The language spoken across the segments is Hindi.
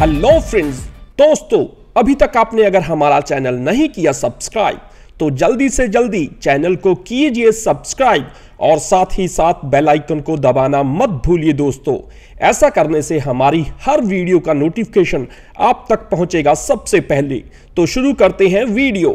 हेलो फ्रेंड्स, दोस्तों अभी तक आपने अगर हमारा चैनल नहीं किया सब्सक्राइब तो जल्दी से जल्दी चैनल को कीजिए सब्सक्राइब और साथ ही साथ बेल आइकन को दबाना मत भूलिए दोस्तों। ऐसा करने से हमारी हर वीडियो का नोटिफिकेशन आप तक पहुंचेगा सबसे पहले। तो शुरू करते हैं वीडियो।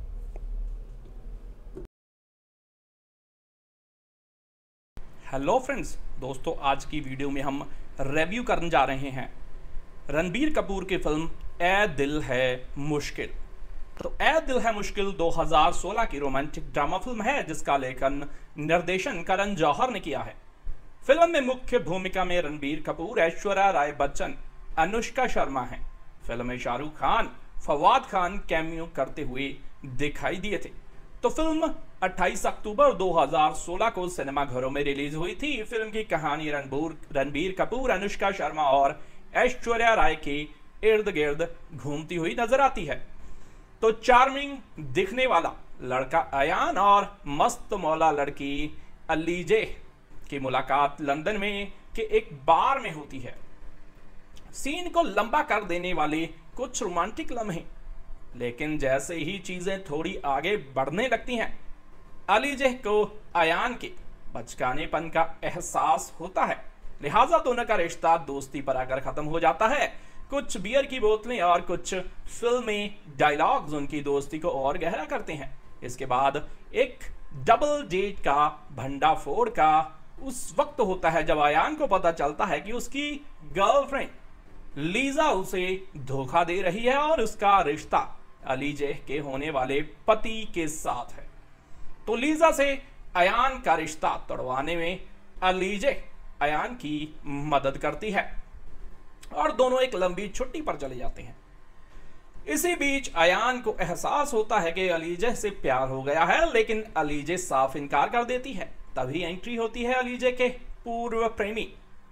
हेलो फ्रेंड्स, दोस्तों आज की वीडियो में हम रिव्यू करने जा रहे हैं रणबीर कपूर की फिल्म ए दिल है मुश्किल। तो ए दिल है मुश्किल 2016 की रोमांटिक ड्रामा फिल्म है जिसका लेखन निर्देशन करण जौहर ने किया है। फिल्म में मुख्य भूमिका में रणबीर कपूर, ऐश्वर्या राय बच्चन, अनुष्का शर्मा हैं। फिल्म में शाहरुख खान, फवाद खान कैमियो करते हुए दिखाई दिए थे। तो फिल्म 28 अक्टूबर 2016 को सिनेमाघरों में रिलीज हुई थी। फिल्म की कहानी रणबीर कपूर, अनुष्का शर्मा और ऐश्वर्या राय के इर्द गिर्द घूमती हुई नजर आती है। तो चार्मिंग दिखने वाला लड़का अयान और मस्त मौला लड़की अलीजे की मुलाकात लंदन में के एक बार में होती है। सीन को लंबा कर देने वाले कुछ रोमांटिक लम्हे, लेकिन जैसे ही चीजें थोड़ी आगे बढ़ने लगती हैं, अलीजे को अयान के बचकानेपन का एहसास होता है। लिहाजा दोनों का रिश्ता दोस्ती पर आकर खत्म हो जाता है। कुछ बियर की बोतलें और कुछ फिल्मी डायलॉग्स उनकी दोस्ती को और गहरा करते हैं। इसके बाद एक डबल डेट का भंडाफोड़ का उस वक्त होता है जब अयान को पता चलता है कि उसकी गर्लफ्रेंड लीजा उसे धोखा दे रही है और उसका रिश्ता अलीजे के होने वाले पति के साथ है। तो लीजा से अयान का रिश्ता तोड़वाने में अलीजे अयान की मदद करती है और दोनों एक लंबी छुट्टी पर चले जाते हैं। इसी बीच अयान को एहसास होता है कि अलीजे से प्यार हो गया है, लेकिन अलीजे साफ इनकार कर देती है। तभी एंट्री होती है अलीजे के पूर्व प्रेमी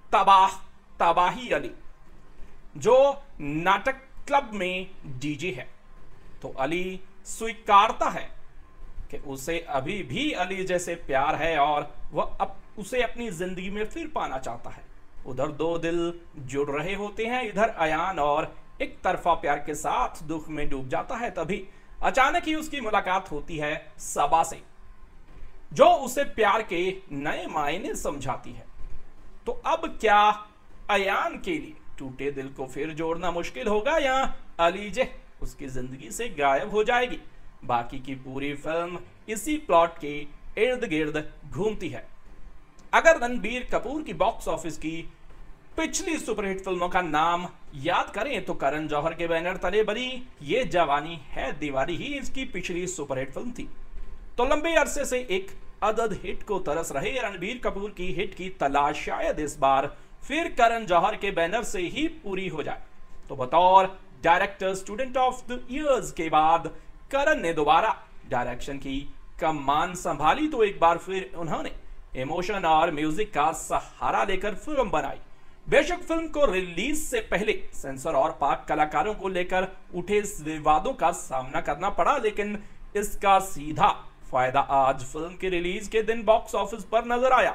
तबाही अली, जो नाटक क्लब में डीजे है। तो अली स्वीकारता है कि उसे अभी भी अलीजे से प्यार है और वह अब उसे अपनी जिंदगी में फिर पाना चाहता है। उधर दो दिल जुड़ रहे होते हैं। इधर अयान और एक तरफा प्यार के साथ दुख में डूब जाता है। तभी अचानक ही उसकी मुलाकात होती है सबा से, जो उसे प्यार के नए मायने समझाती है। तो अब क्या अयान के लिए टूटे दिल को फिर जोड़ना मुश्किल होगा या अलीजे उसकी जिंदगी से गायब हो जाएगी? बाकी की पूरी फिल्म इसी प्लॉट के इर्द गिर्द घूमती है। अगर रणबीर कपूर की बॉक्स ऑफिस की पिछली सुपरहिट फिल्मों का नाम याद करें तो करण जौहर के बैनर तले बनी ये जवानी है दीवानी ही इसकी पिछली सुपरहिट फिल्म थी। तो लंबे अरसे से एक अदद हिट को तरस रहे रणबीर कपूर की हिट की तलाश शायद इस बार फिर करण जौहर के बैनर से ही पूरी हो जाए। तो बतौर director student of the years के बाद करण ने दोबारा डायरेक्शन की कमान संभाली। तो एक बार फिर उन्होंने इमोशन और म्यूजिक का सहारा लेकर फिल्म बनाई। बेशक फिल्म को रिलीज से पहले सेंसर और पाक कलाकारों को लेकर उठे विवादों का सामना करना पड़ा, लेकिन इसका सीधा फायदा आज फिल्म के रिलीज के दिन बॉक्स ऑफिस पर नजर आया।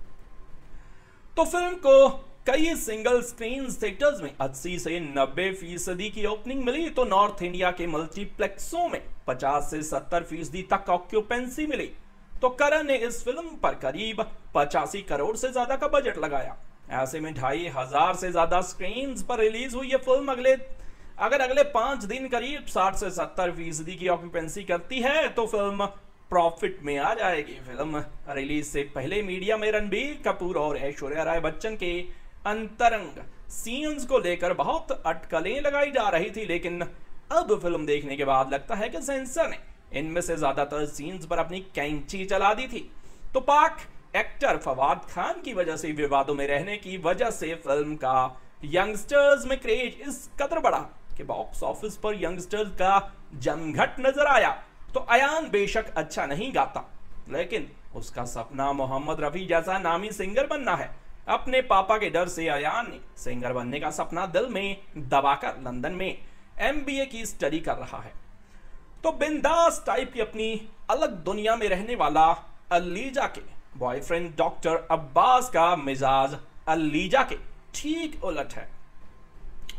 तो फिल्म को कई सिंगल स्क्रीन थिएटर्स में 80 से 90% की ओपनिंग मिली। तो नॉर्थ इंडिया के मल्टीप्लेक्सों में 50 से 70% तक ऑक्यूपेंसी मिली। तो करण ने इस फिल्म पर करीब 85 करोड़ से ज्यादा का बजट लगाया। ऐसे में 2500 से ज्यादा स्क्रीन पर रिलीज हुई यह फिल्म अगले 5 दिन करीब 60 से 70% की ऑक्यूपेंसी करती है तो फिल्म प्रॉफिट में आ जाएगी। फिल्म रिलीज से पहले मीडिया में रणबीर कपूर और ऐश्वर्या राय बच्चन के अंतरंग सीन्स को लेकर बहुत अटकलें लगाई जा रही थी, लेकिन अब फिल्म देखने के बाद लगता है कि सेंसर ने इनमें से ज्यादातर सीन्स पर अपनी कैंची चला दी थी। तो पाक एक्टर फवाद खान की वजह से विवादों में रहने की वजह से फिल्म का यंगस्टर्स में क्रेज इस कदर बढ़ा कि बॉक्स ऑफिस पर यंगस्टर्स का जमघट नजर आया। तो अयान बेशक अच्छा नहीं गाता, लेकिन उसका सपना मोहम्मद रफी जैसा नामी सिंगर बनना है। अपने पापा के डर से अयान ने सिंगर बनने का सपना दिल में दबाकर लंदन में MBA की स्टडी कर रहा है। तो बिंदास टाइप की अपनी अलग दुनिया में रहने वाला अलीजा के बॉयफ्रेंड डॉक्टर अब्बास का मिजाज अलीजा के ठीक उलट है।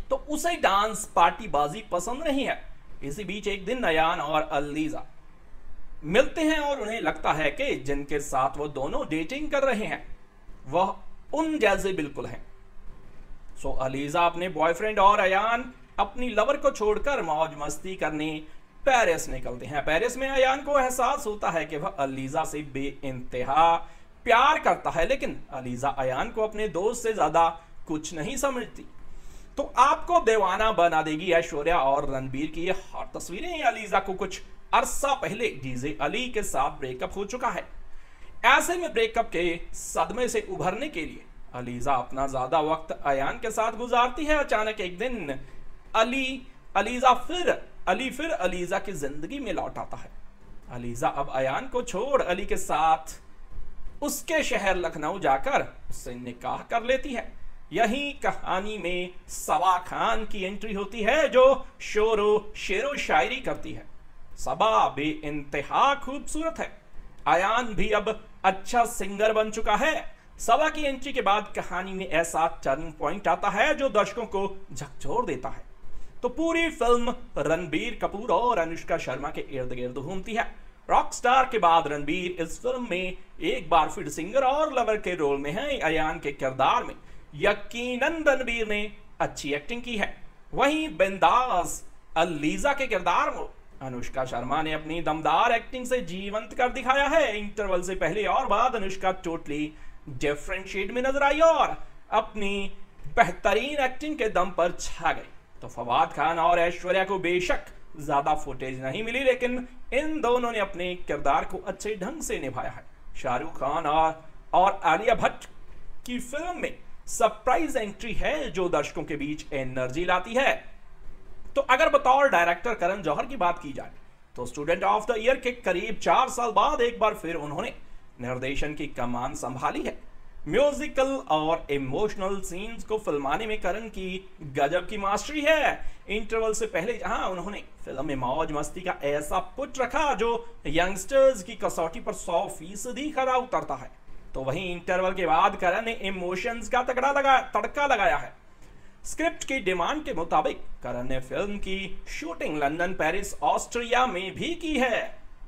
तो उसे डांस पार्टीबाजी पसंद नहीं है। इसी बीच एक दिन अयान और अलीजा मिलते हैं और उन्हें लगता है कि जिनके साथ वो दोनों डेटिंग कर रहे हैं वह उन जैसे बिल्कुल हैं। सो अलीजा अपने बॉयफ्रेंड और अयान अपनी लवर को छोड़कर मौज मस्ती करने पेरिस निकलते हैं। पेरिस में अयान को एहसास होता है कि वह अलीजा से बेइंतहा प्यार करता है, लेकिन अलीजा अयान को अपने दोस्त से ज्यादा कुछ नहीं समझती। तो आपको दीवाना बना देगी ऐश्वर्या और रणबीर की ये हॉट तस्वीरें। अलीजा को कुछ अरसा पहले डीजे अली के साथ ब्रेकअप हो चुका है। ऐसे में ब्रेकअप के सदमे से उभरने के लिए अलीजा अपना ज्यादा वक्त अयान के साथ गुजारती है। अचानक एक दिन अली फिर अलीजा की जिंदगी में लौट आता है। अलीजा अब अयान को छोड़ अली के साथ उसके शहर लखनऊ जाकर उससे निकाह कर लेती है। यही कहानी में सबा खान की एंट्री होती है, जो शेरो शायरी करती है। सबा बेइंतहा खूबसूरत है। अयान भी अब अच्छा सिंगर बन चुका है। सबा की एंट्री के बाद कहानी में ऐसा टर्निंग पॉइंट आता है जो दर्शकों को झकझोर देता है। तो पूरी फिल्म रणबीर कपूर और अनुष्का शर्मा के इर्द गिर्द घूमती है। रॉक स्टार के बाद रणबीर इस फिल्म में एक बार फिर सिंगर और लवर के रोल में है। अयान के किरदार में यकीनन रणबीर ने अच्छी एक्टिंग की है। वहीं बिंदास अलीजा के किरदार में अनुष्का शर्मा ने अपनी दमदार एक्टिंग से जीवंत कर दिखाया है। इंटरवल से पहले और बाद अनुष्का टोटली डिफरेंट शेड में नजर आई और अपनी बेहतरीन एक्टिंग के दम पर छा गई। तो फवाद खान और ऐश्वर्या को बेशक ज्यादा फुटेज नहीं मिली, लेकिन इन दोनों ने अपने किरदार को अच्छे ढंग से निभाया है। शाहरुख खान और आलिया भट्ट की फिल्म में सरप्राइज एंट्री है जो दर्शकों के बीच एनर्जी लाती है। तो अगर बतौर डायरेक्टर करण जौहर की बात की जाए तो स्टूडेंट ऑफ द ईयर के करीब 4 साल बाद एक बार फिर उन्होंने निर्देशन की कमान संभाली है। म्यूजिकल और इमोशनल सीन्स को फिल्माने में करण की गजब की मास्टरी है। इंटरवल से पहले जहां उन्होंने फिल्म में मौज मस्ती का ऐसा पुट रखा जो यंगस्टर्स की कसौटी पर 100% खरा उतरता है, तो वहीं इंटरवल के बाद करण ने इमोशंस का तड़का लगाया है। स्क्रिप्ट की डिमांड के मुताबिक करण ने फिल्म की शूटिंग लंदन, पेरिस, ऑस्ट्रिया में भी की है।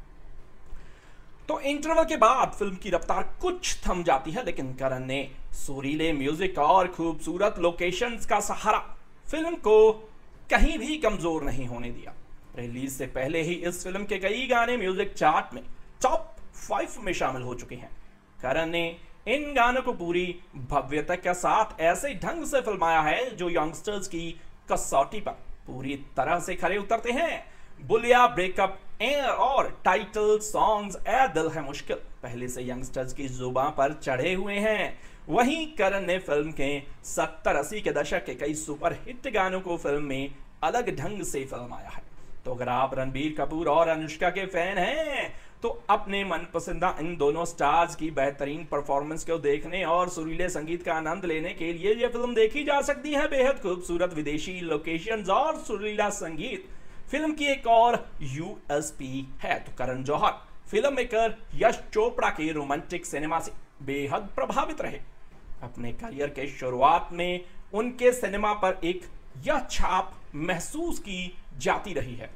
तो इंटरवल के बाद फिल्म की रफ्तार कुछ थम जाती है, लेकिन करण ने सुरीले म्यूजिक और खूबसूरत लोकेशंस का सहारा फिल्म को कहीं भी कमजोर नहीं होने दिया। रिलीज से पहले ही इस फिल्म के कई गाने म्यूजिक चार्ट में टॉप 5 में शामिल हो चुके हैं। करण ने इन गानों को पूरी भव्यता के साथ ऐसे ढंग से फिल्माया है जो यंगस्टर्स की कसौटी पर पूरी तरह से खरे उतरते हैं। बुलिया, ब्रेकअप और टाइटल सॉन्ग्स ए दिल है मुश्किल पहले से यंगस्टर्स की जुबान पर चढ़े हुए हैं। वहीं करण ने फिल्म के 70-80 के दशक के कई सुपर हिट गानों को फिल्म में अलग ढंग से फिल्माया है। तो अगर आप रणबीर कपूर और अनुष्का के फैन हैं तो अपने मनपसंदा इन दोनों स्टार्स की बेहतरीन परफॉर्मेंस को देखने और सुरीले संगीत का आनंद लेने के लिए यह फिल्म देखी जा सकती है। बेहद खूबसूरत विदेशी लोकेशंस और सुरीला संगीत फिल्म की एक और यूएसपी है। तो करण जौहर फिल्म मेकर यश चोपड़ा के रोमांटिक सिनेमा से बेहद प्रभावित रहे। अपने करियर के शुरुआत में उनके सिनेमा पर एक यह छाप महसूस की जाती रही है।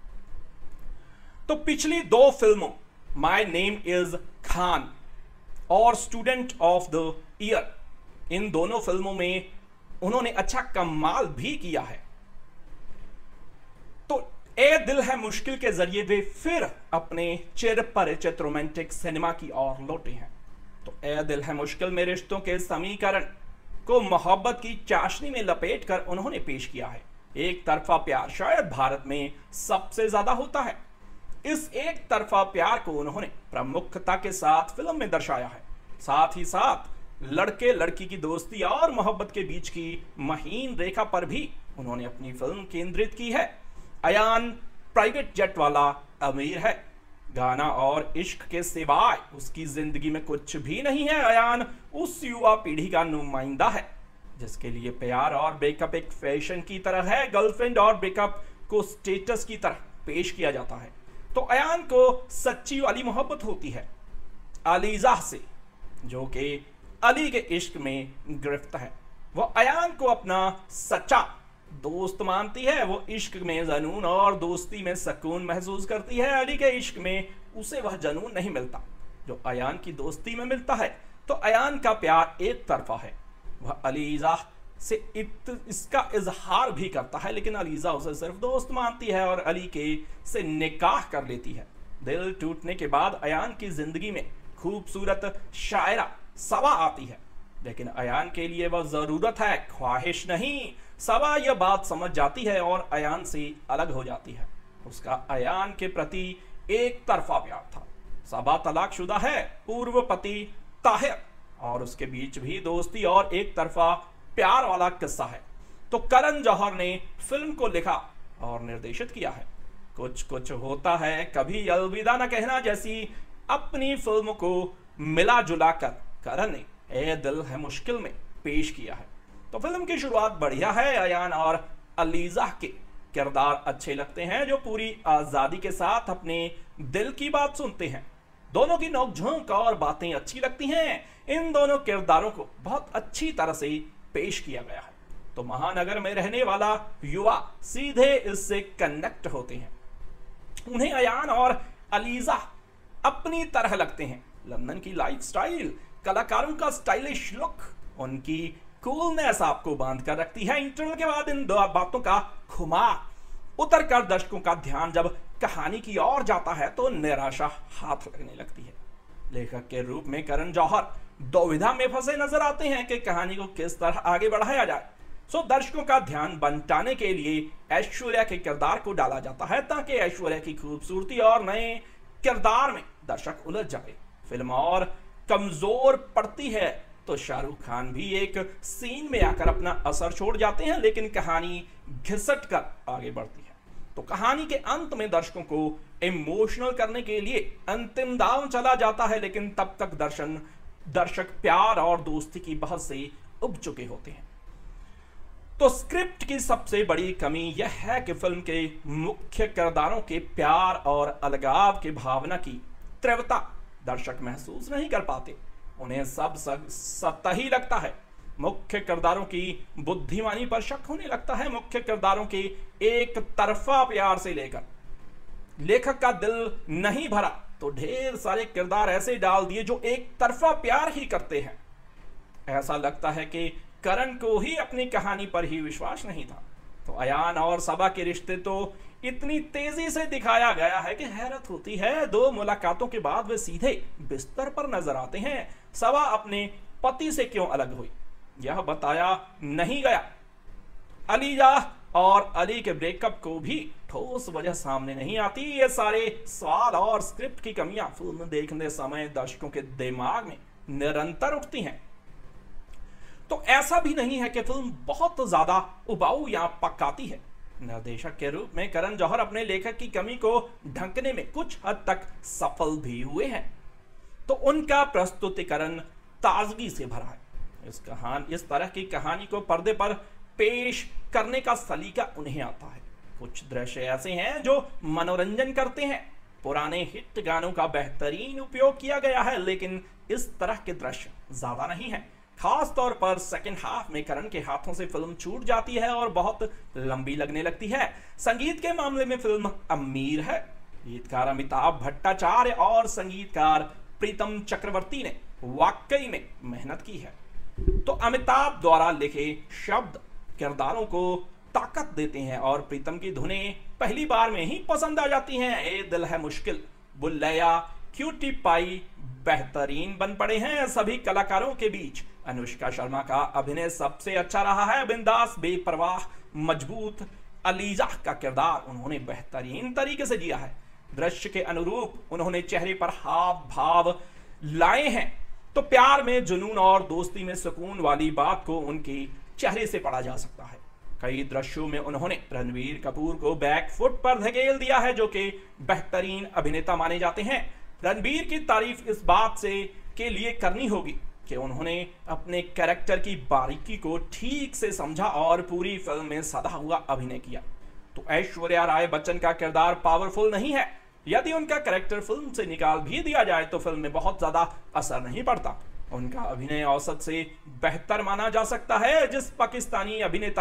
तो पिछली 2 फिल्मों माय नेम इज खान और स्टूडेंट ऑफ द ईयर, इन दोनों फिल्मों में उन्होंने अच्छा कमाल भी किया है। तो ए दिल है मुश्किल के जरिए वे फिर अपने चिर परिचित रोमांटिक सिनेमा की ओर लौटे हैं। तो ए दिल है मुश्किल में रिश्तों के समीकरण को मोहब्बत की चाशनी में लपेटकर उन्होंने पेश किया है। एक तरफा प्यार शायद भारत में सबसे ज्यादा होता है। इस एक तरफा प्यार को उन्होंने प्रमुखता के साथ फिल्म में दर्शाया है। साथ ही साथ लड़के लड़की की दोस्ती और मोहब्बत के बीच की महीन रेखा पर भी उन्होंने अपनी फिल्म केंद्रित की है। अयान प्राइवेट जेट वाला अमीर है। गाना और इश्क के सिवाय उसकी जिंदगी में कुछ भी नहीं है। अयान उस युवा पीढ़ी का नुमाइंदा है जिसके लिए प्यार और ब्रेकअप एक फैशन की तरह है। गर्लफ्रेंड और ब्रेकअप को स्टेटस की तरह पेश किया जाता है। तो अयान को सच्ची वाली मोहब्बत होती है अलीजा से, जो कि अली के इश्क में गिरफ्त है। वह अयान को अपना सच्चा दोस्त मानती है, वो इश्क में जुनून और दोस्ती में सुकून महसूस करती है। अली के इश्क में उसे वह जुनून नहीं मिलता जो अयान की दोस्ती में मिलता है। तो अयान का प्यार एक तरफा है, वह अलीजा से इसका इजहार भी करता है, लेकिन अलीजा उसे सिर्फ दोस्त मानती है और अली के से निकाह कर लेती है। दिल टूटने के बाद अयान की जिंदगी में खूबसूरत शायरा सबा आती है, लेकिन अयान के लिए वह जरूरत है, ख्वाहिश नहीं। सबा यह बात समझ जाती है और अयान से अलग हो जाती है। उसका अयान के प्रति एक तरफा प्यार था। सबा तलाकशुदा है, पूर्व पति ताहिर, और उसके बीच भी दोस्ती और एक तरफा प्यार वाला किस्सा है। तो करण जौहर ने फिल्म को लिखा और निर्देशित किया है। कुछ कुछ होता है, कभी अलविदा न कहना जैसी अपनी फिल्म को मिला जुला कर करण ने ए दिल है मुश्किल में पेश किया है। तो फिल्म की शुरुआत बढ़िया है। अयान और अलीजा के किरदार अच्छे लगते हैं, जो पूरी आजादी के साथ अपने दिल की बात सुनते हैं। दोनों की नोकझोंक और बातें अच्छी लगती हैं। इन दोनों किरदारों को बहुत अच्छी तरह से पेश किया गया है। तो महानगर में रहने वाला युवा सीधे इससे कनेक्ट होते हैं। उन्हें अयान और अलीजा अपनी तरह लगते हैं। लंदन की लाइफस्टाइल, कलाकारों का स्टाइलिश लुक, उनकी कूलनेस आपको बांध कर रखती है। इंटरवल के बाद इन दो बातों का खुमार उतर कर दर्शकों का ध्यान जब कहानी की ओर जाता है तो निराशा हाथ लगने लगती है। लेखक के रूप में करण जौहर दुविधा में फंसे नजर आते हैं कि कहानी को किस तरह आगे बढ़ाया जाए। सो दर्शकों का ध्यान बंटाने के लिए ऐश्वर्या के किरदार को डाला जाता है, ताकि ऐश्वर्या की खूबसूरती और नए किरदार में दर्शक उलझ जाए। फिल्म और कमजोर पड़ती है तो शाहरुख खान भी एक सीन में आकर अपना असर छोड़ जाते हैं, लेकिन कहानी घिसट कर आगे बढ़ती है। तो कहानी के अंत में दर्शकों को इमोशनल करने के लिए अंतिम दांव चला जाता है, लेकिन तब तक दर्शक प्यार और दोस्ती की बहस से उब चुके होते हैं। तो स्क्रिप्ट की सबसे बड़ी कमी यह है कि फिल्म के मुख्य किरदारों के प्यार और अलगाव की भावना की तीव्रता दर्शक महसूस नहीं कर पाते। उन्हें सब सतही लगता है। मुख्य किरदारों की बुद्धिमानी पर शक होने लगता है। मुख्य किरदारों के एक तरफा प्यार से लेकर लेखक का दिल नहीं भरा तो ढेर सारे किरदार ऐसे डाल दिए जो एक तरफा प्यार ही करते हैं। ऐसा लगता है कि करण को ही अपनी कहानी पर ही विश्वास नहीं था। तो अयान और सबा के रिश्ते तो इतनी तेजी से दिखाया गया है कि हैरत होती है। दो मुलाकातों के बाद वे सीधे बिस्तर पर नजर आते हैं। सबा अपने पति से क्यों अलग हुई यह बताया नहीं गया। अलीजा और अली के ब्रेकअप को भी ठोस वजह सामने नहीं आती। ये सारे सवाल और स्क्रिप्ट की कमियां फिल्म देखने समय दर्शकों के दिमाग में निरंतर उठती हैं। तो ऐसा भी नहीं है कि फिल्म बहुत ज्यादा उबाऊ या पकाती है। निर्देशक के रूप में करण जौहर अपने लेखक की कमी को ढंकने में कुछ हद तक सफल भी हुए हैं। तो उनका प्रस्तुतिकरण ताजगी से भरा है। इस तरह की कहानी को पर्दे पर पेश करने का सलीका उन्हें आता है। कुछ दृश्य ऐसे हैं जो मनोरंजन करते हैं। पुराने हिट गानों का बेहतरीन उपयोग किया गया है, लेकिन इस तरह के दृश्य ज्यादा नहीं है। खास तौर पर सेकेंड हाफ में करण के हाथों से फिल्म छूट जाती है और बहुत लंबी लगने लगती है। संगीत के मामले में फिल्म अमीर है। गीतकार अमिताभ भट्टाचार्य और संगीतकार प्रीतम चक्रवर्ती ने वाकई में मेहनत की है। तो अमिताभ द्वारा लिखे शब्द किरदारों को ताकत देते हैं और प्रीतम की धुनें पहली बार में ही पसंद आ जाती हैं। ए दिल है मुश्किल, बुल्लैया, क्यूटी पाई बेहतरीन बन पड़े हैं। सभी कलाकारों के बीच अनुष्का शर्मा का अभिनय सबसे अच्छा रहा है। बिंदास, बेपरवाह, मजबूत अलीजा का किरदार उन्होंने बेहतरीन तरीके से जिया है। दृश्य के अनुरूप उन्होंने चेहरे पर हाव भाव लाए हैं। तो प्यार में जुनून और दोस्ती में सुकून वाली बात को उनके चेहरे से पढ़ा जा सकता है। कई दृश्यों में उन्होंने रणवीर कपूर को बैक फुट पर धकेल दिया है, जो कि बेहतरीन अभिनेता माने जाते हैं। रणबीर की तारीफ इस बात से के लिए करनी होगी कि उन्होंने अपने कैरेक्टर की बारीकी को ठीक से समझा और पूरी फिल्म में सदा हुआ अभिनय किया। तो ऐश्वर्या राय बच्चन का किरदार पावरफुल नहीं है। यदि उनका कैरेक्टर फिल्म से निकाल भी दिया जाए तो फिल्म में बहुत ज्यादा असर नहीं पड़ता। उनका अभिनय औसत से बेहतर माना जा सकता है। जिस पाकिस्तानी अभिनेता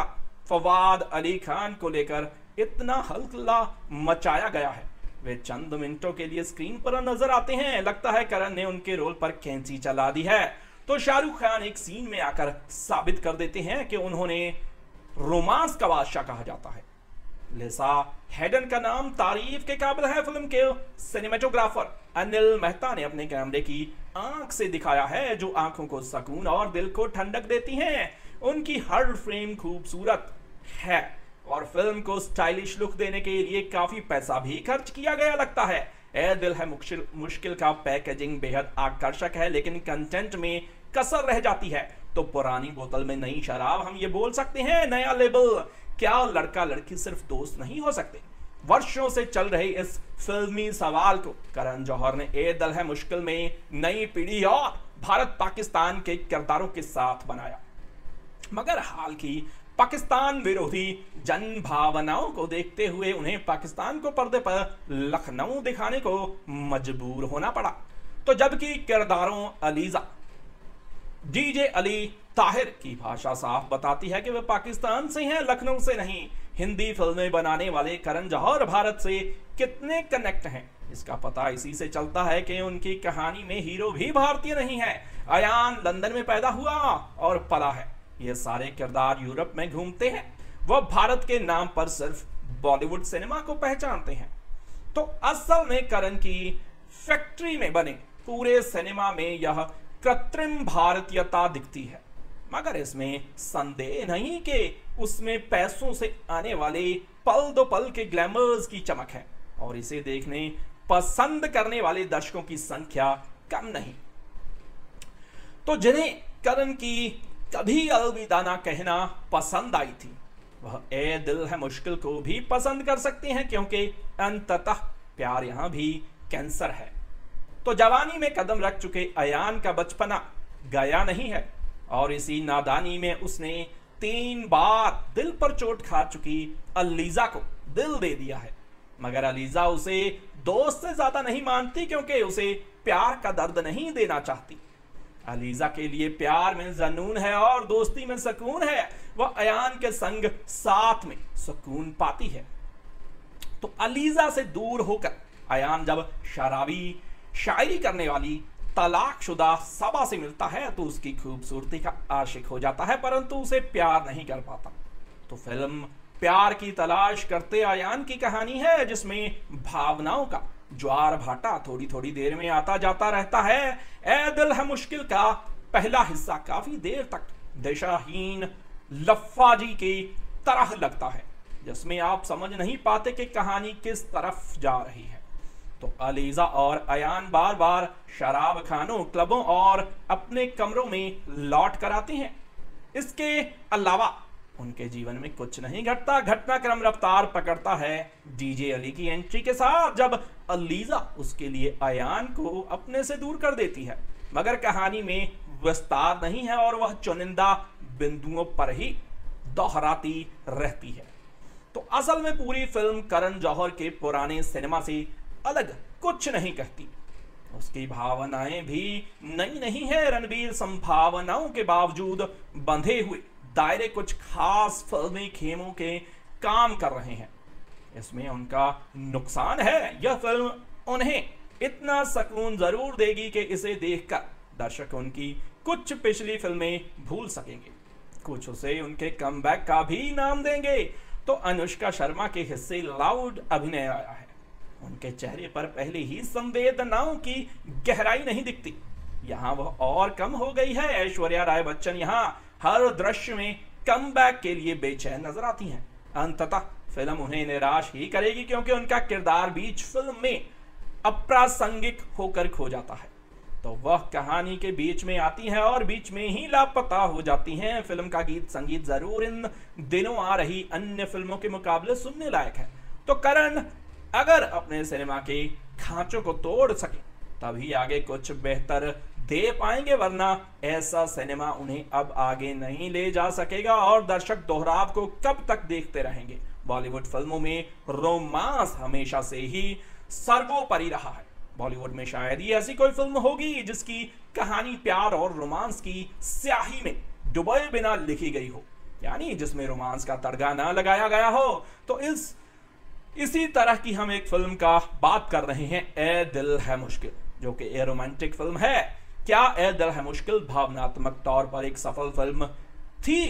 फवाद अली खान को लेकर इतना हल्ला मचाया गया है। वे चंद मिनटों के लिए स्क्रीन पर नजर आते हैं, लगता है करण ने उनके रोल पर कैंची चला दी है। तो शाहरुख खान एक सीन में आकर साबित कर देते हैं कि उन्होंने रोमांस का बादशाह कहा जाता है। लिसा हेडन का नाम तारीफ के काबिल है। फिल्म के सिनेमेटोग्राफर अनिल मेहता ने अपने कैमरे की आंख से दिखाया है जो आंखों को सुकून और दिल को ठंडक देती हैं। उनकी हर फ्रेम खूबसूरत है और फिल्म को स्टाइलिश लुक देने के लिए काफी पैसा भी खर्च किया गया लगता है। ए दिल है मुश्किल का पैकेजिंग बेहद आकर्षक है, लेकिन कंटेंट में कसर रह जाती है। तो पुरानी बोतल में नई शराब, हम ये बोल सकते हैं नया लेबल। क्या लड़का लड़की सिर्फ दोस्त नहीं हो सकते? वर्षों से चल रहे इस फिल्मी सवाल को करण जौहर ने ए दिल है मुश्किल में नई पीढ़ी और भारत पाकिस्तान के किरदारों के साथ बनाया। मगर हाल की पाकिस्तान विरोधी जन भावनाओं को देखते हुए उन्हें पाकिस्तान को पर्दे पर लखनऊ दिखाने को मजबूर होना पड़ा। तो जबकि किरदारों अलीजा डीजे अली ताहिर की भाषा साफ बताती है कि वे पाकिस्तान से हैं, लखनऊ से नहीं। हिंदी फिल्में बनाने वाले करण जौहर भारत से कितने कनेक्ट हैं इसका पता इसी से चलता है कि उनकी कहानी में हीरो भी भारतीय नहीं है। अयान लंदन में पैदा हुआ और पला है। ये सारे किरदार यूरोप में घूमते हैं। वह भारत के नाम पर सिर्फ बॉलीवुड सिनेमा को पहचानते हैं। तो असल में करण की फैक्ट्री में बने पूरे सिनेमा में यह कृत्रिम भारतीयता दिखती है, मगर इसमें संदेह नहीं कि उसमें पैसों से आने वाले पल दो पल के ग्लैमर्स की चमक है और इसे देखने पसंद करने वाले दर्शकों की संख्या कम नहीं। तो जिन्हें करण की कभी अलविदा ना कहना पसंद आई थी वह ए दिल है मुश्किल को भी पसंद कर सकते हैं, क्योंकि अंततः प्यार यहां भी कैंसर है। तो जवानी में कदम रख चुके अयान का बचपना गया नहीं है और इसी नादानी में उसने 3 बार दिल पर चोट खा चुकी अलीजा को दिल दे दिया है। मगर अलीजा उसे दोस्त से ज्यादा नहीं मानती, क्योंकि उसे प्यार का दर्द नहीं देना चाहती। अलीजा के लिए प्यार में जुनून है और दोस्ती में सुकून है। वह अयान के संग साथ में सुकून पाती है। तो अलीजा से दूर होकर अयान जब शराबी शायरी करने वाली तलाकशुदा सबा से मिलता है तो उसकी खूबसूरती का आशिक हो जाता है, परंतु उसे प्यार नहीं कर पाता। तो फिल्म प्यार की तलाश करते अयान की कहानी है, जिसमें भावनाओं का ज्वार भाटा थोड़ी थोड़ी देर में आता जाता रहता है। ए दिल है मुश्किल का पहला हिस्सा काफी देर तक दिशाहीन लफ्फाजी की तरह लगता है, जिसमें आप समझ नहीं पाते कि कहानी किस तरफ जा रही है। तो अलीजा और अयान बार बार शराब खानों, क्लबों और अपने कमरों में लौट कर आते हैं। इसके अलावा उनके जीवन में कुछ नहीं घटता। घटनाक्रम रफ्तार पकड़ता है डीजे अली की एंट्री के साथ, जब अलीजा उसके लिए अयान को अपने से दूर कर देती है। मगर कहानी में विस्तार नहीं है और वह चुनिंदा बिंदुओं पर ही दोहराती रहती है। तो असल में पूरी फिल्म करण जौहर के पुराने सिनेमा से अलग कुछ नहीं कहती। उसकी भावनाएं भी नई नहीं है। रणबीर संभावनाओं के बावजूद बंधे हुए दायरे कुछ खास फिल्मी खेमों के काम कर रहे हैं। इसमें उनका नुकसान है। यह फिल्म उन्हें इतना सुकून जरूर देगी कि इसे देखकर दर्शक उनकी कुछ पिछली फिल्में भूल सकेंगे, कुछ उसे उनके कमबैक का भी नाम देंगे। तो अनुष्का शर्मा के हिस्से लाउड अभिनय आया है। उनके चेहरे पर पहले ही संवेदनाओं की गहराई नहीं दिखती, यहाँ वह और कम हो गई है। ऐश्वर्या राय बच्चन यहाँ हर दृश्य में कमबैक के लिए बेचैन नजर आती हैं। अंततः फिल्म उन्हें निराश ही करेगी, क्योंकि उनका किरदार बीच फिल्म में अप्रासंगिक होकर खो जाता है। तो वह कहानी के बीच में आती है और बीच में ही लापता हो जाती हैं। फिल्म का गीत संगीत जरूर इन दिनों आ रही अन्य फिल्मों के मुकाबले सुनने लायक है। तो करण अगर अपने सिनेमा के खांचों को तोड़ सके तभी आगे कुछ बेहतर दे पाएंगे, वरना ऐसा सिनेमा उन्हें अब आगे नहीं ले जा सकेगा और दर्शक दोहराव को कब तक देखते रहेंगे। बॉलीवुड फिल्मों में रोमांस हमेशा से ही सर्वोपरि रहा है। बॉलीवुड में शायद ही ऐसी कोई फिल्म होगी जिसकी कहानी प्यार और रोमांस की स्याही में डुबोए बिना लिखी गई हो। यानी जिसमें रोमांस का तड़का ना लगाया गया हो। तो इसी तरह की हम एक फिल्म का बात कर रहे हैं, ए दिल है मुश्किल, जो कि ए रोमांटिक फिल्म है। क्या ए दिल है मुश्किल भावनात्मक तौर पर एक सफल फिल्म थी,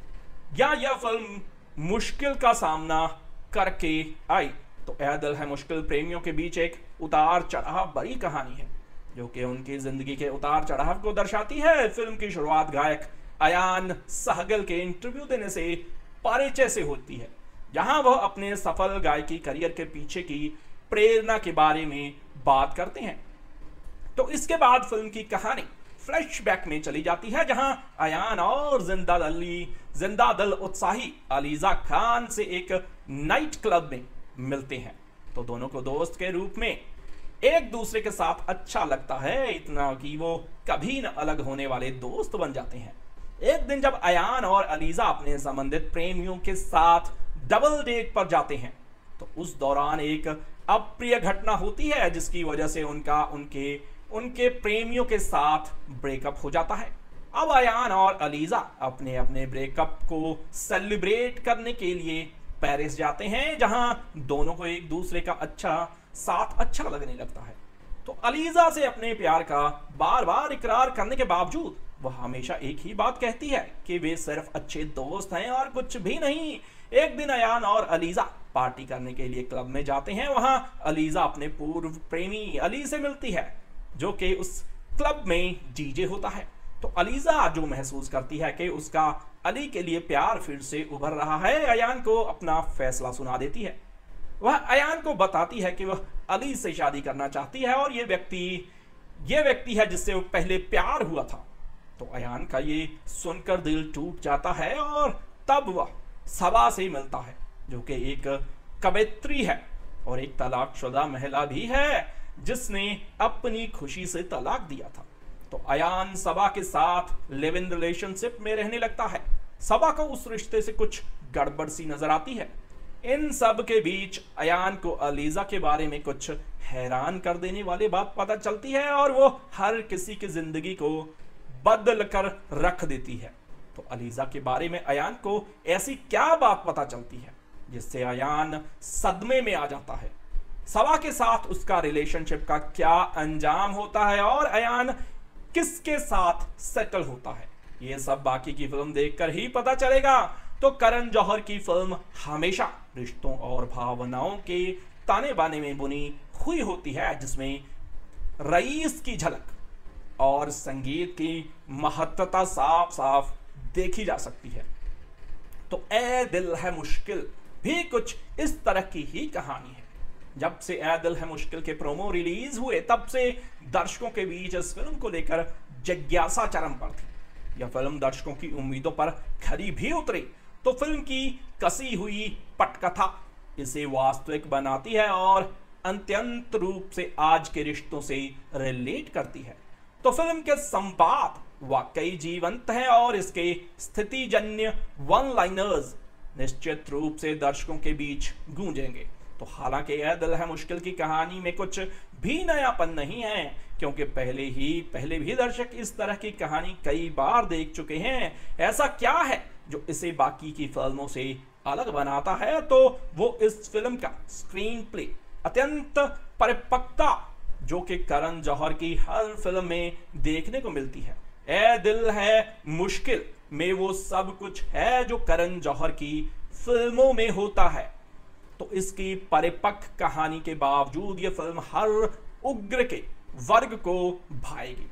या यह फिल्म मुश्किल का सामना करके आई? तो ए दिल है मुश्किल प्रेमियों के बीच एक उतार चढ़ाव भरी कहानी है, जो कि उनकी जिंदगी के उतार चढ़ाव को दर्शाती है। फिल्म की शुरुआत गायक अयान सहगल के इंटरव्यू देने से परिचय से होती है, जहां वह अपने सफल गायकी करियर के पीछे की प्रेरणा के बारे में बात करते हैं। तो इसके बाद फिल्म की कहानी फ्लैशबैक में चली जाती है, जहां अयान और जिंदादिल उत्साही अलीजा खान से एक नाइट क्लब में मिलते हैं। तो दोनों को दोस्त के रूप में एक दूसरे के साथ अच्छा लगता है, इतना कि वो कभी न अलग होने वाले दोस्त बन जाते हैं। एक दिन जब अयान और अलीजा अपने संबंधित प्रेमियों के साथ डबल डेट पर जाते हैं, तो उस दौरान एक अप्रिय घटना होती है, जिसकी वजह से उनके प्रेमियों के साथ ब्रेकअप हो जाता है। अब अयान और अलीजा अपने अपने ब्रेकअप को सेलिब्रेट करने के लिए पेरिस जाते हैं, जहां दोनों को एक दूसरे का साथ अच्छा लगने लगता है। तो अलीजा से अपने प्यार का बार बार इकरार करने के बावजूद वह हमेशा एक ही बात कहती है कि वे सिर्फ अच्छे दोस्त हैं और कुछ भी नहीं। एक दिन अयान और अलीजा पार्टी करने के लिए क्लब में जाते हैं। वहां अलीजा अपने पूर्व प्रेमी अली से मिलती है, जो कि उस क्लब में डीजे होता है। तो अलीजा जो महसूस करती है कि उसका अली के लिए प्यार फिर से उभर रहा है, अयान को अपना फैसला सुना देती है। वह अयान को बताती है कि वह अली से शादी करना चाहती है और ये व्यक्ति है जिससे वो पहले प्यार हुआ था। तो अयान का ये सुनकर दिल टूट जाता है और तब वह सबा से मिलता है, जो कि एक कवयित्री है और एक तलाकशुदा महिला भी है, जिसने अपनी खुशी से तलाक दिया था। तो अयान सबा के साथ लिव इन रिलेशनशिप में रहने लगता है। सबा को उस रिश्ते से कुछ गड़बड़ सी नजर आती है। इन सब के बीच अयान को अलीजा के बारे में कुछ हैरान कर देने वाली बात पता चलती है और वो हर किसी की जिंदगी को बदल कर रख देती है। तो अलीजा के बारे में अयान को ऐसी क्या बात पता चलती है जिससे अयान सदमे में आ जाता है? सबा के साथ उसका रिलेशनशिप का क्या अंजाम होता है और अयान किसके साथ सेटल होता है? ये सब बाकी की फिल्म देखकर ही पता चलेगा। तो करण जौहर की फिल्म हमेशा रिश्तों और भावनाओं के ताने बाने में बुनी हुई होती है, जिसमें रईस की झलक और संगीत की महत्वता साफ साफ देखी जा सकती है। तो ए दिल है मुश्किल भी कुछ इस तरह की ही कहानी है। जब से ए दिल है मुश्किल के प्रोमो रिलीज हुए, तब से दर्शकों के बीच इस फिल्म को लेकर जिज्ञासा चरम पर थी। यह फिल्म दर्शकों की उम्मीदों पर खरी भी उतरी। तो फिल्म की कसी हुई पटकथा इसे वास्तविक बनाती है और अत्यंत रूप से आज के रिश्तों से रिलेट करती है। तो फिल्म के संवाद वाकई जीवंत है और इसके स्थितिजन्य वन लाइनर्स निश्चित रूप से दर्शकों के बीच गूंजेंगे। तो हालांकि यह दिल है मुश्किल की कहानी में कुछ भी नयापन नहीं है, क्योंकि पहले भी दर्शक इस तरह की कहानी कई बार देख चुके हैं। ऐसा क्या है जो इसे बाकी की फिल्मों से अलग बनाता है? तो वो इस फिल्म का स्क्रीन प्ले, अत्यंत परिपक्वता, जो कि करण जौहर की हर फिल्म में देखने को मिलती है। ए दिल है मुश्किल में वो सब कुछ है जो करण जौहर की फिल्मों में होता है। तो इसकी परिपक्व कहानी के बावजूद ये फिल्म हर उग्र के वर्ग को भाएगी।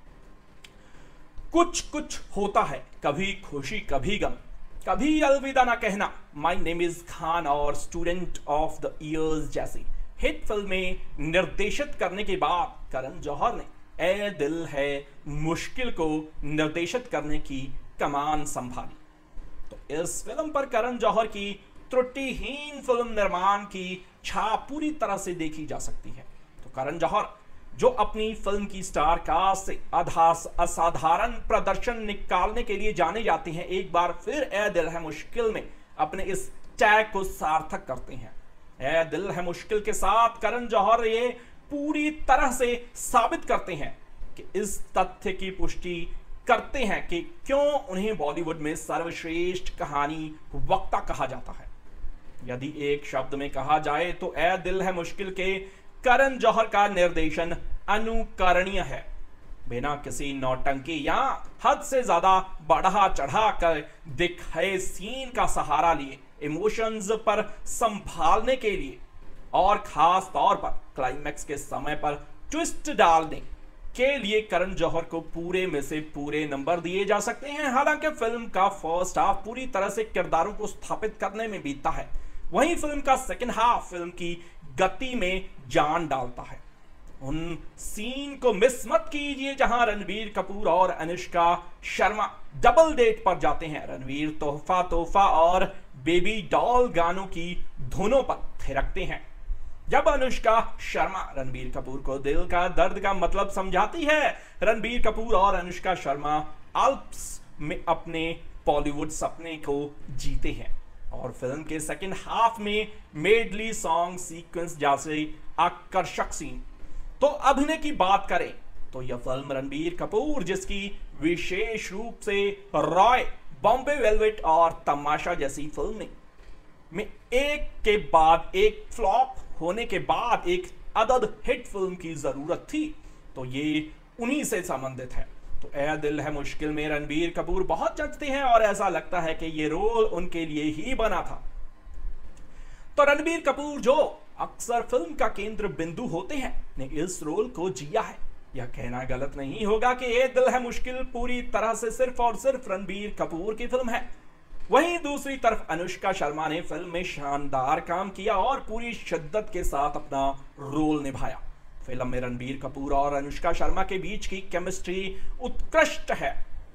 कुछ होता है, कभी खुशी कभी गम, कभी अलविदा ना कहना, माय नेम इज खान और स्टूडेंट ऑफ द ईयर्स जैसी हिट फिल्में निर्देशित करने के बाद करण जौहर ने ए दिल है मुश्किल को निर्देशित करने की कमान संभाली। तो इस फिल्म पर करण जौहर की त्रुटिहीन फिल्म निर्माण की छाप पूरी तरह से देखी जा सकती है। तो करण जौहर जो अपनी फिल्म की स्टार कास्ट से असाधारण प्रदर्शन निकालने के लिए जाने जाते हैं, एक बार फिर ए दिल है मुश्किल में अपने इस टैग को सार्थक करते हैं। ए दिल है मुश्किल के साथ करण जौहर ये पूरी तरह से साबित करते हैं कि इस तथ्य की पुष्टि करते हैं कि क्यों उन्हें बॉलीवुड में सर्वश्रेष्ठ कहानी वक्ता कहा जाता है। यदि एक शब्द में कहा जाए तो ए दिल है मुश्किल के करण जौहर का निर्देशन अनुकरणीय है। बिना किसी नौटंकी या हद से ज्यादा बढ़ा चढ़ा कर दिखाए सीन का सहारा लिए इमोशंस पर संभालने के लिए और खास तौर पर क्लाइमैक्स के समय पर ट्विस्ट डालने के लिए करण जौहर को पूरे में से पूरे नंबर दिए जा सकते हैं। हालांकि फिल्म का फर्स्ट हाफ पूरी तरह से किरदारों को स्थापित करने में बीतता है, वहीं फिल्म का सेकंड हाफ फिल्म की गति में जान डालता है। उन सीन को मिस मत कीजिए जहां रणबीर कपूर और अनुष्का शर्मा डबल डेट पर जाते हैं। रणबीर तोहफा तोहफा और बेबी डॉल गानों की धुनों पर थिरकते हैं, जब अनुष्का शर्मा रणबीर कपूर को दिल का दर्द का मतलब समझाती है। रणबीर कपूर और अनुष्का शर्मा अल्प्स में अपने बॉलीवुड सपने को जीते हैं और फिल्म के सेकंड हाफ में मेडली सॉन्ग सीक्वेंस जैसे आकर्षक सीन। तो अभिनय की बात करें तो यह फिल्म रणबीर कपूर, जिसकी विशेष रूप से रॉय, बॉम्बे वेलवेट और तमाशा जैसी फिल्में में एक के बाद एक फ्लॉप होने के बाद एक अदद हिट फिल्म की जरूरत थी, तो ये उन्हीं से संबंधित है। तो ए दिल है मुश्किल में रणबीर कपूर बहुत जचते हैं और ऐसा लगता है कि ये रोल उनके लिए ही बना था। तो रणबीर कपूर, जो अक्सर फिल्म का केंद्र बिंदु होते हैं, ने इस रोल को जिया है। यह कहना गलत नहीं होगा कि ए दिल है मुश्किल पूरी तरह से सिर्फ और सिर्फ रणबीर कपूर की फिल्म है। वहीं दूसरी तरफ अनुष्का शर्मा ने फिल्म में शानदार काम किया और पूरी शिद्दत के साथ अपना रोल निभाया। फिल्म में रणबीर कपूर और अनुष्का शर्मा के बीच की केमिस्ट्री उत्कृष्ट है,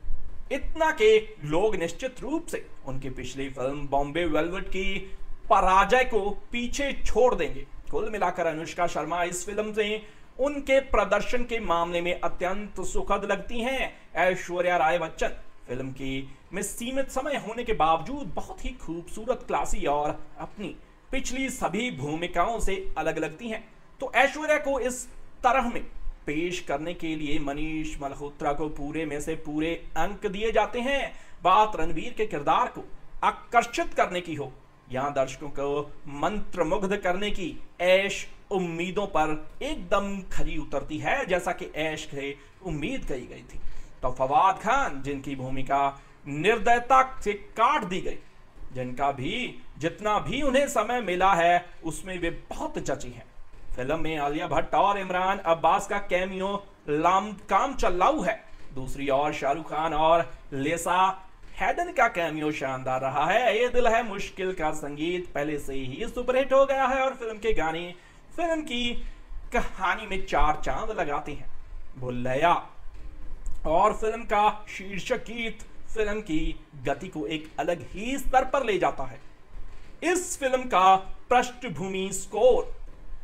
इतना कि लोग निश्चित रूप से उनकी पिछली फिल्म बॉम्बे वेलवेट की पराजय को पीछे छोड़ देंगे। कुल मिलाकर अनुष्का शर्मा इस फिल्म से उनके प्रदर्शन के मामले में अत्यंत सुखद लगती हैं। ऐश्वर्या राय बच्चन फिल्म की में सीमित समय होने के बावजूद बहुत ही खूबसूरत, क्लासी और अपनी पिछली सभी भूमिकाओं से अलग लगती हैं। तो ऐश्वर्या को इस तरह में पेश करने के लिए मनीष मल्होत्रा को पूरे में से पूरे अंक दिए जाते हैं। बात रणबीर के किरदार को आकर्षित करने की हो या दर्शकों को मंत्रमुग्ध करने की, ऐश उम्मीदों पर एकदम खरी उतरती है, जैसा कि ऐश से उम्मीद कही गई थी। तो फवाद खान, जिनकी भूमिका निर्दयता से काट दी गई, जिनका भी जितना भी उन्हें समय मिला है उसमें वे बहुत जची हैं। फिल्म में आलिया भट्ट और इमरान अब्बास का कैमियो काम चलाऊ है। दूसरी ओर शाहरुख खान और लेसा हैडन का कैमियो शानदार रहा है। ये दिल है मुश्किल का संगीत पहले से ही सुपरहिट हो गया है और फिल्म के गाने फिल्म की कहानी में चार चांद लगाते हैं। भुलैया और फिल्म का शीर्षक गीत फिल्म की गति को एक अलग ही स्तर पर ले जाता है। इस फिल्म का पृष्ठभूमि स्कोर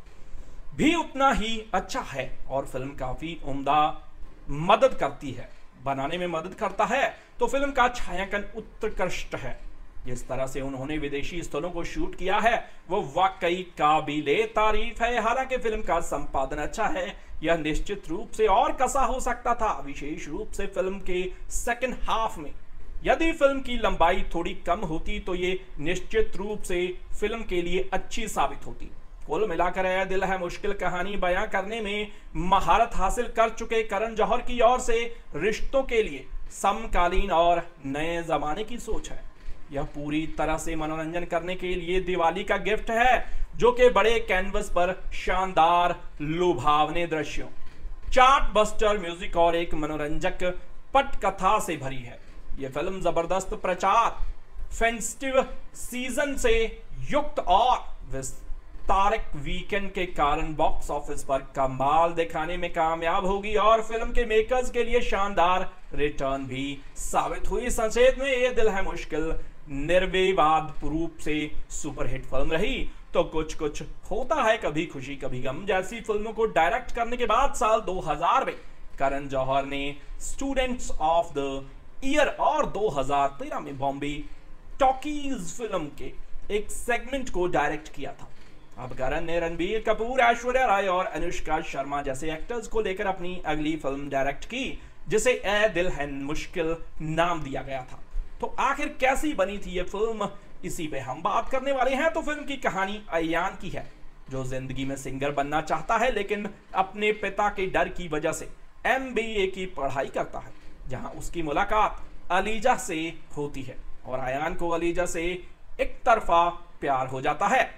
भी उतना ही अच्छा है और फिल्म काफी उम्दा मदद करती है, बनाने में मदद करता है। तो फिल्म का छायांकन उत्कृष्ट है। जिस तरह से उन्होंने विदेशी स्थलों को शूट किया है वो वाकई काबिले तारीफ है। हालांकि फिल्म का संपादन अच्छा है, यह निश्चित रूप से और कसा हो सकता था, विशेष रूप से फिल्म के सेकंड हाफ में। यदि फिल्म की लंबाई थोड़ी कम होती तो ये निश्चित रूप से फिल्म के लिए अच्छी साबित होती। कुल मिलाकर ए दिल है मुश्किल कहानी बयां करने में महारत हासिल कर चुके करण जौहर की ओर से रिश्तों के लिए समकालीन और नए जमाने की सोच है। यह पूरी तरह से मनोरंजन करने के लिए दिवाली का गिफ्ट है, जो कि बड़े कैनवस पर शानदार लुभावने दृश्यों, चार्ट बस्टर म्यूजिक और एक मनोरंजक पटकथा से भरी है। यह फिल्म जबरदस्त प्रचार, फेस्टिव सीजन से युक्त और विस्तारक वीकेंड के कारण बॉक्स ऑफिस पर कमाल दिखाने में कामयाब होगी और फिल्म के मेकर्स के लिए शानदार रिटर्न भी साबित हुई। संक्षेप में ये दिल है मुश्किल निर्विवाद रूप से सुपरहिट फिल्म रही। तो कुछ कुछ होता है, कभी खुशी कभी गम जैसी फिल्मों को डायरेक्ट करने के बाद साल 2000 में करण जौहर ने स्टूडेंट्स ऑफ द ईयर और 2013 में बॉम्बे टॉकीज फिल्म के एक सेगमेंट को डायरेक्ट किया था। अब करण ने रणबीर कपूर, ऐश्वर्या राय और अनुष्का शर्मा जैसे एक्टर्स को लेकर अपनी अगली फिल्म डायरेक्ट की, जिसे ए दिल है मुश्किल नाम दिया गया था। तो आखिर कैसी बनी थी ये फिल्म, इसी पे हम बात करने वाले हैं। तो फिल्म की कहानी अयान की है, जो जिंदगी में सिंगर बनना चाहता है, लेकिन अपने पिता के डर की वजह से MBA की पढ़ाई करता है, जहां उसकी मुलाकात अलीजा से होती है और अयान को अलीजा से एक तरफा प्यार हो जाता है।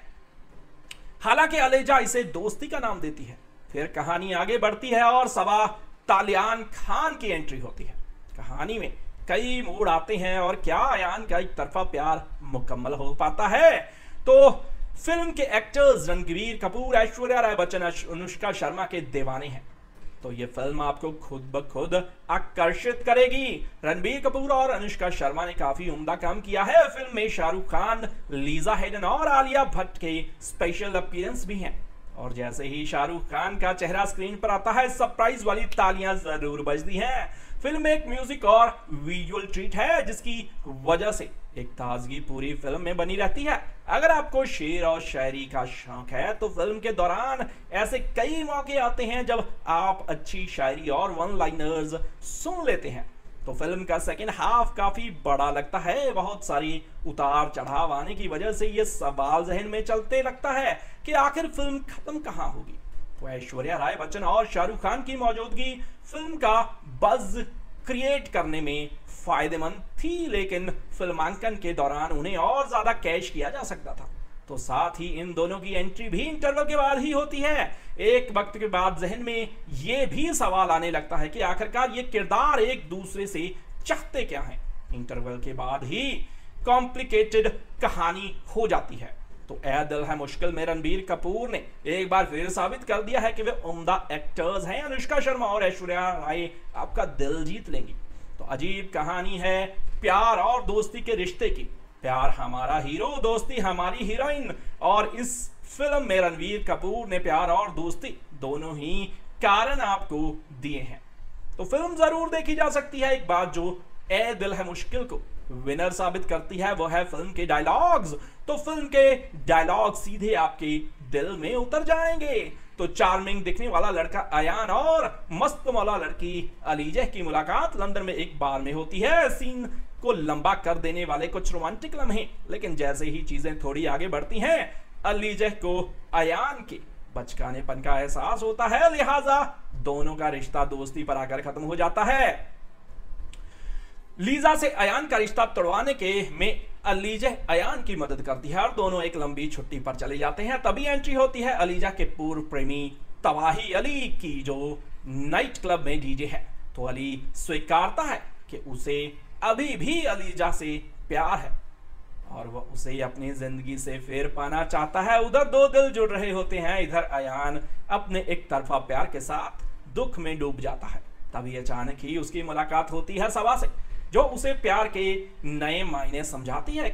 हालांकि अलीजा इसे दोस्ती का नाम देती है। फिर कहानी आगे बढ़ती है और सबा तालियान खान की एंट्री होती है। कहानी में कई मोड़ आते हैं और क्या अयान का एक तरफा प्यार मुकम्मल हो पाता है। तो फिल्म के एक्टर्स रणबीर कपूर, ऐश्वर्या राय बच्चन, अनुष्का शर्मा के दीवाने हैं। तो ये फिल्म आपको खुद ब खुद आकर्षित करेगी। रणबीर कपूर और अनुष्का शर्मा ने काफी उम्दा काम किया है। फिल्म में शाहरुख खान, लीजा हेडन और आलिया भट्ट के स्पेशल अपीयरेंस भी हैं। और जैसे ही शाहरुख खान का चेहरा स्क्रीन पर आता है, सरप्राइज वाली तालियां जरूर बजती हैं। फिल्म एक म्यूजिक और विजुअल ट्रीट है, जिसकी वजह से एक ताजगी पूरी फिल्म में बनी रहती है। अगर आपको शेर और शायरी का शौक है तो फिल्म के दौरान ऐसे कई मौके आते हैं जब आप अच्छी शायरी और वन लाइनर्स सुन लेते हैं। तो फिल्म का सेकेंड हाफ काफी बड़ा लगता है। बहुत सारी उतार चढ़ाव आने की वजह से ये सवाल जहन में चलते लगता है कि आखिर फिल्म खत्म कहां होगी। तो ऐश्वर्या राय बच्चन और शाहरुख खान की मौजूदगी फिल्म का बज़ क्रिएट करने में फायदेमंद थी, लेकिन फिल्मांकन के दौरान उन्हें और ज्यादा कैश किया जा सकता था। तो साथ ही इन दोनों की एंट्री भी इंटरवल के बाद ही होती है। एक वक्त के बाद जहन में ये भी सवाल आने लगता है कि आखिरकार ये किरदार एक दूसरे से चाहते क्या हैं। इंटरवल के बाद ही कॉम्प्लिकेटेड कहानी हो जाती है। तो ए दिल है मुश्किल में रणबीर कपूर ने एक बार फिर साबित कर दिया है कि वे उम्दा एक्टर्स हैं। अनुष्का शर्मा और ऐश्वर्या राय आपका दिल जीत लेंगी। तो अजीब कहानी है प्यार और दोस्ती के रिश्ते की। प्यार हमारा हीरो, दोस्ती हमारी हीरोइन। और इस फिल्म में रणबीर कपूर ने प्यार और दोस्ती दोनों ही कारण आपको दिए हैं। तो फिल्म जरूर देखी जा सकती है। एक बात जो ए दिल है मुश्किल को विनर साबित करती है वो है फिल्म के डायलॉग्स। तो फिल्म के डायलॉग सीधे आपके दिल में उतर जाएंगे। तो चार्मिंग दिखने वाला लड़का अयान और मस्त मौला लड़की अलीजा की मुलाकात लंदन में एक बार में होती है। सीन को लंबा कर देने वाले कुछ रोमांटिक लम्हे, लेकिन जैसे ही चीजें थोड़ी आगे बढ़ती हैं, अलीजा को अयान के बचकानेपन का एहसास होता है, लिहाजा दोनों का रिश्ता दोस्ती पर आकर खत्म हो जाता है। लीजा से अयान का रिश्ता तोड़वाने के में अलीजा अयान की मदद करती है और दोनों एक लंबी छुट्टी पर चले जाते हैं। तभी एंट्री होती है अलीजा के पूर्व प्रेमी तवाही अली की, जो नाइट क्लब में डीजे है। तो अली स्वीकारता है कि उसे अभी भी अलीजा से प्यार है और वह उसे अपनी जिंदगी से फिर पाना चाहता है। उधर दो दिल जुड़ रहे होते हैं। इधर अयान अपने एक तरफा प्यार के साथ दुख में डूब जाता है। तभी अचानक ही उसकी मुलाकात होती है सबा से, जो उसे प्यार के नए मायने समझाती है।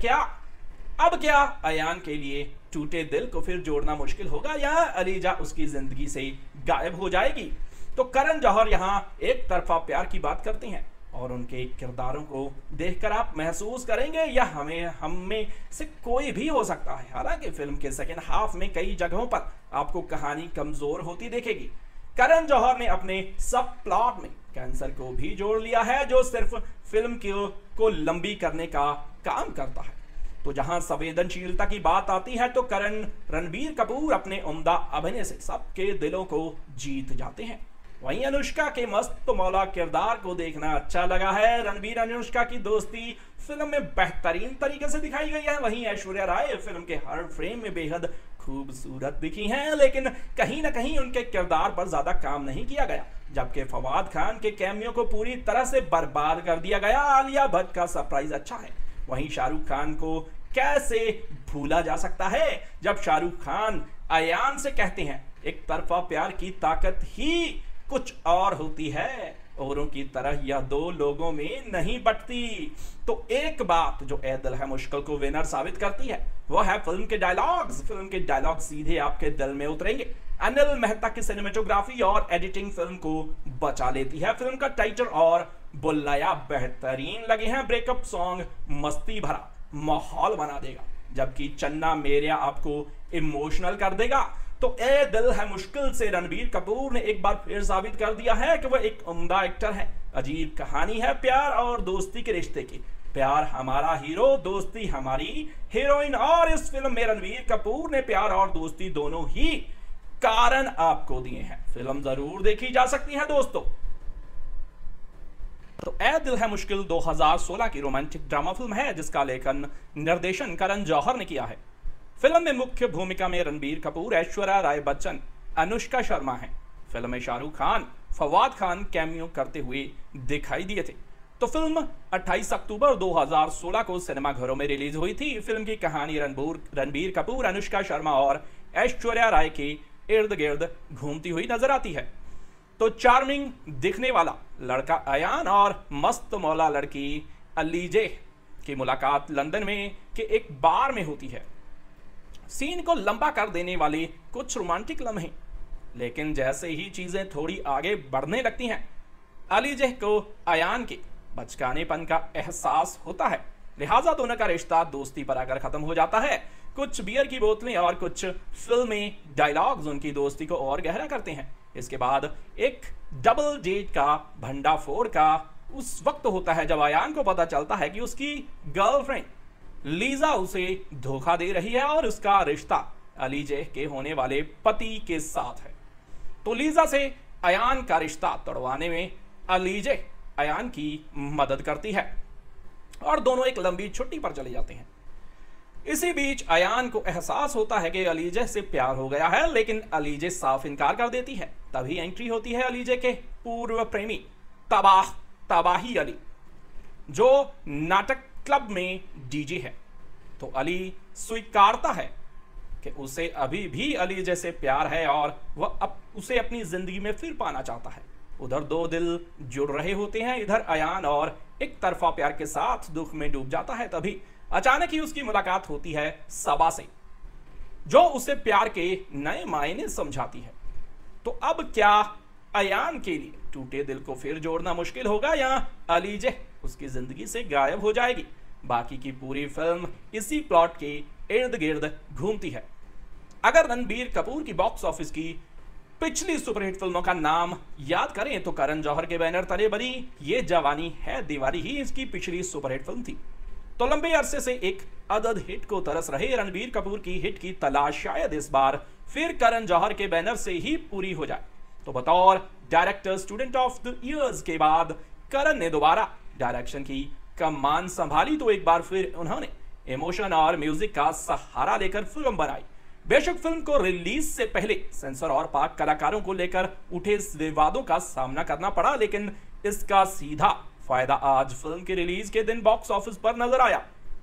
अब क्या अयान के लिए टूटे दिल को फिर जोड़ना मुश्किल होगा या अलीजा उसकी जिंदगी से गायब हो जाएगी। तो करण जौहर यहाँ एक तरफा प्यार की बात करते हैं और उनके किरदारों को देखकर आप महसूस करेंगे या हम में से कोई भी हो सकता है। हालांकि फिल्म के सेकेंड हाफ में कई जगहों पर आपको कहानी कमजोर होती दिखेगी। करण जौहर ने अपने सब प्लॉट में कैंसर को भी जोड़ लिया है, जो सिर्फ फिल्म को लंबी करने का काम करता है। तो जहां संवेदनशीलता की बात आती है तो करण रणबीर कपूर अपने उम्दा अभिनय से सबके दिलों को जीत जाते हैं। वहीं अनुष्का के मस्त मौला किरदार को देखना अच्छा लगा है। रणबीर अनुष्का की दोस्ती फिल्म में बेहतरीन तरीके से दिखाई गई है। वहीं ऐश्वर्या राय फिल्म के हर फ्रेम में बेहद खूबसूरत दिखी हैं, लेकिन कहीं ना कहीं उनके किरदार पर ज्यादा काम नहीं किया गया। जबकि फवाद खान के कैमियो को पूरी तरह से बर्बाद कर दिया गया। आलिया भट्ट का सरप्राइज अच्छा है। वहीं शाहरुख खान को कैसे भूला जा सकता है जब शाहरुख खान अयान से कहते हैं एक तरफा प्यार की ताकत ही कुछ और होती है, औरों की तरह यह दो लोगों में नहीं बटती। तो एक बात जो ए दिल है मुश्किल को विनर साबित करती है वो है फिल्म के डायलॉग्स। फिल्म के डायलॉग सीधे आपके दिल में उतरेंगे। अनिल मेहता की सिनेमेटोग्राफी और एडिटिंग फिल्म को बचा लेती है। फिल्म का टाइटल और बुल्लाया बेहतरीन लगे हैं। ब्रेकअप सॉन्ग मस्ती भरा माहौल बना देगा, जबकि चन्ना मेरेया आपको इमोशनल कर देगा। तो ए दिल है मुश्किल से रणबीर कपूर ने एक बार फिर साबित कर दिया है कि वह एक उम्दा एक्टर है। अजीब कहानी है प्यार और दोस्ती के रिश्ते की। प्यार हमारा हीरो, दोस्ती हमारी हीरोइन, और इस फिल्म में रणबीर कपूर ने प्यार और दोस्ती दोनों ही कारण आपको दिए हैं। फिल्म जरूर देखी जा सकती है दोस्तों। तो ए दिल है मुश्किल 2016 की रोमांटिक ड्रामा फिल्म है जिसका लेखन निर्देशन करण जौहर ने किया है। फिल्म में मुख्य भूमिका में रणबीर कपूर, ऐश्वर्या राय बच्चन, अनुष्का शर्मा हैं। फिल्म में शाहरुख खान, फवाद खान कैमियो करते हुए दिखाई दिए थे। तो फिल्म 28 अक्टूबर 2016 को सिनेमाघरों में रिलीज हुई थी। फिल्म की कहानी रणबीर कपूर, अनुष्का शर्मा और ऐश्वर्या राय के इर्द गिर्द घूमती हुई नजर आती है। तो चार्मिंग दिखने वाला लड़का अयान और मस्त मौला लड़की अलीजे की मुलाकात लंदन में के एक बार में होती है। सीन को लंबा कर देने वाले कुछ रोमांटिक लम्हे, लेकिन जैसे ही चीजें थोड़ी आगे बढ़ने लगती हैं, अलीजे को अयान के बचकानेपन का एहसास होता है। लिहाजा दोनों का रिश्ता दोस्ती पर आकर खत्म हो जाता है। कुछ बियर की बोतलें और कुछ फिल्मी डायलॉग्स उनकी दोस्ती को और गहरा करते हैं। इसके बाद एक डबल डेट का भंडाफोड़ का उस वक्त होता है जब अयान को पता चलता है कि उसकी गर्लफ्रेंड लीजा उसे धोखा दे रही है और उसका रिश्ता अलीजे के होने वाले पति के साथ है। तो लीजा से अयान का रिश्ता तोड़वाने में अलीजे अयान की मदद करती है और दोनों एक लंबी छुट्टी पर चले जाते हैं। इसी बीच अयान को एहसास होता है कि अलीजे से प्यार हो गया है, लेकिन अलीजे साफ इनकार कर देती है। तभी एंट्री होती है अलीजे के पूर्व प्रेमी तबाही अली, जो नाटक क्लब में डीजे है। तो अली स्वीकारता है कि उसे अभी भी अलीजे से प्यार है और वह उसे अपनी जिंदगी में फिर पाना चाहता है। उधर दो दिल जुड़ रहे होते हैं, इधर अयान और एक तरफा प्यार के साथ दुख में डूब जाता है। तभी अचानक ही उसकी मुलाकात होती है सबा से, जो उसे प्यार के नए मायने समझाती है। तो अब क्या अयान के लिए टूटे दिल को फिर जोड़ना मुश्किल होगा या अलीजे उसकी जिंदगी से गायब हो जाएगी? बाकी की पूरी फिल्म इसी प्लॉट के इर्द गिर्द घूमती है। अगर रणबीर कपूर की बॉक्स ऑफिस की पिछली सुपरहिट फिल्मों का नाम याद करें तो करण जौहर के बैनर तले बनी ये जवानी है दीवारी ही इसकी पिछली सुपरहिट फिल्म थी। तो लंबे अरसे से एक अदद हिट को तरस रहे रणबीर कपूर की हिट की तलाश शायद इस बार फिर करण जौहर के बैनर से ही पूरी हो जाए। तो बतौर director student of the years के बाद करण ने दोबारा डायरेक्शन की कमान संभाली, तो एक बार फिर उन्होंने इमोशन और म्यूजिक का सहारा लेकर फिल्म बनाई। बेशक फिल्म को रिलीज से पहले सेंसर और पाक कलाकारों को लेकर उठे विवादों का सामना करना पड़ा, लेकिन इसका सीधा फायदा आज फिल्म के रिलीज के दिन बॉक्स ऑफिस पर नजर आया।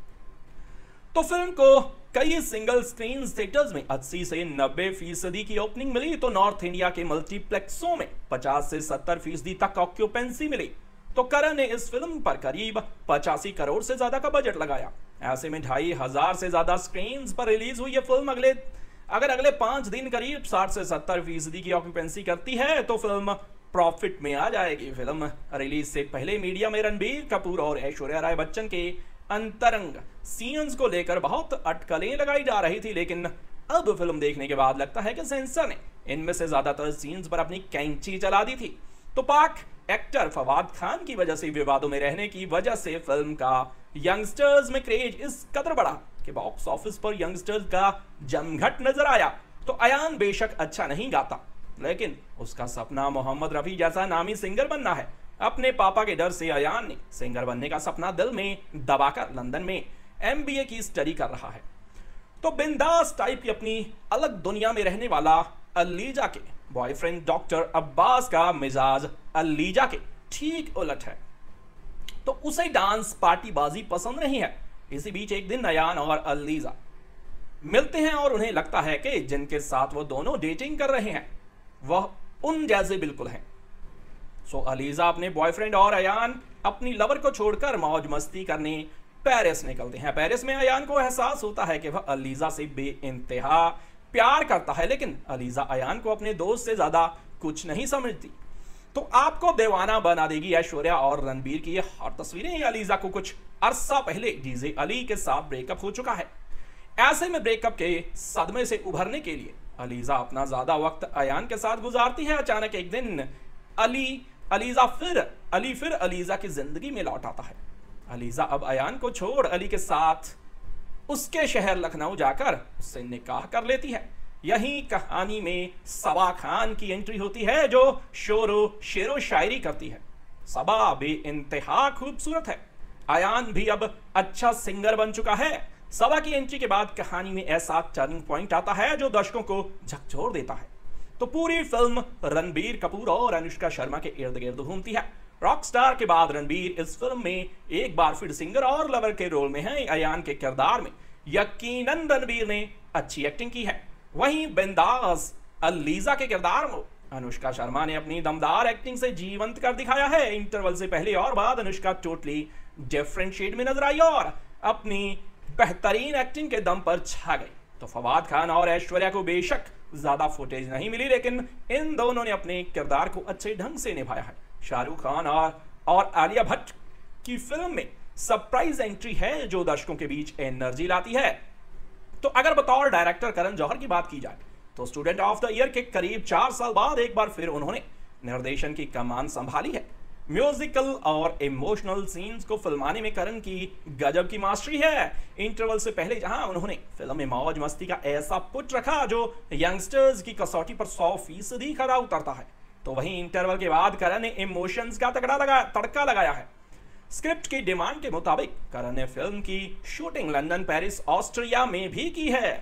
तो फिल्म को कई सिंगल स्क्रीन थिएटर्स में 80 से 90% की ओपनिंग मिली, तो नॉर्थ इंडिया के मल्टीप्लेक्सों में 50 से 70% तक ऑक्यूपेंसी मिली। तो करण ने इस फिल्म पर करीब 85 करोड़ से ज्यादा का बजट लगाया। ऐसे में 2500 से ज्यादा स्क्रीन पर रिलीज हुई यह फिल्म अगले 5 दिन करीब 60 से 70% की ऑक्यूपेंसी करती है तो फिल्म प्रॉफिट में आ जाएगी। फिल्म रिलीज से पहले मीडिया में रणबीर कपूर और ऐश्वर्या राय बच्चन के अंतरंग सीन्स को लेकर बहुत अटकलें लगाई जा रही थी, लेकिन अब फिल्म देखने के बाद लगता है कि सेंसर ने इनमें से ज्यादातर सीन्स पर अपनी कैंची चला दी थी। तो पाक एक्टर फवाद खान की वजह से विवादों में रहने की वजह से फिल्म का यंगस्टर्स में क्रेज इस कदर बढ़ा कि बॉक्स ऑफिस पर यंगस्टर्स का जमघट नजर आया। तो अयान बेशक अच्छा नहीं गाता, लेकिन उसका सपना मोहम्मद रफी जैसा नामी सिंगर बनना है। अपने पापा के डर से अयान ने सिंगर बनने का सपना दिल में दबाकर लंदन में MBA की स्टडी कर रहा है। तो बिंदास टाइप की अपनी अलग दुनिया में रहने वाला अलीजा के बॉयफ्रेंड डॉक्टर अब्बास का मिजाज अलीजा के ठीक उलट है, तो उसे डांस पार्टीबाजी पसंद नहीं है। इसी बीच एक दिन अयान और अलीजा मिलते हैं और उन्हें लगता है कि जिनके साथ वो दोनों डेटिंग कर रहे हैं वह उन जैसे बिल्कुल हैं। सो अलीजा अपने बॉयफ्रेंड और अयान अपनी लवर को छोड़कर मौज मस्ती करने पेरिस निकलते हैं। पेरिस में अयान को एहसास होता है कि वह अलीजा से बेइंतहा प्यार करता है, लेकिन अलीजा अयान को अपने दोस्त से ज्यादा कुछ नहीं समझती। तो आपको दीवाना बना देगी ऐश्वर्या और रणबीर की ये हर तस्वीरें। अलीजा को कुछ अरसा पहले डीजे अली के साथ ब्रेकअप हो चुका है। ऐसे में ब्रेकअप के सदमे से उभरने के लिए अलीजा अपना ज्यादा वक्त अयान के साथ गुजारती है। अचानक एक दिन अली फिर अलीजा की जिंदगी में लौट आता है। अलीजा अब अयान को छोड़ अली के साथ उसके शहर लखनऊ जाकर उससे निकाह कर लेती है। यही कहानी में सबा खान की एंट्री होती है, जो शेरो शायरी करती है। सबा भी इंतहा खूबसूरत है। अयान भी अब अच्छा सिंगर बन चुका है। सबा की एंट्री के बाद कहानी में ऐसा टर्निंग पॉइंट आता है जो दर्शकों को झकझोर देता है। तो पूरी फिल्म रणबीर कपूर और अनुष्का शर्मा के इर्द गिर्द घूमती है। रॉकस्टार के बाद रणबीर इस फिल्म में एक बार फिर सिंगर और लवर के रोल में है। अयान के किरदार में यकीनन रणबीर ने अच्छी एक्टिंग की है। वहीं बिंदास अलीजा के किरदार में अनुष्का शर्मा ने अपनी दमदार एक्टिंग से जीवंत कर दिखाया है। इंटरवल से पहले और बाद अनुष्का टोटली डिफरेंट शेड में नजर आई और अपनी बेहतरीन एक्टिंग के दम पर छा गई। तो फवाद खान और ऐश्वर्या को बेशक ज्यादा फुटेज नहीं मिली, लेकिन इन दोनों ने अपने किरदार को अच्छे ढंग से निभाया है। शाहरुख खान और आलिया भट्ट की फिल्म में सरप्राइज एंट्री है जो दर्शकों के बीच एनर्जी लाती है। तो अगर बतौर डायरेक्टर करण जौहर की बात की जाए तो स्टूडेंट ऑफ द ईयर के करीब 4 साल बाद एक बार फिर उन्होंने निर्देशन की कमान संभाली है। म्यूजिकल और इमोशनल सीन्स को फिल्माने में करण की गजब की मास्टरी है। इंटरवल से पहले जहां उन्होंने फिल्म में मौज मस्ती का ऐसा पुट रखा जो यंगस्टर्स की कसौटी पर 100% खरा उतरता है, तो वहीं इंटरवल के बाद करण ने इमोशंस का तड़का लगाया है। स्क्रिप्ट की डिमांड के मुताबिक करण ने फिल्म की शूटिंग लंदन, पेरिस, ऑस्ट्रिया में भी की है।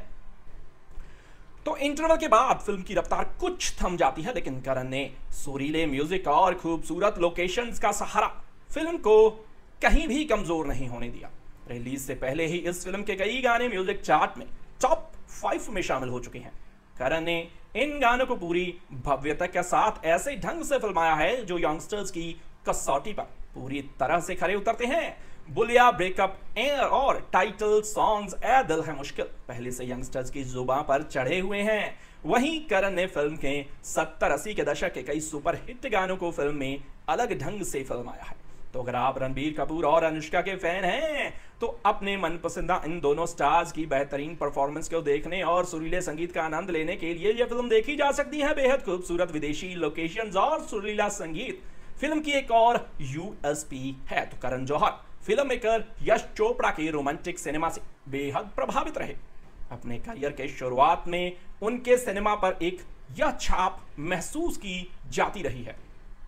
तो इंटरवल के बाद फिल्म की रफ्तार कुछ थम जाती है, लेकिन करण ने सुरीले म्यूजिक और खूबसूरत लोकेशंस का सहारा फिल्म को कहीं भी कमजोर नहीं होने दिया। रिलीज से पहले ही इस फिल्म के कई गाने म्यूजिक चार्ट में टॉप 5 में शामिल हो चुके हैं। करण ने इन गानों को पूरी भव्यता के साथ ऐसे ढंग से फिल्माया है जो यंगस्टर्स की कसौटी पर पूरी तरह से खरे उतरते हैं। बुलिया, ब्रेकअप, एयर और टाइटल सॉन्ग्स ए दिल है मुश्किल पहले से यंगस्टर्स की जुबान पर चढ़े हुए हैं। वहीं करण ने फिल्म के 70-80 के दशक के कई सुपर हिट गानों को फिल्म में अलग ढंग से फिल्माया है। तो अगर आप रणबीर कपूर और अनुष्का के फैन हैं तो अपने मनपसंदा इन दोनों स्टार्स की बेहतरीन परफॉर्मेंस को देखने और सुरीले संगीत का आनंद लेने के लिए यह फिल्म देखी जा सकती है। बेहद खूबसूरत विदेशी लोकेशंस और सुरीला संगीत फिल्म की एक और यूएसपी है। तो करण जौहर फिल्म मेकर यश चोपड़ा के रोमांटिक सिनेमा से बेहद प्रभावित रहे। अपने करियर के शुरुआत में उनके सिनेमा पर एक यह छाप महसूस की जाती रही है।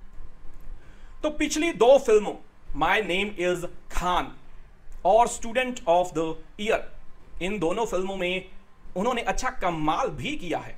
तो पिछली 2 फिल्मों माय नेम इज खान और स्टूडेंट ऑफ द ईयर, इन दोनों फिल्मों में उन्होंने अच्छा कमाल भी किया है।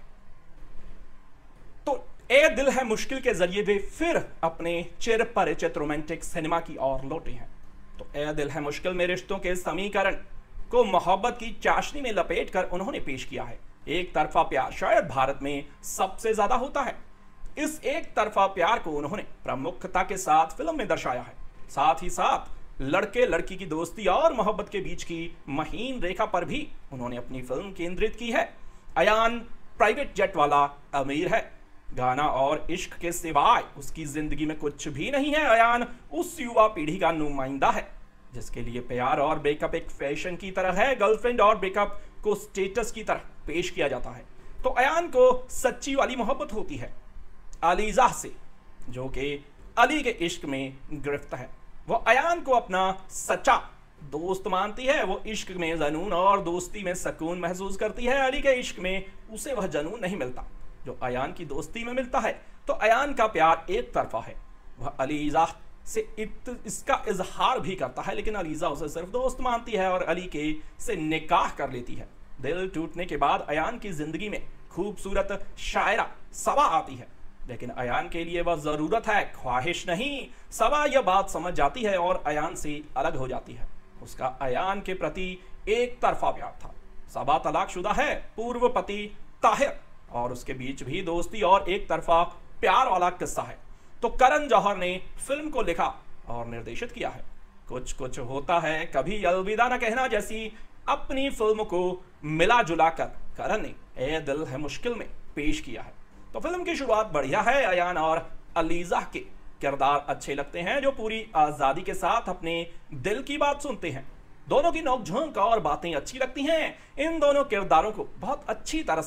तो ए दिल है मुश्किल के जरिए वे फिर अपने चिर परिचित रोमांटिक सिनेमा की ओर लौटे हैं। तो ए दिल है मुश्किल में रिश्तों के समीकरण को मोहब्बत की चाशनी में लपेटकर उन्होंने पेश किया है। एक तरफा प्यार शायद भारत में सबसे ज्यादा होता है। इस एक तरफा प्यार को उन्होंने प्रमुखता के साथ फिल्म में दर्शाया है। साथ ही साथ लड़के लड़की की दोस्ती और मोहब्बत के बीच की महीन रेखा पर भी उन्होंने अपनी फिल्म केंद्रित की है। अयान प्राइवेट जेट वाला अमीर है, गाना और इश्क के सिवाय उसकी जिंदगी में कुछ भी नहीं है। अयान उस युवा पीढ़ी का नुमाइंदा है जिसके लिए प्यार और ब्रेकअप एक फैशन की तरह है। गर्लफ्रेंड और ब्रेकअप को स्टेटस की तरह पेश किया जाता है। तो अयान को सच्ची वाली मोहब्बत होती है अलीजा से, जो कि अली के इश्क में गिरफ्त है। वो अयान को अपना सच्चा दोस्त मानती है। वो इश्क में जनून और दोस्ती में सुकून महसूस करती है। अली के इश्क में उसे वह जनून नहीं मिलता जो अयान की दोस्ती में मिलता है। तो अयान का प्यार एक तरफा है। वह अलीजा से इसका इजहार भी करता है, लेकिन अलीजा उसे सिर्फ दोस्त मानती है और अली के से निकाह कर लेती है। दिल टूटने के बाद अयान की जिंदगी में खूबसूरत शायरा सबा आती है, लेकिन अयान के लिए वह जरूरत है, ख्वाहिश नहीं। सबा यह बात समझ जाती है और अयान से अलग हो जाती है। उसका अयान के प्रति एक तरफा प्यार था। सबा तलाकशुदा है, पूर्व पति ताहिर और उसके बीच भी दोस्ती और एक तरफा प्यार वाला किस्सा है। तो करण जौहर ने फिल्म को लिखा और निर्देशित किया है। कुछ कुछ होता है कभी अलविदा न कहना जैसी अपनी फिल्म को मिला जुला कर करण ने ए दिल है मुश्किल में पेश किया है। तो फिल्म की शुरुआत बढ़िया है। अयान और अलीजा के किरदार अच्छे लगते हैं जो पूरी आजादी के साथ अपने दिल की बात सुनते हैं। दोनों की नोकझोंक और बातें अच्छी लगती हैं। इन दोनों किरदारों को बहुत अच्छी तरह से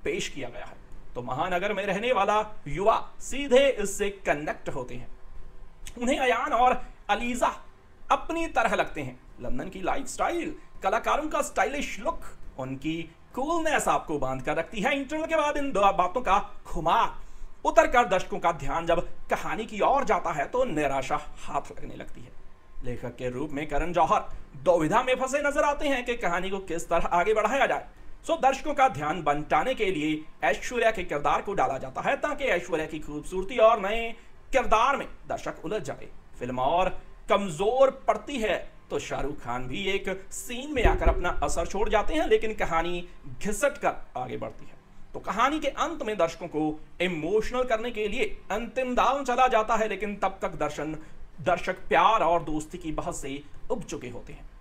पेश किया गया है। तो महानगर में रहने वाला युवा सीधे इससे कनेक्ट होते हैं। उन्हें अयान और अलीजा अपनी तरह लगते हैं। लंदन की लाइफस्टाइल, कलाकारों का स्टाइलिश लुक, उनकी कूलनेस आपको बांध कर रखती है। इंटरवल के बाद इन दो बातों का खुमार उतरकर दर्शकों का ध्यान जब कहानी की ओर जाता है तो निराशा हाथ लगने लगती है। लेखक के रूप में करण जौहर दुविधा में फंसे नजर आते हैं कि कहानी को किस तरह आगे बढ़ाया जाए। सो दर्शकों का ध्यान बंटाने के लिए ऐश्वर्या के किरदार को डाला जाता है ताकि ऐश्वर्या की खूबसूरती और नए किरदार में दर्शक उलझ जाए। फिल्म और कमजोर पड़ती है तो शाहरुख खान भी एक सीन में आकर अपना असर छोड़ जाते हैं, लेकिन कहानी घिसट कर आगे बढ़ती है। तो कहानी के अंत में दर्शकों को इमोशनल करने के लिए अंतिम दाव चला जाता है, लेकिन तब तक दर्शक प्यार और दोस्ती की बहस से उब चुके होते हैं।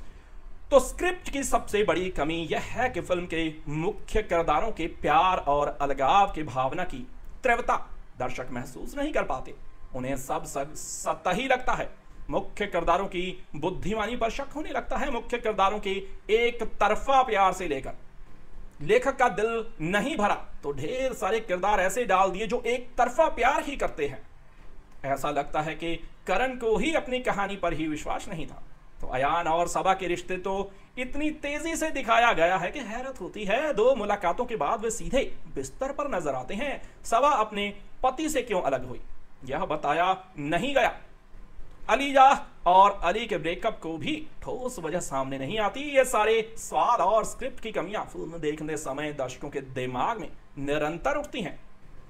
तो स्क्रिप्ट की सबसे बड़ी कमी यह है कि फिल्म के मुख्य किरदारों के प्यार और अलगाव की भावना की तीव्रता दर्शक महसूस नहीं कर पाते। उन्हें सब सतही लगता है। मुख्य किरदारों की बुद्धिमानी पर शक होने लगता है। मुख्य किरदारों के एक तरफा प्यार से लेकर लेखक का दिल नहीं भरा तो ढेर सारे किरदार ऐसे डाल दिए जो एक तरफा प्यार ही करते हैं। ऐसा लगता है कि करण को ही अपनी कहानी पर ही विश्वास नहीं था। तो अयान और सबा के रिश्ते तो इतनी तेजी से दिखाया गया है कि हैरत होती है। 2 मुलाकातों के बाद वे सीधे बिस्तर पर नजर आते हैं। सबा अपने पति से क्यों अलग हुई यह बताया नहीं गया। अलीजा और अली के ब्रेकअप को भी ठोस वजह सामने नहीं आती। ये सारे स्वाद और स्क्रिप्ट की कमियां फिल्म देखने समय दर्शकों के दिमाग में निरंतर उठती हैं।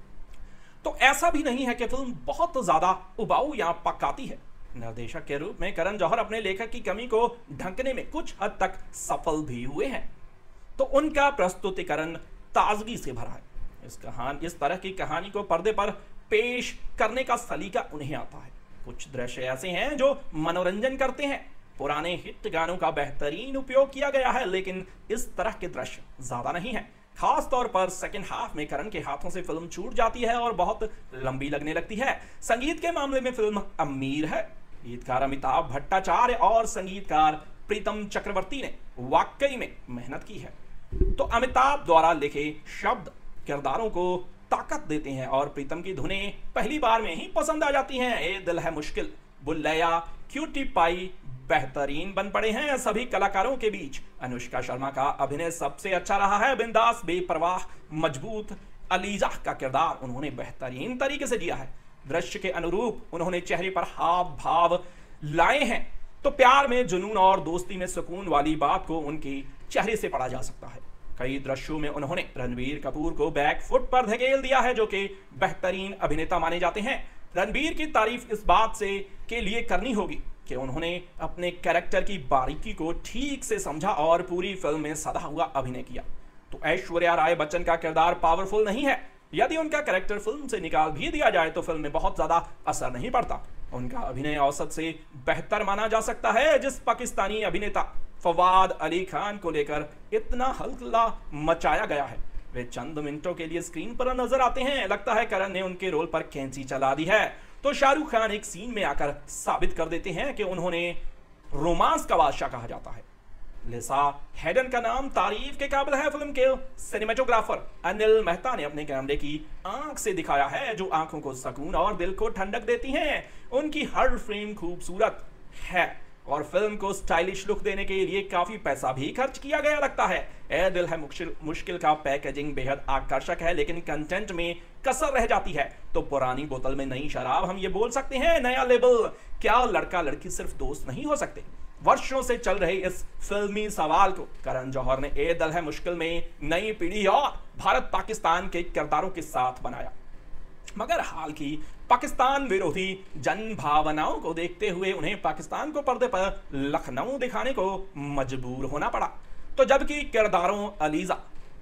तो ऐसा भी नहीं है कि फिल्म बहुत ज्यादा उबाऊ या पकाती है। निर्देशक के रूप में करण जौहर अपने लेखक की कमी को ढंकने में कुछ हद तक सफल भी हुए हैं। तो उनका प्रस्तुतिकरण ताजगी से भरा है। इस तरह की कहानी को पर्दे पर पेश करने का सलीका उन्हें आता है। कुछ दृश्य ऐसे हैं जो मनोरंजन करते हैं। पुराने हिट गानों का बेहतरीन उपयोग किया गया है, लेकिन इस तरह के दृश्य ज्यादा नहीं है। खास तौर पर सेकंड हाफ में करण के हाथों से फिल्म छूट जाती है और बहुत लंबी लगने लगती है। संगीत के मामले में फिल्म अमीर है। गीतकार अमिताभ भट्टाचार्य और संगीतकार प्रीतम चक्रवर्ती ने वाकई में मेहनत की है। तो अमिताभ द्वारा लिखे शब्द किरदारों को ताकत देते हैं और प्रीतम की धुनें पहली बार में ही पसंद आ जाती हैं। ए दिल है मुश्किल, बुल्लैया, क्यूटी पाई बेहतरीन बन पड़े हैं। सभी कलाकारों के बीच अनुष्का शर्मा का अभिनय सबसे अच्छा रहा है। बिंदास, बेपरवाह, मजबूत अलीजा का किरदार उन्होंने बेहतरीन तरीके से दिया है। दृश्य के अनुरूप उन्होंने चेहरे पर हाव भाव लाए हैं। तो प्यार में जुनून और दोस्ती में सुकून वाली बात को उनके चेहरे से पढ़ा जा सकता है। कई दृश्यों में उन्होंने रणबीर कपूर को बैक फुट पर धकेल दिया है, जो कि बेहतरीन अभिनेता माने जाते हैं। रणबीर की तारीफ इस बात से के लिए करनी होगी कि उन्होंने अपने कैरेक्टर की बारीकी को ठीक से समझा और पूरी फिल्म में सदा हुआ अभिनय किया। तो ऐश्वर्या राय बच्चन का किरदार पावरफुल नहीं है। यदि उनका कैरेक्टर फिल्म से निकाल भी दिया जाए तो फिल्म में बहुत ज्यादा असर नहीं पड़ता। उनका अभिनय औसत से बेहतर माना जा सकता है। जिस पाकिस्तानी अभिनेता फवाद अली खान को लेकर इतना हल्ला मचाया गया है, वे चंद मिनटों के लिए स्क्रीन पर नजर आते हैं। लगता है करण ने उनके रोल पर कैंची चला दी है। तो शाहरुख खान एक सीन में आकर साबित कर देते हैं कि उन्होंने रोमांस का बादशाह कहा जाता है। लिसा हेडन का नाम तारीफ के काबिल है। फिल्म के सिनेमेटोग्राफर अनिल मेहता ने अपने कैमरे की आंख से दिखाया है, जो आंखों को सुकून और दिल को ठंडक देती हैं। उनकी हर फ्रेम खूबसूरत है और फिल्म को स्टाइलिश लुक देने के लिए काफी पैसा भी खर्च किया गया लगता है। ए दिल है मुश्किल का पैकेजिंग बेहद आकर्षक है, लेकिन कंटेंट में कसर रह जाती है। तो पुरानी बोतल में नई शराब, हम ये बोल सकते हैं नया लेबल। क्या लड़का लड़की सिर्फ दोस्त नहीं हो सकते? वर्षों से चल रहे इस फिल्मी सवाल को करण जौहर ने ए दिल है मुश्किल में नई पीढ़ी और भारत पाकिस्तान के किरदारों के साथ बनाया। मगर हाल की पाकिस्तान विरोधी जन भावनाओं को देखते हुए उन्हें पाकिस्तान को पर्दे पर लखनऊ दिखाने को मजबूर होना पड़ा। तो जबकि किरदारों अलीजा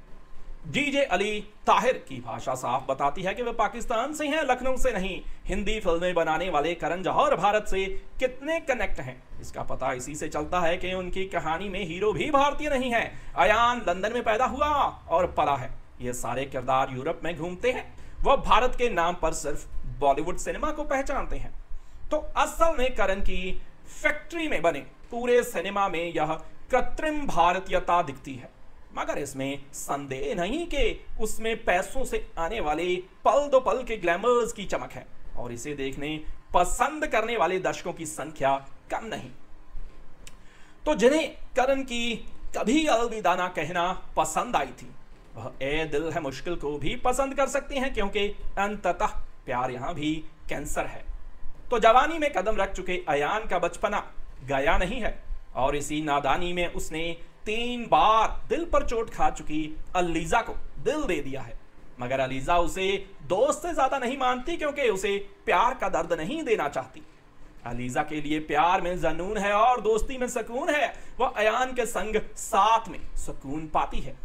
डीजे अली ताहिर की भाषा साफ बताती है कि वे पाकिस्तान से हैं, लखनऊ से नहीं। हिंदी फिल्में बनाने वाले करण जौहर भारत से कितने कनेक्ट हैं, इसका पता इसी से चलता है कि उनकी कहानी में हीरो भी भारतीय नहीं है। अयान लंदन में पैदा हुआ और पला है। ये सारे किरदार यूरोप में घूमते हैं। वह भारत के नाम पर सिर्फ बॉलीवुड सिनेमा को पहचानते हैं। तो असल में करण की फैक्ट्री में बने पूरे सिनेमा में यह कृत्रिम भारतीयता दिखती है। मगर इसमें संदेह नहीं कि उसमें पैसों से आने वाले पल दो पल के ग्लैमर्स की चमक है और इसे देखने पसंद करने वाले दर्शकों की संख्या कम नहीं। तो जिन्हें करण की कभी अलविदा ना कहना पसंद आई थी वह ए दिल है मुश्किल को भी पसंद कर सकते हैं, क्योंकि अंततः प्यार यहां भी कैंसर है। तो जवानी में कदम रख चुके अयान का बचपना गया नहीं है और इसी नादानी में उसने 3 बार दिल पर चोट खा चुकी अलीजा को दिल दे दिया है। मगर अलीजा उसे दोस्त से ज्यादा नहीं मानती, क्योंकि उसे प्यार का दर्द नहीं देना चाहती। अलीजा के लिए प्यार में जनून है और दोस्ती में सुकून है। वह अयान के संग साथ में सुकून पाती है।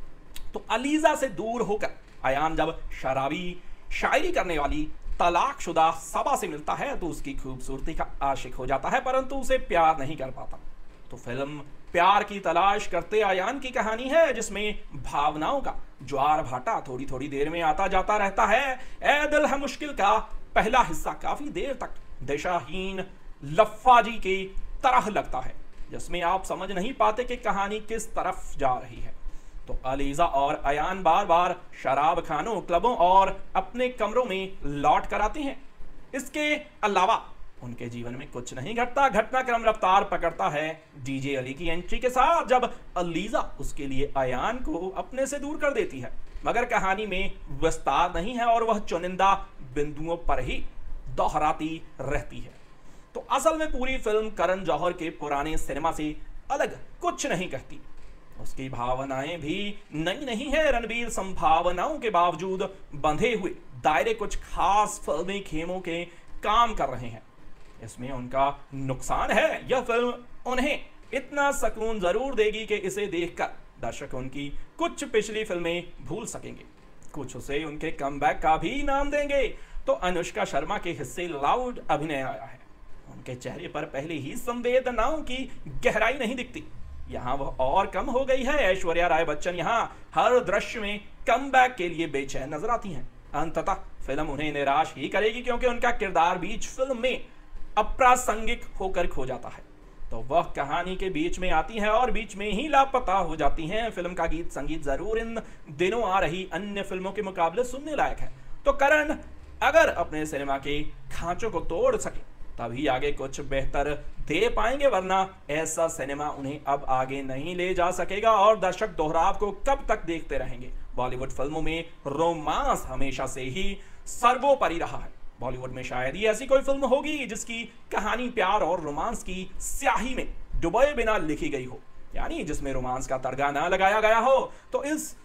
तो अलीजा से दूर होकर अयान जब शराबी शायरी करने वाली तलाकशुदा सबा से मिलता है तो उसकी खूबसूरती का आशिक हो जाता है, परंतु उसे प्यार नहीं कर पाता। तो फिल्म प्यार की तलाश करते अयान की कहानी है, जिसमें भावनाओं का ज्वार भाटा थोड़ी थोड़ी देर में आता जाता रहता है। ए दिल है मुश्किल का पहला हिस्सा काफी देर तक दिशाहीन लफ्फाजी की तरह लगता है, जिसमें आप समझ नहीं पाते कि कहानी किस तरफ जा रही है। तो अलीजा और अयान बार बार शराब खानों, क्लबों और अपने कमरों में लौट कर आते हैं। इसके अलावा उनके जीवन में कुछ नहीं घटता। घटनाक्रम रफ्तार पकड़ता है डीजे अली की एंट्री के साथ, जब अलीजा उसके लिए अयान को अपने से दूर कर देती है। मगर कहानी में विस्तार नहीं है और वह चुनिंदा बिंदुओं पर ही दोहराती रहती है। तो असल में पूरी फिल्म करण जौहर के पुराने सिनेमा से अलग कुछ नहीं कहती। उसकी भावनाएं भी नई नहीं है। रणबीर संभावनाओं के बावजूद बंधे हुए दायरे कुछ खास फिल्मी खेमों के काम कर रहे हैं। इसमें उनका नुकसान है। यह फिल्म उन्हें इतना सुकून जरूर देगी कि इसे देखकर दर्शक उनकी कुछ पिछली फिल्में भूल सकेंगे, कुछ उसे उनके कमबैक का भी नाम देंगे। तो अनुष्का शर्मा के हिस्से लाउड अभिनय आया है। उनके चेहरे पर पहले ही संवेदनाओं की गहराई नहीं दिखती, यहाँ वह और कम हो गई है। ऐश्वर्या राय बच्चन यहाँ हर दृश्य में कमबैक के लिए बेचैन नजर आती हैं। अंततः फिल्म उन्हें निराश ही करेगी, क्योंकि उनका किरदार बीच फिल्म में अप्रासंगिक होकर खो जाता है। तो वह कहानी के बीच में आती है और बीच में ही लापता हो जाती हैं। फिल्म का गीत संगीत जरूर इन दिनों आ रही अन्य फिल्मों के मुकाबले सुनने लायक है। तो करण अगर अपने सिनेमा के खांचों को तोड़ सके तभी आगे कुछ बेहतर दे पाएंगे, वरना ऐसा सिनेमा उन्हें अब आगे नहीं ले जा सकेगा और दर्शक दोहराव को कब तक देखते रहेंगे। बॉलीवुड फिल्मों में रोमांस हमेशा से ही सर्वोपरि रहा है। बॉलीवुड में शायद ही ऐसी कोई फिल्म होगी जिसकी कहानी प्यार और रोमांस की स्याही में डुबोए बिना लिखी गई हो, यानी जिसमें रोमांस का तड़का ना लगाया गया हो। तो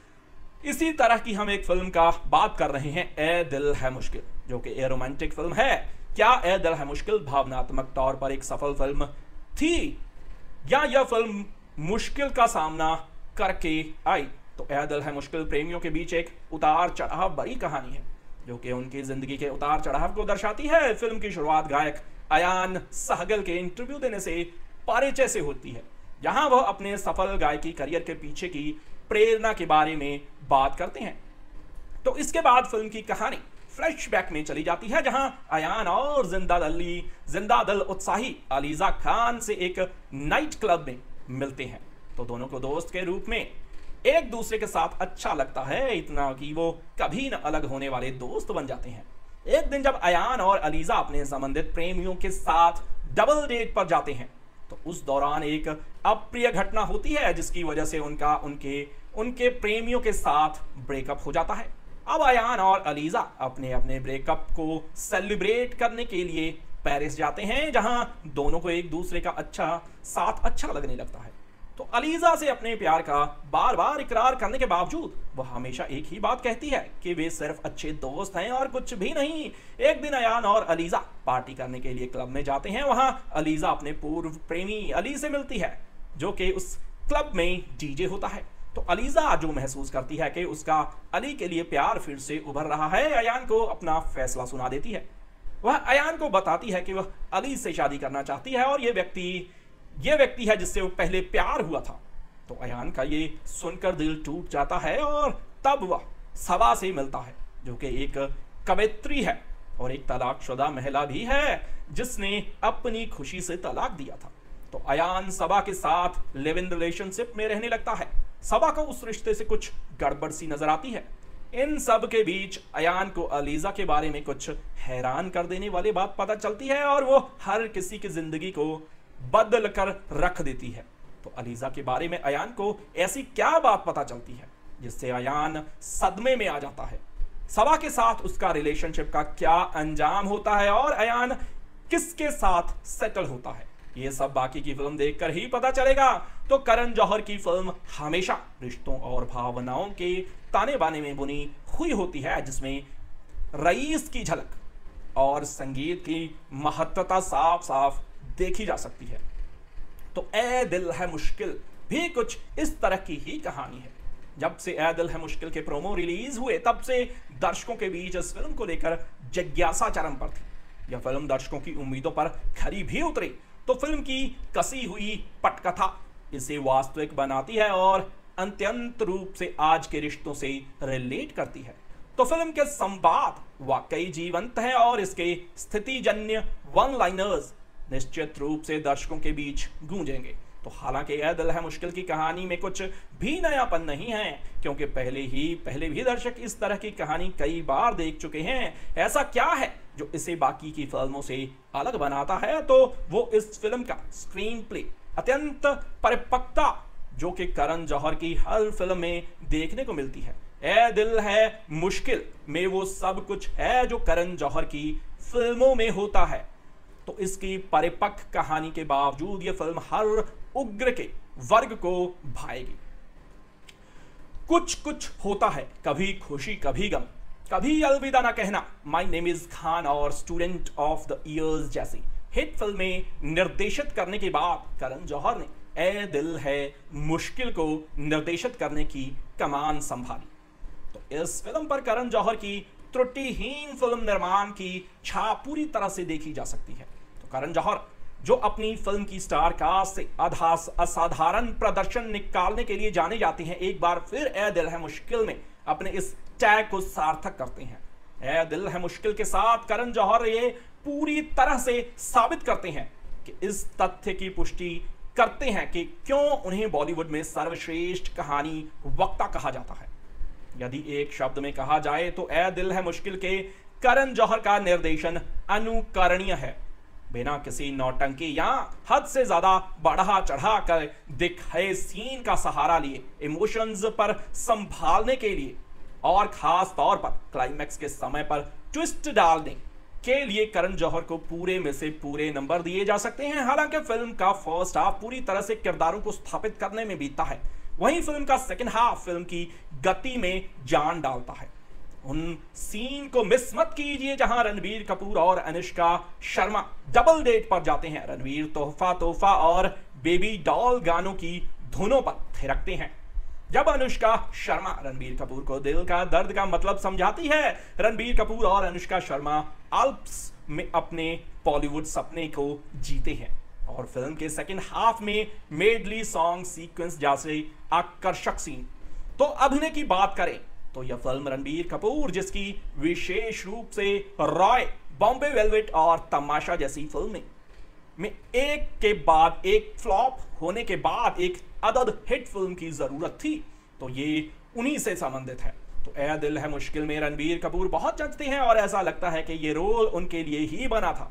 इसी तरह की हम एक फिल्म का बात कर रहे हैं, ए दिल है मुश्किल, जो कि ए रोमांटिक फिल्म है। क्या ए दिल है मुश्किल भावनात्मक तौर पर एक सफल फिल्म थी या यह फिल्म मुश्किल का सामना करके आई? तो ए दिल है मुश्किल प्रेमियों के बीच एक उतार चढ़ाव भरी कहानी है, जो कि उनकी जिंदगी के उतार चढ़ाव को दर्शाती है। फिल्म की शुरुआत गायक अयान सहगल के इंटरव्यू देने से परिचय से होती है, जहां वह अपने सफल गायकी करियर के पीछे की प्रेरणा के बारे में बात करते हैं। तो इसके बाद फिल्म की कहानी फ्लैशबैक में चली जाती है, जहां अयान और जिंदादिल उत्साही अलीजा खान से एक नाइट क्लब में मिलते हैं। तो दोनों को दोस्त के रूप में एक दूसरे के साथ अच्छा लगता है, इतना कि वो कभी न अलग होने वाले दोस्त बन जाते हैं। एक दिन जब अयान और अलीजा अपने संबंधित प्रेमियों के साथ डबल डेट पर जाते हैं, तो उस दौरान एक अप्रिय घटना होती है, जिसकी वजह से उनके प्रेमियों के साथ ब्रेकअप हो जाता है। अब अयान और अलीजा अपने अपने ब्रेकअप को सेलिब्रेट करने के लिए पेरिस जाते हैं, जहां दोनों को एक दूसरे का साथ अच्छा लगने लगता है। तो अलीजा से अपने प्यार का बार बार इकरार करने के बावजूद वह हमेशा एक ही बात कहती है कि वे सिर्फ अच्छे दोस्त हैं और कुछ भी नहीं। एक दिन अयान और अलीजा पार्टी करने के लिए क्लब में जाते हैं। वहां अलीजा अपने पूर्व प्रेमी अली से मिलती है, जो कि उस क्लब में डीजे होता है। तो अलीजा जो महसूस करती है कि उसका अली के लिए प्यार फिर से उभर रहा है, अयान को अपना फैसला सुना देती है। वह अयान को बताती है कि वह अली से शादी करना चाहती है और ये व्यक्ति है जिससे वो पहले प्यार हुआ था। तो अयान का ये सुनकर दिल टूट जाता है और तब वह सबा से मिलता है, जो कि एक कवयित्री है और एक तलाकशुदा महिला भी है, जिसने अपनी खुशी से तलाक दिया था। तो अयान सबा के साथ लिव इन रिलेशनशिप में रहने लगता है। सबा को उस रिश्ते से कुछ गड़बड़ सी नजर आती है। इन सब के बीच अयान को अलीजा के बारे में कुछ हैरान कर देने वाली बात पता चलती है और वो हर किसी की जिंदगी को बदल कर रख देती है। तो अलीजा के बारे में अयान को ऐसी क्या बात पता चलती है जिससे अयान सदमे में आ जाता है? सबा के साथ उसका रिलेशनशिप का क्या अंजाम होता है और अयान किसके साथ सेटल होता है? ये सब बाकी की फिल्म देखकर ही पता चलेगा। तो करण जौहर की फिल्म हमेशा रिश्तों और भावनाओं के ताने बाने में बुनी हुई होती है, जिसमें रईस की झलक और संगीत की महत्वता साफ साफ देखी जा सकती है। तो ए दिल है मुश्किल भी कुछ इस तरह की ही कहानी है। जब से ए दिल है मुश्किल के प्रोमो रिलीज हुए तब से दर्शकों के बीच इस फिल्म को लेकर जिज्ञासा चरम पर थी। यह फिल्म दर्शकों की उम्मीदों पर खरी भी उतरी। तो फिल्म की कसी हुई पटकथा इसे वास्तविक बनाती है और अत्यंत रूप से आज के रिश्तों से रिलेट करती है। तो फिल्म के संवाद वाकई जीवंत है और इसके स्थितिजन्य वन लाइनर्स निश्चित रूप से दर्शकों के बीच गूंजेंगे। तो हालांकि ए दिल है मुश्किल की कहानी में कुछ भी नयापन नहीं है, क्योंकि पहले भी दर्शक इस तरह की कहानी कई बार देख चुके हैं। ऐसा क्या है जो इसे बाकी की फिल्मों से अलग बनाता है? तो वो इस फिल्म का स्क्रीन प्ले, अत्यंत परिपक्वता जो कि करण जौहर की हर फिल्म में देखने को मिलती है। ए दिल है मुश्किल में वो सब कुछ है जो करण जौहर की फिल्मों में होता है। तो इसकी परिपक्व कहानी के बावजूद यह फिल्म हर उग्र के वर्ग को भाएगी। कुछ कुछ होता है, कभी खुशी कभी गम, कभी अलविदा ना कहना, माय नेम इज खान और स्टूडेंट ऑफ द ईयर्स जैसी हिट फिल्में निर्देशित करने के बाद करण जौहर ने ए दिल है मुश्किल को निर्देशित करने की कमान संभाली। तो इस फिल्म पर करण जौहर की त्रुटिहीन फिल्म निर्माण की छाप पूरी तरह से देखी जा सकती है। तो करण जौहर जो अपनी फिल्म की स्टार कास्ट से असाधारण प्रदर्शन निकालने के लिए जाने जाते हैं, एक बार फिर ए दिल है मुश्किल में अपने इस टैग को सार्थक करते हैं। ए दिल है मुश्किल के साथ करण जौहर ये पूरी तरह से साबित करते हैं कि इस तथ्य की पुष्टि करते हैं कि क्यों उन्हें बॉलीवुड में सर्वश्रेष्ठ कहानी वक्ता कहा जाता है। यदि एक शब्द में कहा जाए तो ए दिल है मुश्किल के करण जौहर का निर्देशन अनुकरणीय है। बिना किसी नौटंकी या हद से ज्यादा बढ़ा चढ़ा कर दिखाए सीन का सहारा लिए इमोशंस पर संभालने के लिए और खास तौर पर क्लाइमैक्स के समय पर ट्विस्ट डालने के लिए करण जौहर को पूरे में से पूरे नंबर दिए जा सकते हैं। हालांकि फिल्म का फर्स्ट हाफ पूरी तरह से किरदारों को स्थापित करने में बीतता है, वहीं फिल्म का सेकंड हाफ फिल्म की गति में जान डालता है। उन सीन को मिस मत कीजिए जहां रणबीर कपूर और अनुष्का शर्मा डबल डेट पर जाते हैं। रणबीर तोहफा तोहफा और बेबी डॉल गानों की धुनों पर थिरकते हैं, जब अनुष्का शर्मा रणबीर कपूर को दिल का दर्द का मतलब समझाती है। रणबीर कपूर और अनुष्का शर्मा अल्प्स में अपने बॉलीवुड सपने को जीते हैं और फिल्म के सेकंड हाफ में मेडली सॉन्ग सीक्वेंस जैसे आकर्षक सीन। तो अभिनय की बात करें तो यह फिल्म रणबीर कपूर, जिसकी विशेष रूप से रॉय, बॉम्बे वेलवेट और तमाशा जैसी फिल्में में एक के बाद एक फ्लॉप होने के बाद एक अदद हिट फिल्म की जरूरत थी, तो ये उन्हीं से संबंधित है। तो ए दिल है मुश्किल में रणबीर कपूर बहुत जचते हैं और ऐसा लगता है कि ये रोल उनके लिए ही बना था।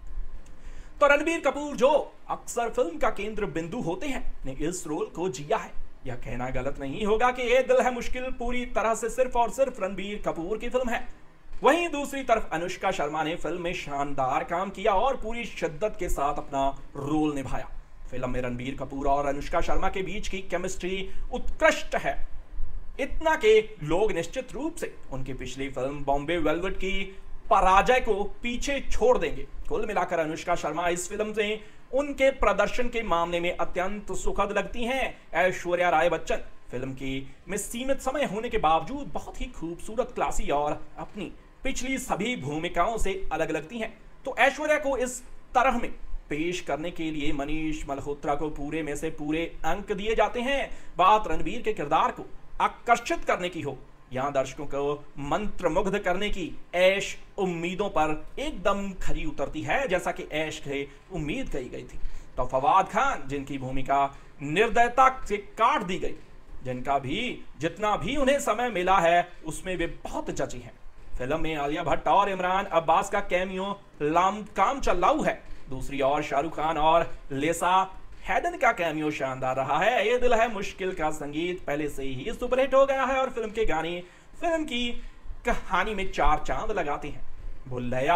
तो रणबीर कपूर, जो अक्सर फिल्म का केंद्र बिंदु होते हैं, ने इस रोल को जिया है। यह कहना गलत नहीं होगा कि ए दिल है मुश्किल पूरी तरह से सिर्फ और सिर्फ रणबीर कपूर की फिल्म है। वहीं दूसरी तरफ अनुष्का शर्मा ने फिल्म में शानदार काम किया और पूरी शिद्दत के साथ अपना रोल निभाया। फिल्म में रणबीर कपूर और अनुष्का शर्मा के बीच की केमिस्ट्री उत्कृष्ट है, इतना कि लोग निश्चित रूप से उनकी पिछली फिल्म बॉम्बे वेलवेट की पराजय को पीछे छोड़ देंगे। कुल मिलाकर अनुष्का शर्मा इस फिल्म से उनके प्रदर्शन के मामले में अत्यंत सुखद लगती हैं। ऐश्वर्या राय बच्चन फिल्म की में सीमित समय होने के बावजूद बहुत ही खूबसूरत, क्लासी और अपनी पिछली सभी भूमिकाओं से अलग लगती हैं। तो ऐश्वर्या को इस तरह में पेश करने के लिए मनीष मल्होत्रा को पूरे में से पूरे अंक दिए जाते हैं। बात रणबीर के किरदार को आकर्षित करने की हो या दर्शकों को मंत्रमुग्ध करने की, ऐश उम्मीदों पर एकदम खरी उतरती है, जैसा कि ऐश से उम्मीद कही गई थी। तो फवाद खान, जिनकी भूमिका निर्दयता से काट दी गई, जिनका भी जितना भी उन्हें समय मिला है उसमें वे बहुत जची हैं। फिल्म में आलिया भट्ट और इमरान अब्बास का कैमियो काम चलाऊ है। दूसरी ओर शाहरुख खान और लेसा हैडन का कैमियो शानदार रहा है। ये दिल है मुश्किल का संगीत पहले से ही सुपरहिट हो गया है और फिल्म के गाने फिल्म की कहानी में चार चांद लगाते हैं। भुलैया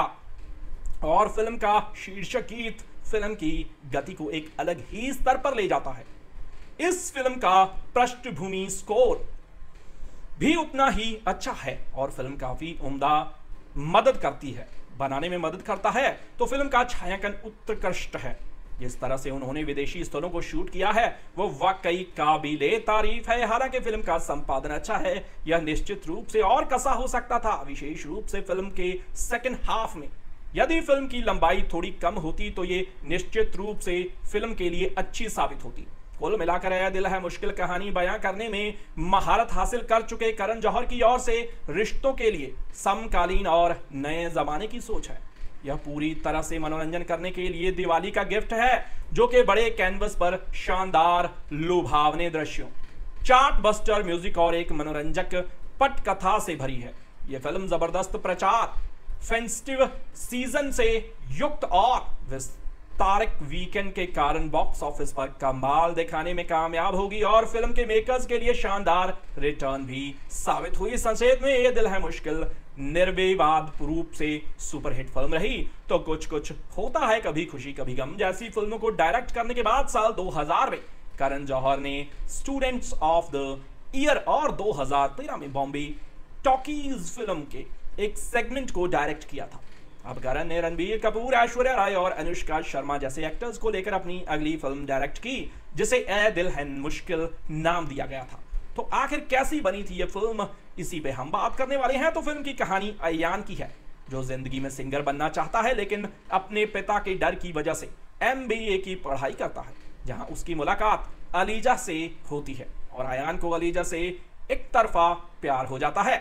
और फिल्म का शीर्षक गीत फिल्म की गति को एक अलग ही स्तर पर ले जाता है। इस फिल्म का पृष्ठभूमि स्कोर भी उतना ही अच्छा है और फिल्म काफी उम्दा मदद करती है, बनाने में मदद करता है। तो फिल्म का छायांकन उत्कृष्ट है। जिस तरह से उन्होंने विदेशी स्थलों को शूट किया है वो वाकई काबिले तारीफ है। हालांकि फिल्म का संपादन अच्छा है, यह निश्चित रूप से और कसा हो सकता था, विशेष रूप से फिल्म के सेकंड हाफ में। यदि फिल्म की लंबाई थोड़ी कम होती तो ये निश्चित रूप से फिल्म के लिए अच्छी साबित होती। कुल मिलाकर यह दिल है मुश्किल कहानी बयां करने में महारत हासिल कर चुके करण जौहर की ओर से रिश्तों के लिए समकालीन और नए जमाने की सोच है। यह पूरी तरह से मनोरंजन करने के लिए दिवाली का गिफ्ट है, जो कि बड़े कैनवस पर शानदार लुभावने दृश्यों, चार्ट बस्टर म्यूजिक और एक मनोरंजक पटकथा से भरी है। यह फिल्म जबरदस्त प्रचार, फेस्टिव सीजन से युक्त और विस्तारक वीकेंड के कारण बॉक्स ऑफिस पर कमाल दिखाने में कामयाब होगी और फिल्म के मेकर्स के लिए शानदार रिटर्न भी साबित हुई। संक्षेप में ये दिल है मुश्किल निर्विवाद रूप से सुपरहिट फिल्म रही। तो कुछ कुछ होता है कभी खुशी कभी गम जैसी फिल्मों को डायरेक्ट करने के बाद साल 2000 में करण जौहर ने स्टूडेंट्स ऑफ द ईयर और 2013 में बॉम्बे टॉकीज फिल्म के एक सेगमेंट को डायरेक्ट किया था। अब करण ने रणबीर कपूर, ऐश्वर्या राय और अनुष्का शर्मा जैसे एक्टर्स को लेकर अपनी अगली फिल्म डायरेक्ट की, जिसे ए दिल है मुश्किल नाम दिया गया था। तो आखिर कैसी बनी थी ये फिल्म, इसी पे हम बात करने वाले हैं। तो फिल्म की कहानी अयान की है, जो जिंदगी में सिंगर बनना चाहता है लेकिन अपने पिता के डर की वजह से MBA की पढ़ाई करता है, जहां उसकी मुलाकात अलीजा से होती है और अयान को अलीजा से एक तरफा प्यार हो जाता है।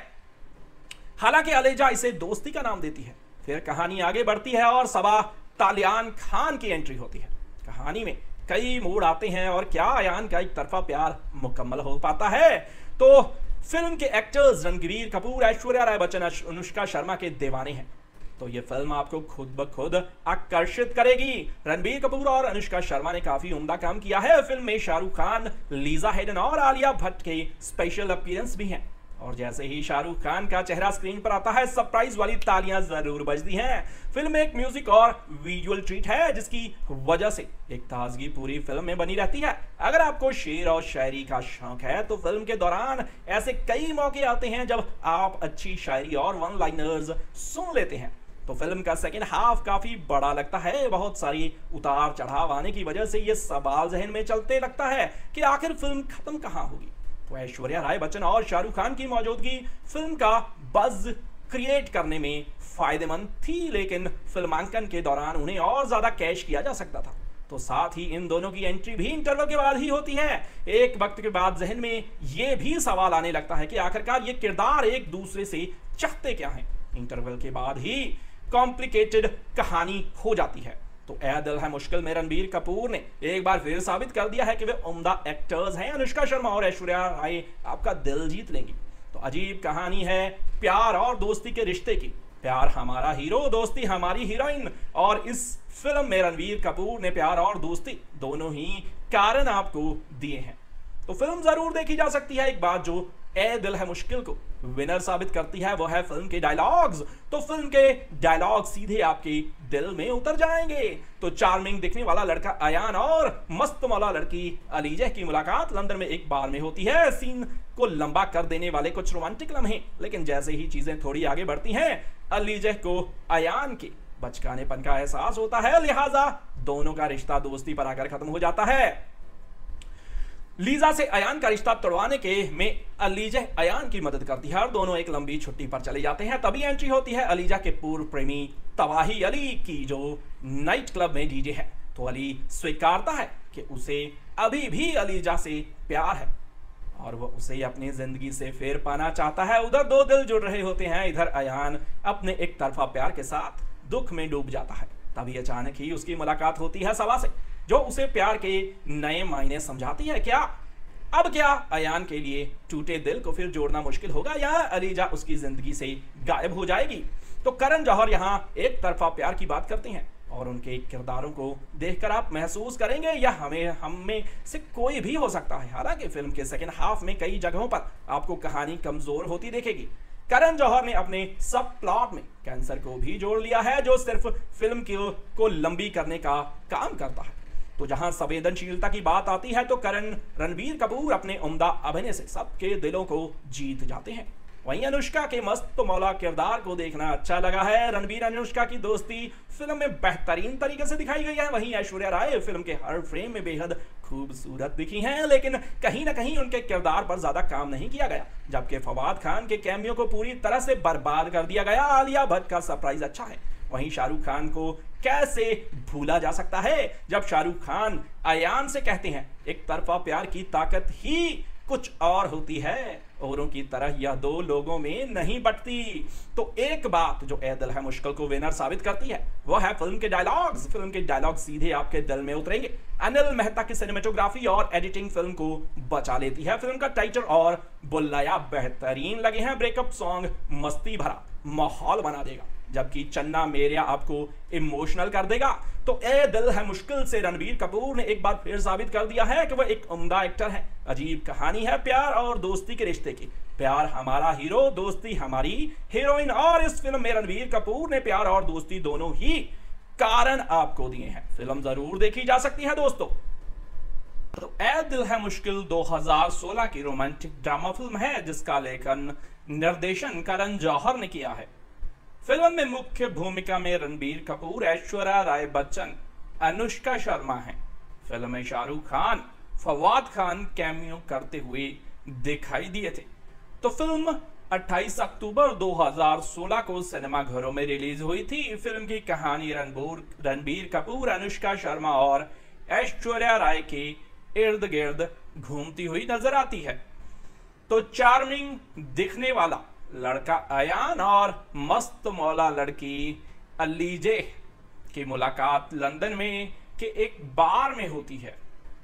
हालांकि अलीजा इसे दोस्ती का नाम देती है। फिर कहानी आगे बढ़ती है और सबा तालियान खान की एंट्री होती है। कहानी में कई मोड़ आते हैं और क्या अयान का एक तरफा प्यार मुकम्मल हो पाता है। तो फिल्म के एक्टर्स रणबीर कपूर, ऐश्वर्या राय बच्चन, अनुष्का शर्मा के दीवाने हैं। तो ये फिल्म आपको खुद ब खुद आकर्षित करेगी। रणबीर कपूर और अनुष्का शर्मा ने काफी उम्दा काम किया है। फिल्म में शाहरुख खान, लीजा हैडन और आलिया भट्ट के स्पेशल अपीयरेंस भी हैं और जैसे ही शाहरुख खान का चेहरा स्क्रीन पर आता है सरप्राइज वाली तालियां जरूर बजती हैं। फिल्म एक म्यूजिक और विजुअल ट्रीट है, जिसकी वजह से एक ताजगी पूरी फिल्म में बनी रहती है। अगर आपको शेर और शायरी का शौक है तो फिल्म के दौरान ऐसे कई मौके आते हैं जब आप अच्छी शायरी और वन लाइनर्स सुन लेते हैं। तो फिल्म का सेकेंड हाफ काफी बड़ा लगता है। बहुत सारी उतार चढ़ाव आने की वजह से यह सवाल जहन में चलते लगता है कि आखिर फिल्म खत्म कहां होगी। तो ऐश्वर्या राय बच्चन और शाहरुख खान की मौजूदगी फिल्म का बज़ क्रिएट करने में फायदेमंद थी, लेकिन फिल्मांकन के दौरान उन्हें और ज्यादा कैश किया जा सकता था। तो साथ ही इन दोनों की एंट्री भी इंटरवल के बाद ही होती है। एक वक्त के बाद जहन में यह भी सवाल आने लगता है कि आखिरकार ये किरदार एक दूसरे से चाहते क्या हैं। इंटरवल के बाद ही कॉम्प्लिकेटेड कहानी हो जाती है। तो ए दिल है मुश्किल में रणबीर कपूर ने एक बार फिर साबित कर दिया है कि वे उम्दा एक्टर्स हैं। अनुष्का शर्मा और ऐश्वर्या राय आपका दिल जीत लेंगी। तो अजीब कहानी है प्यार और दोस्ती के रिश्ते की। प्यार हमारा हीरो, दोस्ती हमारी हीरोइन, और इस फिल्म में रणबीर कपूर ने प्यार और दोस्ती दोनों ही कारण आपको दिए हैं। तो फिल्म जरूर देखी जा सकती है। एक बात जो ए दिल है मुश्किल को विनर साबित करती है वो है फिल्म के डायलॉग्स। तो फिल्म के डायलॉग सीधे आपके दिल में उतर जाएंगे। तो चार्मिंग दिखने वाला लड़का अयान और मस्त मौला लड़की अलीजा की मुलाकात लंदन में एक बार में होती है। सीन को लंबा कर देने वाले कुछ रोमांटिक लम्हे, लेकिन जैसे ही चीजें थोड़ी आगे बढ़ती हैं अलीजा को अयान के बचकानेपन का एहसास होता है, लिहाजा दोनों का रिश्ता दोस्ती पर आकर खत्म हो जाता है। लीजा से अयान का रिश्ता तोड़वाने के में अलीजा अयान की मदद करती है और दोनों एक लंबी छुट्टी पर चले जाते हैं। तभी एंट्री होती है अलीजा के पूर्व प्रेमी तवाही अली की, जो नाइट क्लब में डीजे है। तो अली स्वीकारता है कि उसे अभी भी अलीजा से प्यार है और वह उसे अपनी जिंदगी से फेर पाना चाहता है। उधर दो दिल जुड़ रहे होते हैं। इधर अयान अपने एक तरफा प्यार के साथ दुख में डूब जाता है। तभी अचानक ही उसकी मुलाकात होती है सबा से, जो उसे प्यार के नए मायने समझाती है। क्या अब क्या अयान के लिए टूटे दिल को फिर जोड़ना मुश्किल होगा या अलीजा उसकी जिंदगी से गायब हो जाएगी? तो करण जौहर यहाँ एक तरफा प्यार की बात करते हैं और उनके किरदारों को देखकर आप महसूस करेंगे या हम में से कोई भी हो सकता है। हालांकि फिल्म के सेकंड हाफ में कई जगहों पर आपको कहानी कमजोर होती देखेगी। करण जौहर ने अपने सब प्लॉट में कैंसर को भी जोड़ लिया है, जो सिर्फ फिल्म को लंबी करने का काम करता है। तो जहां संवेदनशीलता की बात आती है तो करण रणबीर कपूर अपने उम्दा अभिनय से सबके दिलों को जीत जाते हैं। वहीं अनुष्का के मस्त मौला किरदार को देखना अच्छा लगा है। रणबीर अनुष्का की दोस्ती फिल्म में बेहतरीन तरीके से दिखाई गई है। वहीं ऐश्वर्या राय फिल्म के हर फ्रेम में बेहद खूबसूरत दिखी हैं, लेकिन कहीं ना कहीं उनके किरदार पर ज्यादा काम नहीं किया गया। जबकि फवाद खान के कैमियो को पूरी तरह से बर्बाद कर दिया गया। आलिया भट्ट का सरप्राइज अच्छा है। वहीं शाहरुख खान को कैसे भूला जा सकता है जब शाहरुख खान अयान से कहते हैं एक तरफा प्यार की ताकत ही कुछ और होती है, औरों की तरह यह दो लोगों में नहीं बटती। तो एक बात जो ए दिल है मुश्किल को विनर साबित करती है वो है फिल्म के डायलॉग्स। फिल्म के डायलॉग सीधे आपके दिल में उतरेंगे। अनिल मेहता की सिनेमेटोग्राफी और एडिटिंग फिल्म को बचा लेती है। फिल्म का टाइटल और बुल्लाया बेहतरीन लगे हैं। ब्रेकअप सॉन्ग मस्ती भरा माहौल बना देगा, जबकि चन्ना मेरेया आपको इमोशनल कर देगा। तो ए दिल है मुश्किल से रणबीर कपूर ने एक बार फिर साबित कर दिया है कि वह एक उम्दा एक्टर है। अजीब कहानी है प्यार और दोस्ती के रिश्ते की। प्यार हमारा हीरो, दोस्ती हमारी हीरोइन। और इस फिल्म में रणबीर कपूर ने प्यार और दोस्ती दोनों ही कारण आपको दिए हैं। फिल्म जरूर देखी जा सकती है दोस्तों। तो ए दिल है मुश्किल 2016 की रोमांटिक ड्रामा फिल्म है जिसका लेखन निर्देशन करण जौहर ने किया है। फिल्म में मुख्य भूमिका में रणबीर कपूर, ऐश्वर्या राय बच्चन, अनुष्का शर्मा हैं। फिल्म में शाहरुख खान, फवाद खान कैमियो करते हुए दिखाई दिए थे। तो फिल्म 28 अक्टूबर 2016 को सिनेमाघरों में रिलीज हुई थी। फिल्म की कहानी रणबीर कपूर, अनुष्का शर्मा और ऐश्वर्या राय के इर्द गिर्द घूमती हुई नजर आती है। तो चार्मिंग दिखने वाला लड़का अयान और मस्त मौला लड़की अलीजे की मुलाकात लंदन में के एक बार में होती है।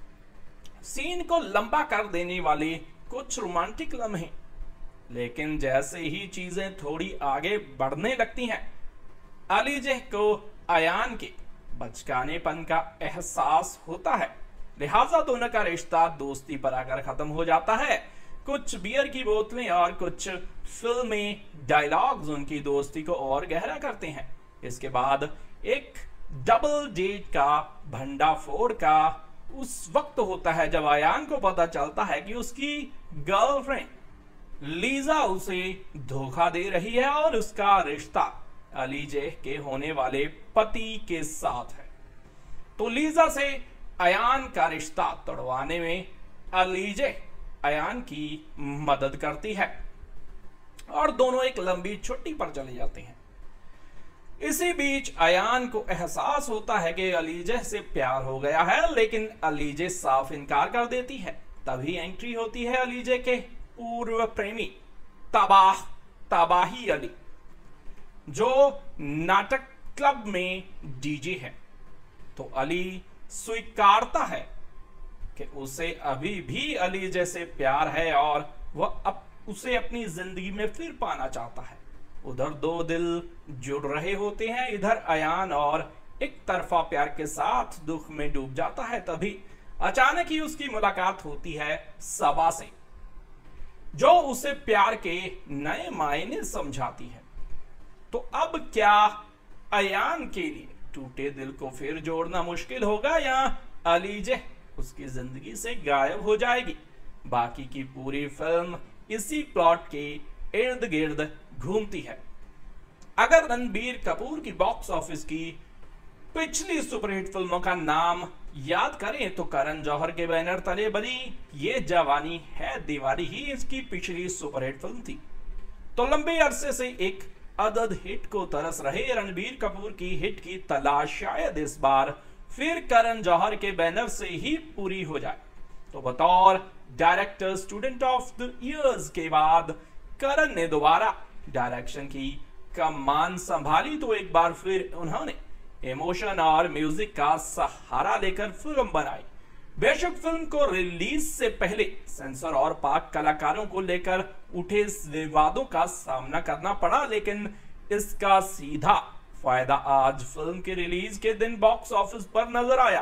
सीन को लंबा कर देने वाले कुछ रोमांटिक लम्हे, लेकिन जैसे ही चीजें थोड़ी आगे बढ़ने लगती हैं अलीजे को अयान के बचकानेपन का एहसास होता है। लिहाजा दोनों का रिश्ता दोस्ती पर आकर खत्म हो जाता है। कुछ बियर की बोतलें और कुछ फिल्मी डायलॉग्स उनकी दोस्ती को और गहरा करते हैं। इसके बाद एक डबल डेट का भंडाफोड़ का उस वक्त होता है जब अयान को पता चलता है कि उसकी गर्लफ्रेंड लीजा उसे धोखा दे रही है और उसका रिश्ता अलीजे के होने वाले पति के साथ है। तो लीजा से अयान का रिश्ता तोड़वाने में अलीजे अयान की मदद करती है और दोनों एक लंबी छुट्टी पर चले जाते हैं। इसी बीच अयान को एहसास होता है कि अलीजे से प्यार हो गया है, लेकिन अलीजे साफ इनकार कर देती है। तभी एंट्री होती है अलीजे के पूर्व प्रेमी तबाही अली, जो नाटक क्लब में डीजे है। तो अली स्वीकारता है कि उसे अभी भी अली जैसे प्यार है और वह उसे अपनी जिंदगी में फिर पाना चाहता है। उधर दो दिल जुड़ रहे होते हैं। इधर अयान और एक तरफा प्यार के साथ दुख में डूब जाता है। तभी अचानक ही उसकी मुलाकात होती है सबा से, जो उसे प्यार के नए मायने समझाती है। तो अब क्या अयान के लिए टूटे दिल को फिर जोड़ना मुश्किल होगा या अलीजे उसकी जिंदगी से गायब हो जाएगी? बाकी की पूरी फिल्म इसी प्लॉट के इर्द गिर्द घूमती है। अगर रणबीर कपूर की बॉक्स ऑफिस की पिछली सुपरहिट फिल्मों का नाम याद करें तो करण जौहर के बैनर तले बनी ये जवानी है दीवानी ही इसकी पिछली सुपरहिट फिल्म थी। तो लंबे अरसे से एक अदद हिट को तरस रहे रणबीर कपूर की हिट की तलाश शायद इस बार फिर करण जौहर के बैनर से ही पूरी हो जाए। तो बतौर director student of the years के बाद करण ने दोबारा डायरेक्शन की कमान संभाली। तो एक बार फिर उन्होंने इमोशन और म्यूजिक का सहारा लेकर फिल्म बनाई। बेशक फिल्म को रिलीज से पहले सेंसर और पाक कलाकारों को लेकर उठे विवादों का सामना करना पड़ा, लेकिन इसका सीधा फायदा आज फिल्म के रिलीज के दिन बॉक्स ऑफिस पर नजर आया।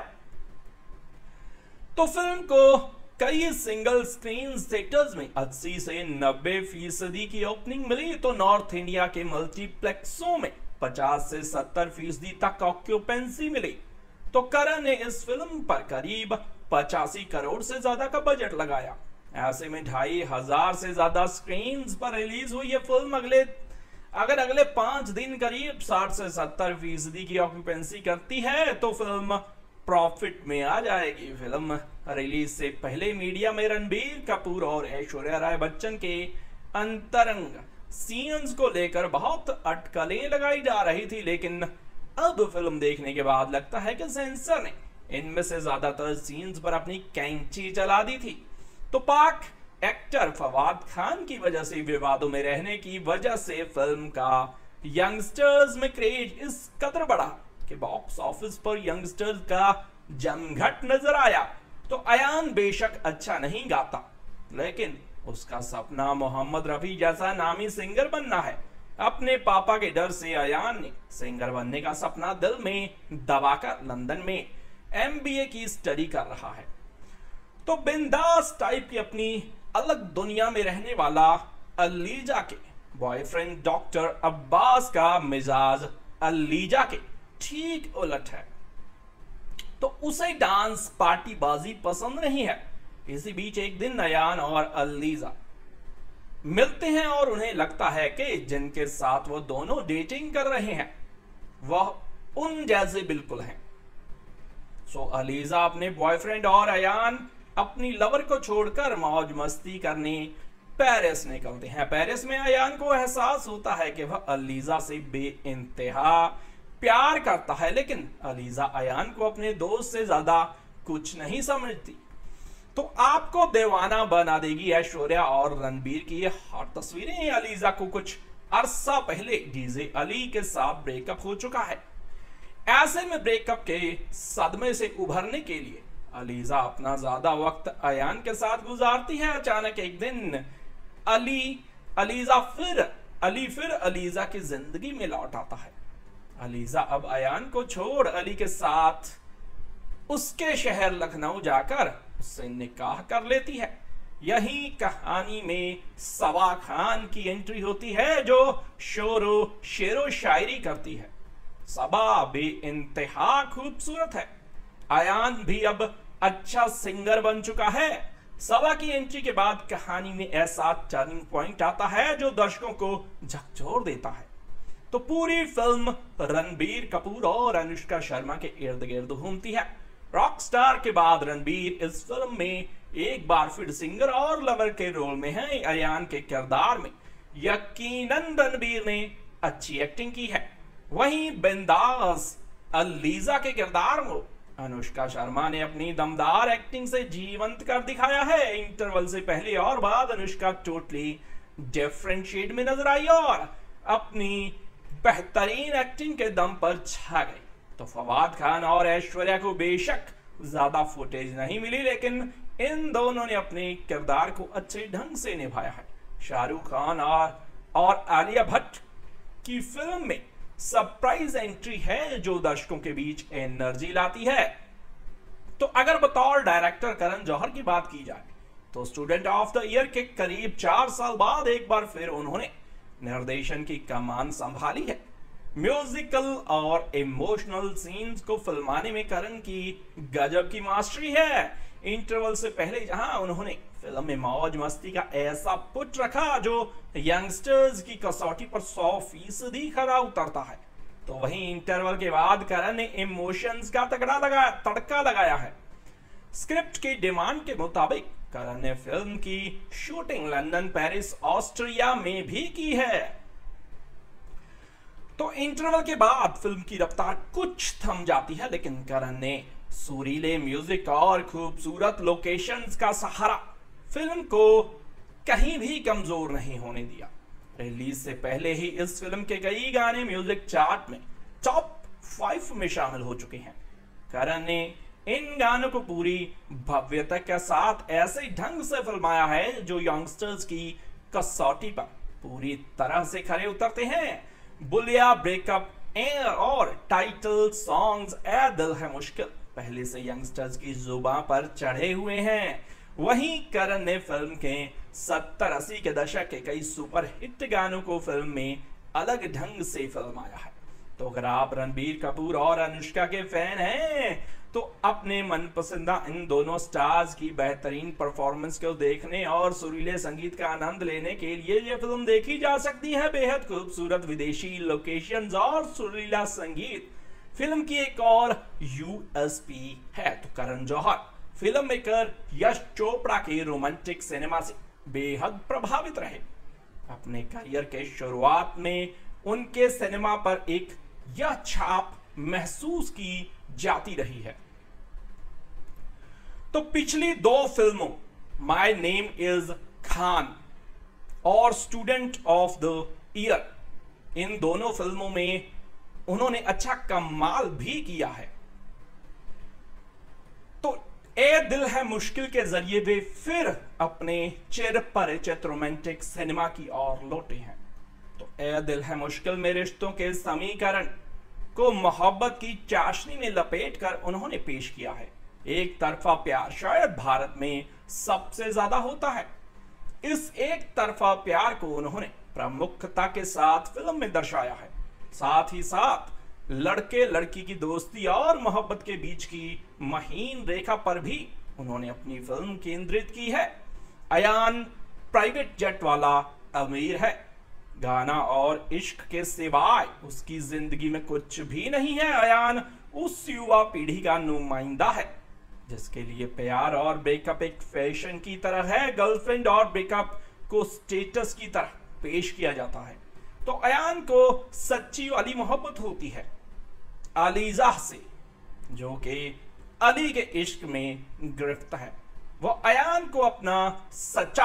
तो फिल्म को कई सिंगल स्क्रीन थिएटर्स में 80 से 90% की ओपनिंग मिली, तो नॉर्थ इंडिया के मल्टीप्लेक्सों में 50 से 70% तक ऑक्यूपेंसी मिली। तो करण ने इस फिल्म पर करीब 85 करोड़ से ज्यादा का बजट लगाया। ऐसे में 2500 से ज्यादा स्क्रीन पर रिलीज हुई ये फिल्म अगले 5 दिन करीब 60 से 70% की ऑक्यूपेंसी करती है तो फिल्म प्रॉफिट में आ जाएगी। फिल्म रिलीज से पहले मीडिया में रणबीर कपूर और ऐश्वर्या राय बच्चन के अंतरंग सीन्स को लेकर बहुत अटकलें लगाई जा रही थी, लेकिन अब फिल्म देखने के बाद लगता है कि सेंसर ने इनमें से ज्यादातर सीन्स पर अपनी कैंची चला दी थी। तो पाक एक्टर फवाद खान की वजह से विवादों में रहने की वजह से फिल्म का यंगस्टर्स में क्रेज इस कदर बढ़ा कि बॉक्स ऑफिस पर यंगस्टर्स का जमघट नजर आया। तो अयान बेशक अच्छा नहीं गाता, लेकिन उसका सपना मोहम्मद रफी जैसा नामी सिंगर बनना है। अपने पापा के डर से अयान ने सिंगर बनने का सपना दिल में दबाकर लंदन में MBA की स्टडी कर रहा है। तो बिंदास टाइप की अपनी अलग दुनिया में रहने वाला अलीजा के बॉयफ्रेंड डॉक्टर अब्बास का मिजाज अलीजा के ठीक उलट है। तो उसे डांस पार्टी बाजी पसंद नहीं है। इसी बीच एक दिन अयान और अलीजा मिलते हैं और उन्हें लगता है कि जिनके साथ वो दोनों डेटिंग कर रहे हैं वह उन जैसे बिल्कुल हैं। सो अलीजा अपने बॉयफ्रेंड और अयान अपनी लवर को छोड़कर मौज मस्ती करने पेरिस निकलते हैं। पेरिस में अयान को एहसास होता है कि वह अलीजा से बेइंतहा प्यार करता है, लेकिन अलीजा अयान को अपने दोस्त से ज्यादा कुछ नहीं समझती। तो आपको दीवाना बना देगी ऐश्वर्या और रणबीर की ये हॉट तस्वीरें। अलीजा को कुछ अरसा पहले डीजे अली के साथ ब्रेकअप हो चुका है। ऐसे में ब्रेकअप के सदमे से उभरने के लिए अलीजा अपना ज्यादा वक्त अयान के साथ गुजारती है। अचानक एक दिन अली फिर अलीजा की जिंदगी में लौट आता है। अलीजा अब अयान को छोड़ अली के साथ उसके शहर लखनऊ जाकर उससे निकाह कर लेती है। यही कहानी में सबा खान की एंट्री होती है, जो शेरो शायरी करती है। सबा बेइंतहा खूबसूरत है। अयान भी अब अच्छा सिंगर बन चुका है। सबा की एंट्री के बाद कहानी में ऐसा टर्निंग पॉइंट आता है जो दर्शकों को झकझोर देता है। तो पूरी फिल्म रणबीर कपूर और अनुष्का शर्मा के इर्द गिर्द घूमती है। रॉक स्टार के बाद रणबीर इस फिल्म में एक बार फिर सिंगर और लवर के रोल में है। अयान के किरदार में यकीनन रणबीर ने अच्छी एक्टिंग की है। वहीं बिंदास अलीजा के किरदार को अनुष्का शर्मा ने अपनी दमदार एक्टिंग से जीवंत कर दिखाया है। इंटरवल से पहले और बाद अनुष्का टोटली डिफरेंट शेड में नजर आई और अपनी बेहतरीन एक्टिंग के दम पर छा गई। तो फवाद खान और ऐश्वर्या को बेशक ज्यादा फुटेज नहीं मिली, लेकिन इन दोनों ने अपने किरदार को अच्छे ढंग से निभाया है। शाहरुख खान और आलिया भट्ट की फिल्म में सरप्राइज एंट्री है जो दर्शकों के बीच एनर्जी लाती है। तो अगर बतौर डायरेक्टर करण जौहर की बात की जाए तो स्टूडेंट ऑफ द ईयर के करीब 4 साल बाद एक बार फिर उन्होंने निर्देशन की कमान संभाली है। म्यूजिकल और इमोशनल सीन्स को फिल्माने में करण की गजब की मास्टरी है। इंटरवल से पहले जहां उन्होंने फिल्म में मौज मस्ती का ऐसा पुट रखा जो यंगस्टर्स की कसौटी पर 100% खरा उतरता है, तो वहीं इंटरवल के बाद करण ने इमोशंस का तड़का लगाया है। स्क्रिप्ट की डिमांड के मुताबिक करण ने फिल्म की शूटिंग लंदन, पेरिस, ऑस्ट्रिया में भी की है। तो इंटरवल के बाद फिल्म की रफ्तार कुछ थम जाती है, लेकिन करण ने सुरीले म्यूजिक और खूबसूरत लोकेशंस का सहारा फिल्म को कहीं भी कमजोर नहीं होने दिया। रिलीज से पहले ही इस फिल्म के कई गाने म्यूजिक चार्ट में टॉप 5 में शामिल हो चुके हैं। करण ने इन गानों को पूरी भव्यता के साथ ऐसे ढंग से फिल्माया है जो यंगस्टर्स की कसौटी पर पूरी तरह से खरे उतरते हैं। बुलिया, ब्रेकअप और टाइटल सॉन्ग्स ए दिल है मुश्किल पहले से यंगस्टर्स की जुबान पर चढ़े हुए हैं। वहीं करण ने फिल्म के 70-80 के दशक के कई सुपर हिट गानों को फिल्म में अलग ढंग से फिल्माया है। तो अगर आप रणबीर कपूर और अनुष्का के फैन हैं तो अपने मनपसंदा इन दोनों स्टार्स की बेहतरीन परफॉर्मेंस को देखने और सुरीले संगीत का आनंद लेने के लिए ये फिल्म देखी जा सकती है। बेहद खूबसूरत विदेशी लोकेशंस और सुरीला संगीत फिल्म की एक और यूएसपी है। तो करण जौहर फिल्म मेकर यश चोपड़ा के रोमांटिक सिनेमा से बेहद प्रभावित रहे। अपने करियर के शुरुआत में उनके सिनेमा पर एक यह छाप महसूस की जाती रही है। तो पिछली 2 फिल्मों माय नेम इज खान और स्टूडेंट ऑफ द ईयर, इन दोनों फिल्मों में उन्होंने अच्छा कमाल भी किया है। तो ए दिल है मुश्किल के जरिए वे फिर अपने चिर परिचित रोमांटिक सिनेमा की ओर लौटे हैं। तो ए दिल है मुश्किल में रिश्तों के समीकरण को मोहब्बत की चाशनी में लपेटकर उन्होंने पेश किया है। एक तरफा प्यार शायद भारत में सबसे ज्यादा होता है। इस एक तरफा प्यार को उन्होंने प्रमुखता के साथ फिल्म में दर्शाया है। साथ ही साथ लड़के लड़की की दोस्ती और मोहब्बत के बीच की महीन रेखा पर भी उन्होंने अपनी फिल्म केंद्रित की है। अयान प्राइवेट जेट वाला अमीर है। गाना और इश्क के सिवाय उसकी जिंदगी में कुछ भी नहीं है। अयान उस युवा पीढ़ी का नुमाइंदा है जिसके लिए प्यार और ब्रेकअप एक फैशन की तरह है। गर्लफ्रेंड और ब्रेकअप को स्टेटस की तरह पेश किया जाता है। तो अयान को सच्ची वाली मोहब्बत होती है अलीजा से, जो कि अली के इश्क में गिरफ्त है। वो अयान को अपना सच्चा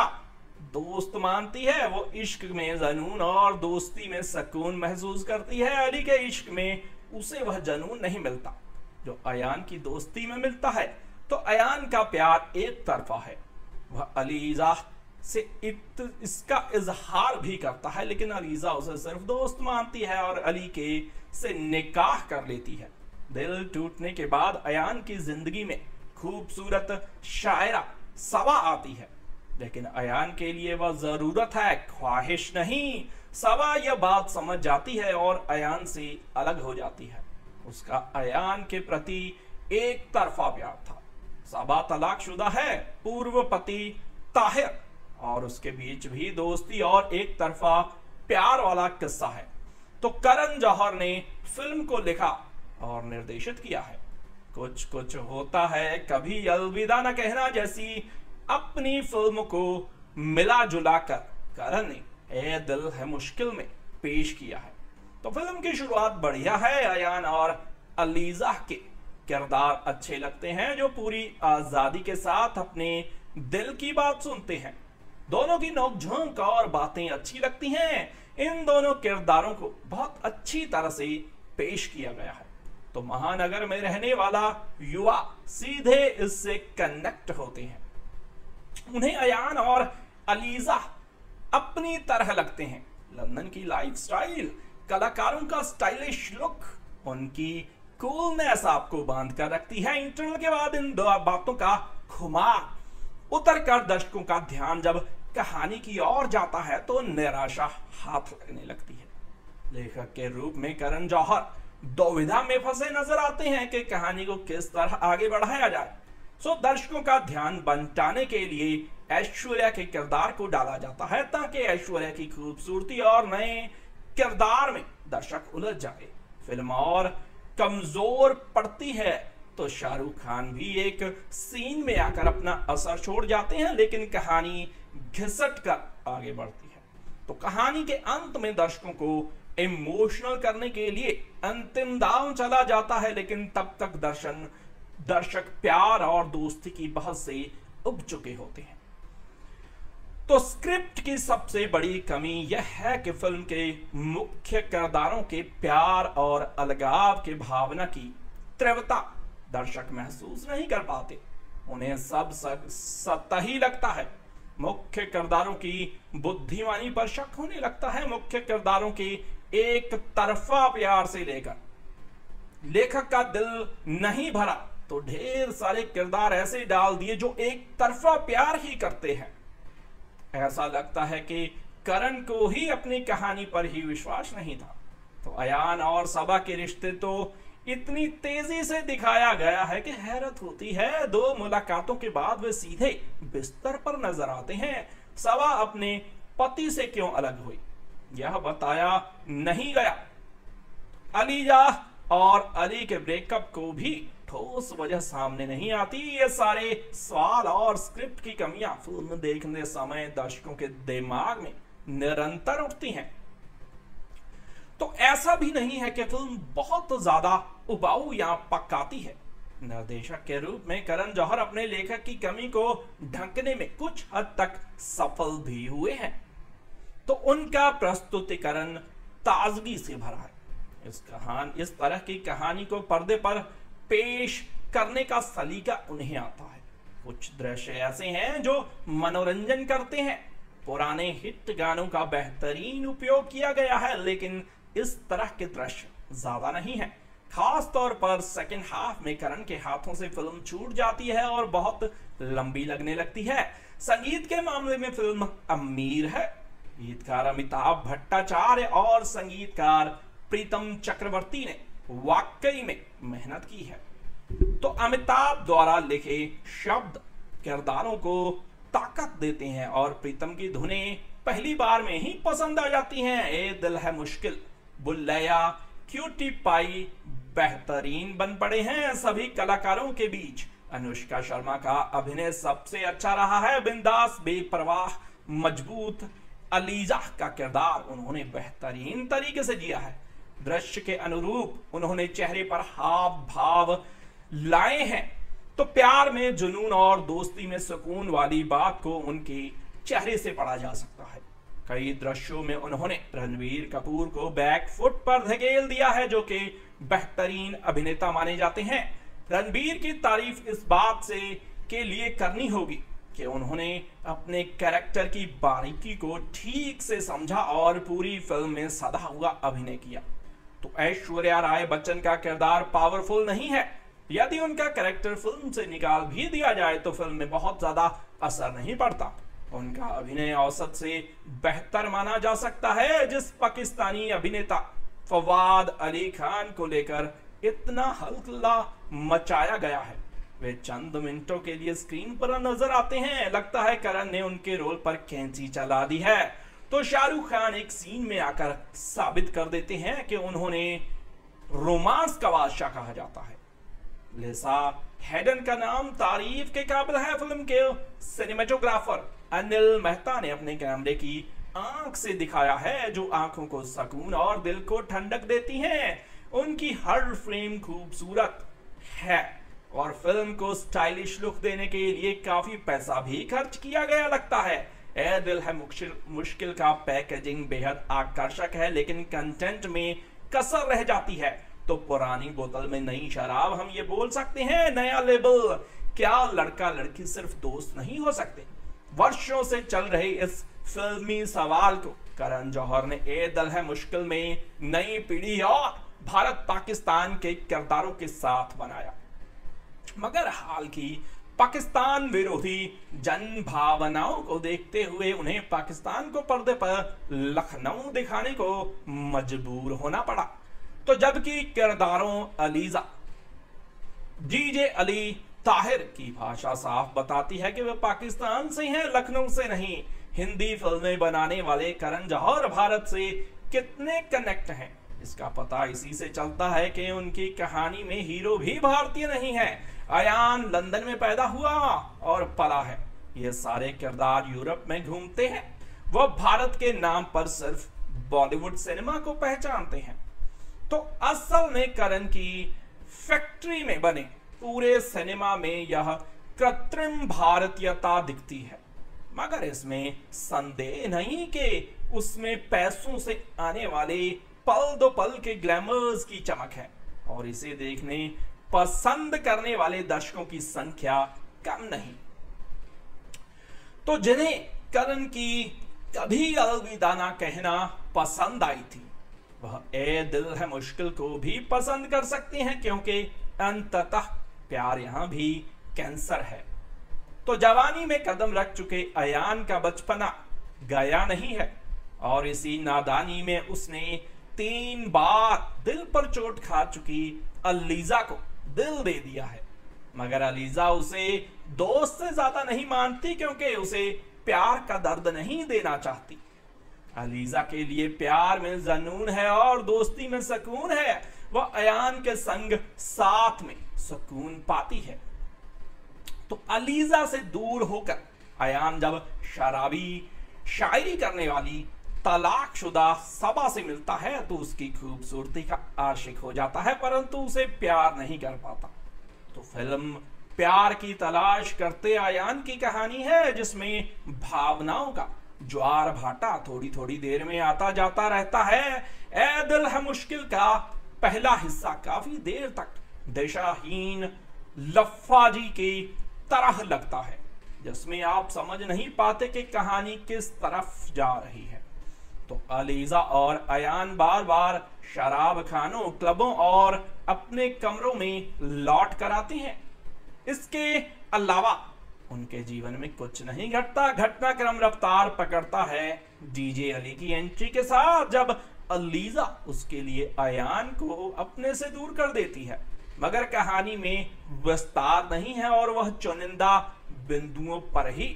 दोस्त मानती है। वो इश्क में जनून और दोस्ती में सुकून महसूस करती है। अली के इश्क में उसे वह जनून नहीं मिलता जो अयान की दोस्ती में मिलता है। तो अयान का प्यार एक तरफा है। वह अलीजा से इसका इजहार भी करता है, लेकिन अलीजा उसे सिर्फ दोस्त मानती है और अली के से निकाह कर लेती है। दिल टूटने के बाद अयान की जिंदगी में खूबसूरत शायरा सबा आती है, लेकिन अयान के लिए वह जरूरत है, ख्वाहिश नहीं। सबा यह बात समझ जाती है और अयान से अलग हो जाती है। उसका अयान के प्रति एक तरफा प्यार था। सबा तलाकशुदा है, पूर्व पति ताहिर और उसके बीच भी दोस्ती और एक तरफा प्यार वाला किस्सा है। तो करण जौहर ने फिल्म को लिखा और निर्देशित किया है। कुछ कुछ होता है कभी अलविदा न कहना जैसी अपनी फिल्म को मिला जुला कर करण ने ए दिल है मुश्किल में पेश किया है। तो फिल्म की शुरुआत बढ़िया है। अयान और अलीजा के किरदार अच्छे लगते हैं जो पूरी आजादी के साथ अपने दिल की बात सुनते हैं। दोनों की नोकझोंक और बातें अच्छी लगती हैं। इन दोनों किरदारों को बहुत अच्छी तरह से पेश किया गया है। तो महानगर में रहने वाला युवा सीधे इससे कनेक्ट होते हैं। उन्हें अयान और अलीजा अपनी तरह लगते हैं। लंदन की लाइफस्टाइल, कलाकारों का स्टाइलिश लुक, उनकी कूलनेस आपको बांध कर रखती है। इंटरवल के बाद इन दो बातों का खुमार उतर कर दर्शकों का ध्यान जब कहानी की ओर जाता है तो निराशा हाथ लगने लगती है। लेखक के रूप में करण जौहर दुविधा में फंसे नजर आते हैं कि कहानी को किस तरह आगे बढ़ाया जाए। सो दर्शकों का ध्यान बंटाने के लिए ऐश्वर्या के किरदार को डाला जाता है ताकि ऐश्वर्या की खूबसूरती और नए किरदार में दर्शक उलझ जाए। फिल्म और कमजोर पड़ती है तो शाहरुख खान भी एक सीन में आकर अपना असर छोड़ जाते हैं, लेकिन कहानी घिसट कर आगे बढ़ती है। तो कहानी के अंत में दर्शकों को इमोशनल करने के लिए अंतिम दांव चला जाता है, लेकिन तब तक दर्शक प्यार और दोस्ती की बहस से उब चुके होते हैं। तो स्क्रिप्ट की सबसे बड़ी कमी यह है कि फिल्म के मुख्य किरदारों के प्यार और अलगाव की भावना की तीव्रता दर्शक महसूस नहीं कर पाते। उन्हें सब सतही लगता है। मुख्य किरदारों की बुद्धिमानी पर शक होने लगता है। मुख्य किरदारों की एक तरफा प्यार से लेकर लेखक का दिल नहीं भरा तो ढेर सारे किरदार ऐसे डाल दिए जो एक तरफा प्यार ही करते हैं। ऐसा लगता है कि करण को ही अपनी कहानी पर ही विश्वास नहीं था। तो अयान और सबा के रिश्ते तो इतनी तेजी से दिखाया गया है कि हैरत होती है। 2 मुलाकातों के बाद वे सीधे बिस्तर पर नजर आते हैं। सबा अपने पति से क्यों अलग हुई यह बताया नहीं गया। अलीजा और अली के ब्रेकअप को भी ठोस वजह सामने नहीं आती। ये सारे सवाल और स्क्रिप्ट की कमियां फिल्म देखने समय दर्शकों के दिमाग में निरंतर उठती हैं। तो ऐसा भी नहीं है कि फिल्म बहुत ज्यादा उबाऊ या पकाती है। निर्देशक के रूप में करण जौहर अपने लेखक की कमी को ढंकने में कुछ हद तक सफल भी हुए हैं। तो उनका प्रस्तुतिकरण ताजगी से भरा है। इस तरह की कहानी को पर्दे पर पेश करने का सलीका उन्हें आता है। कुछ दृश्य ऐसे हैं जो मनोरंजन करते हैं। पुराने हिट गानों का बेहतरीन उपयोग किया गया है, लेकिन इस तरह के दृश्य ज्यादा नहीं है। खास तौर पर सेकंड हाफ में करण के हाथों से फिल्म छूट जाती है और बहुत लंबी लगने लगती है। संगीत के मामले में फिल्म अमीर है। गीतकार अमिताभ भट्टाचार्य और संगीतकार प्रीतम चक्रवर्ती ने वाकई में मेहनत की है। तो अमिताभ द्वारा लिखे शब्द किरदारों को ताकत देते हैं और प्रीतम की धुनें पहली बार में ही पसंद आ जाती हैं। ए दिल है मुश्किल, बुल्लैया, क्यूटी पाई बेहतरीन बन पड़े हैं। सभी कलाकारों के बीच अनुष्का शर्मा का अभिनय सबसे अच्छा रहा है। बिंदास, बेपरवाह, मजबूत अलीजा का किरदार उन्होंने बेहतरीन तरीके से जिया है। दृश्य के अनुरूप उन्होंने चेहरे पर हाव भाव लाए हैं। तो प्यार में जुनून और दोस्ती में सुकून वाली बात को उनके चेहरे से पढ़ा जा सकता है। कई दृश्यों में उन्होंने रणबीर कपूर को बैक फुट पर धकेल दिया है, जो कि बेहतरीन अभिनेता माने जाते हैं। रणबीर की तारीफ इस बात से के लिए करनी होगी कि उन्होंने अपने कैरेक्टर की बारीकी को ठीक से समझा और पूरी फिल्म में सधा हुआ अभिनय किया। तो ऐश्वर्या राय बच्चन का किरदार पावरफुल नहीं है। यदि उनका कैरेक्टर फिल्म से निकाल भी दिया जाए तो फिल्म में बहुत ज्यादा असर नहीं पड़ता। उनका अभिनय औसत से बेहतर माना जा सकता है। जिस पाकिस्तानी अभिनेता फवाद अली खान को लेकर इतना हल्ला मचाया गया है, वे चंद मिनटों के लिए स्क्रीन पर नजर आते हैं। लगता है करण ने उनके रोल पर कैंची चला दी है। तो शाहरुख खान एक सीन में आकर साबित कर देते हैं कि उन्होंने रोमांस का बादशाह कहा जाता है। लिसा हेडन का नाम तारीफ के काबिल है। फिल्म के सिनेमेटोग्राफर अनिल मेहता ने अपने कैमरे की आंख से दिखाया है, जो आंखों को सुकून और दिल को ठंडक देती हैं। उनकी हर फ्रेम खूबसूरत है और फिल्म को स्टाइलिश लुक देने के लिए काफी पैसा भी खर्च किया गया लगता है। ए दिल है मुश्किल का पैकेजिंग बेहद आकर्षक है, लेकिन कंटेंट में कसर रह जाती है। तो पुरानी बोतल में नई शराब, हम ये बोल सकते हैं नया लेबल। क्या लड़का लड़की सिर्फ दोस्त नहीं हो सकते? वर्षों से चल रहे इस फिल्मी सवाल को करण जौहर ने ए दिल है मुश्किल में नई पीढ़ी और भारत पाकिस्तान के किरदारों के साथ बनाया। मगर हाल की पाकिस्तान विरोधी जन भावनाओं को देखते हुए उन्हें पाकिस्तान को पर्दे पर लखनऊ दिखाने को मजबूर होना पड़ा। तो जबकि किरदारों अलीजा, जीजे अली ताहिर की भाषा साफ बताती है कि वे पाकिस्तान से हैं, लखनऊ से नहीं। हिंदी फिल्में बनाने वाले करण जौहर भारत से कितने कनेक्ट हैं, इसका पता इसी से चलता है कि उनकी कहानी में हीरो भी भारतीय नहीं है। अयान लंदन में पैदा हुआ और पला है। ये सारे किरदार यूरोप में घूमते हैं। वह भारत के नाम पर सिर्फ बॉलीवुड सिनेमा को पहचानते हैं। तो असल में करण की फैक्ट्री में बने पूरे सिनेमा में यह कृत्रिम भारतीयता दिखती है, मगर इसमें संदेह नहीं कि उसमें पैसों से आने वाले पल दो पल के ग्लैमर्स की चमक है। और इसे देखने पसंद करने वाले दर्शकों की संख्या कम नहीं। तो जिन्हें करण की कभी अलविदा ना कहना पसंद आई थी, वह ए दिल है मुश्किल को भी पसंद कर सकते हैं, क्योंकि अंततः प्यार यहां भी कैंसर है। तो जवानी में कदम रख चुके अयान का बचपना गया नहीं है, और इसी नादानी में उसने 3 बार दिल पर चोट खा चुकी अलीजा को दिल दे दिया है। मगर अलीजा उसे दोस्त से ज्यादा नहीं मानती, क्योंकि उसे प्यार का दर्द नहीं देना चाहती। अलीजा के लिए प्यार में जुनून है और दोस्ती में सुकून है। वह अयान के संग साथ में सुकून पाती है। तो अलीजा से दूर होकर अयान जब शराबी शायरी करने वाली तलाकशुदा सबा से मिलता है तो उसकी खूबसूरती का आशिक हो जाता है, परंतु उसे प्यार नहीं कर पाता। तो फिल्म प्यार की तलाश करते अयान की कहानी है, जिसमें भावनाओं का ज्वार भाटा थोड़ी थोड़ी देर में आता जाता रहता है। ए दिल है मुश्किल का पहला हिस्सा काफी देर तक दिशाहीन लफ्फाजी की तरह लगता है, जिसमें आप समझ नहीं पाते कि कहानी किस तरफ जा रही है। तो अलीजा और अयान बार बार शराब खानों, क्लबों और अपने कमरों में लौट कर आती हैं। इसके अलावा उनके जीवन में कुछ नहीं घटता। घटनाक्रम रफ्तार पकड़ता है डीजे अली की एंट्री के साथ, जब अलीजा उसके लिए अयान को अपने से दूर कर देती है। मगर कहानी में विस्तार नहीं है और वह चुनिंदा बिंदुओं पर ही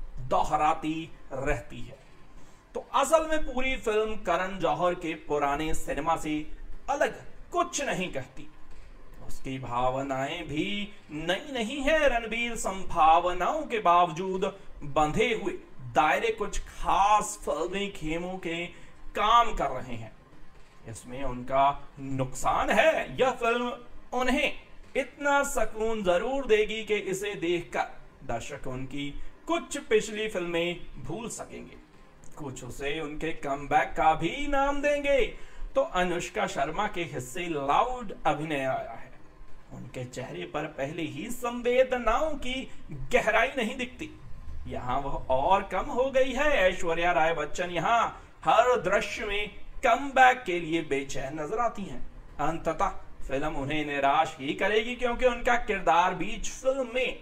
दोहराती रहती है। तो असल में पूरी फिल्म करण जौहर के पुराने सिनेमा से अलग कुछ नहीं कहती। उसकी भावनाएं भी नई नहीं है। रणबीर संभावनाओं के बावजूद बंधे हुए दायरे कुछ खास फिल्मी खेमों के काम कर रहे हैं। इसमें उनका नुकसान है। यह फिल्म उन्हें इतना सुकून जरूर देगी कि इसे देखकर दर्शक उनकी कुछ पिछली फिल्में भूल सकेंगे, कुछ उसे उनके कमबैक का भी नाम देंगे। तो अनुष्का शर्मा के हिस्से लाउड अभिनय आया है। उनके चेहरे पर पहले ही संवेदनाओं की गहराई नहीं दिखती, यहाँ वह और कम हो गई है। ऐश्वर्या राय बच्चन यहाँ हर दृश्य में कमबैक के लिए बेचैन नजर आती हैं। अंततः फिल्म उन्हें निराश ही करेगी, क्योंकि उनका किरदार बीच फिल्म में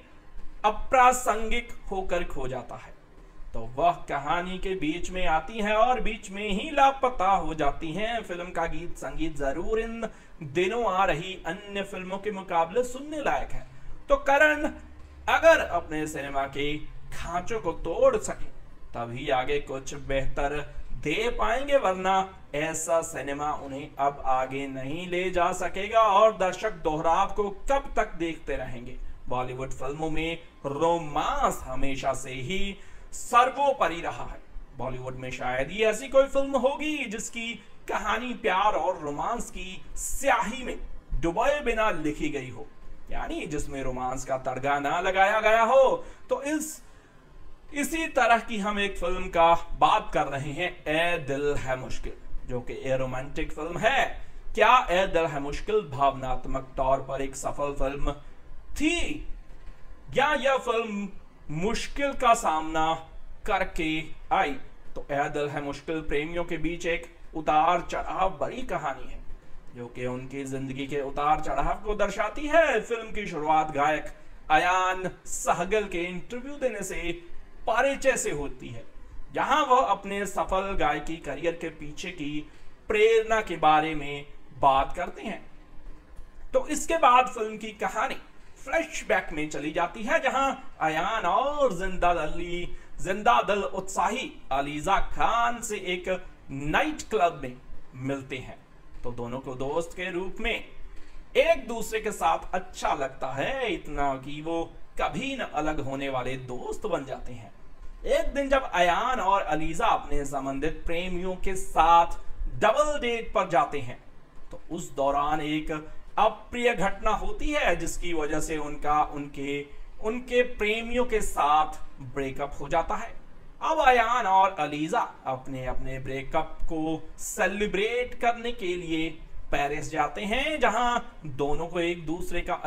अप्रासंगिक होकर खो जाता है। तो वह कहानी के बीच में आती है और बीच में ही लापता हो जाती हैं। फिल्म का गीत संगीत जरूर इन दिनों आ रही अन्य फिल्मों के मुकाबले सुनने लायक है। तो करण अगर अपने सिनेमा के खांचों को तोड़ सके तभी आगे कुछ बेहतर दे पाएंगे, वरना ऐसा सिनेमा उन्हें अब आगे नहीं ले जा सकेगा और दर्शक दोहराव को कब तक देखते रहेंगे। बॉलीवुड फिल्मों में रोमांस हमेशा से ही सर्वोपरि रहा है। बॉलीवुड में शायद ही ऐसी कोई फिल्म होगी जिसकी कहानी प्यार और रोमांस की स्याही में डुबोए बिना लिखी गई हो, यानी जिसमें रोमांस का तड़का ना लगाया गया हो। तो इसी तरह की हम एक फिल्म का बात कर रहे हैं, ए दिल है मुश्किल, जो कि ए रोमांटिक फिल्म है। क्या ए दिल है मुश्किल भावनात्मक तौर पर एक सफल फिल्म थी, या यह फिल्म मुश्किल का सामना करके आई? तो ए दिल है मुश्किल प्रेमियों के बीच एक उतार चढ़ाव भरी कहानी है, जो कि उनकी जिंदगी के उतार चढ़ाव को दर्शाती है। फिल्म की शुरुआत गायक अयान सहगल के इंटरव्यू देने से परिचय से होती है, जहां वह अपने सफल गायकी करियर के पीछे की प्रेरणा के बारे में बात करते हैं। तो इसके बाद फिल्म की कहानी फ्लैशबैक में चली जाती है, जहां अयान और जिंदा दिल उत्साही अलीजा खान से एक नाइट क्लब में मिलते हैं। तो दोनों को दोस्त के रूप में एक दूसरे के साथ अच्छा लगता है, इतना कि वो कभी न अलग होने वाले दोस्त बन जाते हैं। एक दिन जब अयान और अलीजा अपने संबंधित प्रेमियों के साथ डबल डेट पर जाते हैं, तो उस दौरान एक अप्रिय घटना होती है, जिसकी वजह से उनके प्रेमियों के साथ ब्रेकअप हो जाता है। अब अयान और अलीजा अपने अपने ब्रेकअप को सेलिब्रेट करने के लिए पेरिस जाते हैं, जहां दोनों को एक दूसरे का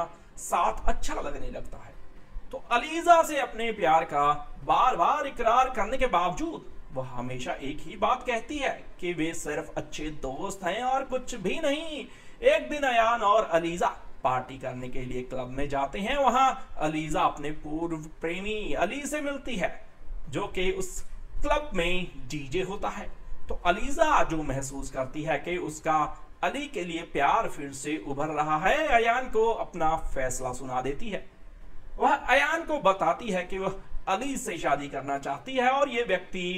साथ अच्छा लगने लगता है। तो अलीजा से अपने प्यार का बार बार इकरार करने के बावजूद वह हमेशा एक ही बात कहती है कि वे सिर्फ अच्छे दोस्त हैं और कुछ भी नहीं। एक दिन अयान और अलीजा पार्टी करने के लिए क्लब में जाते हैं। वहां अलीजा अपने पूर्व प्रेमी अली से मिलती है, जो कि उस क्लब में डीजे होता है। तो अलीजा जो महसूस करती है कि उसका अली के लिए प्यार फिर से उभर रहा है, अयान को अपना फैसला सुना देती है। वह अयान को बताती है कि वह अली से शादी करना चाहती है और ये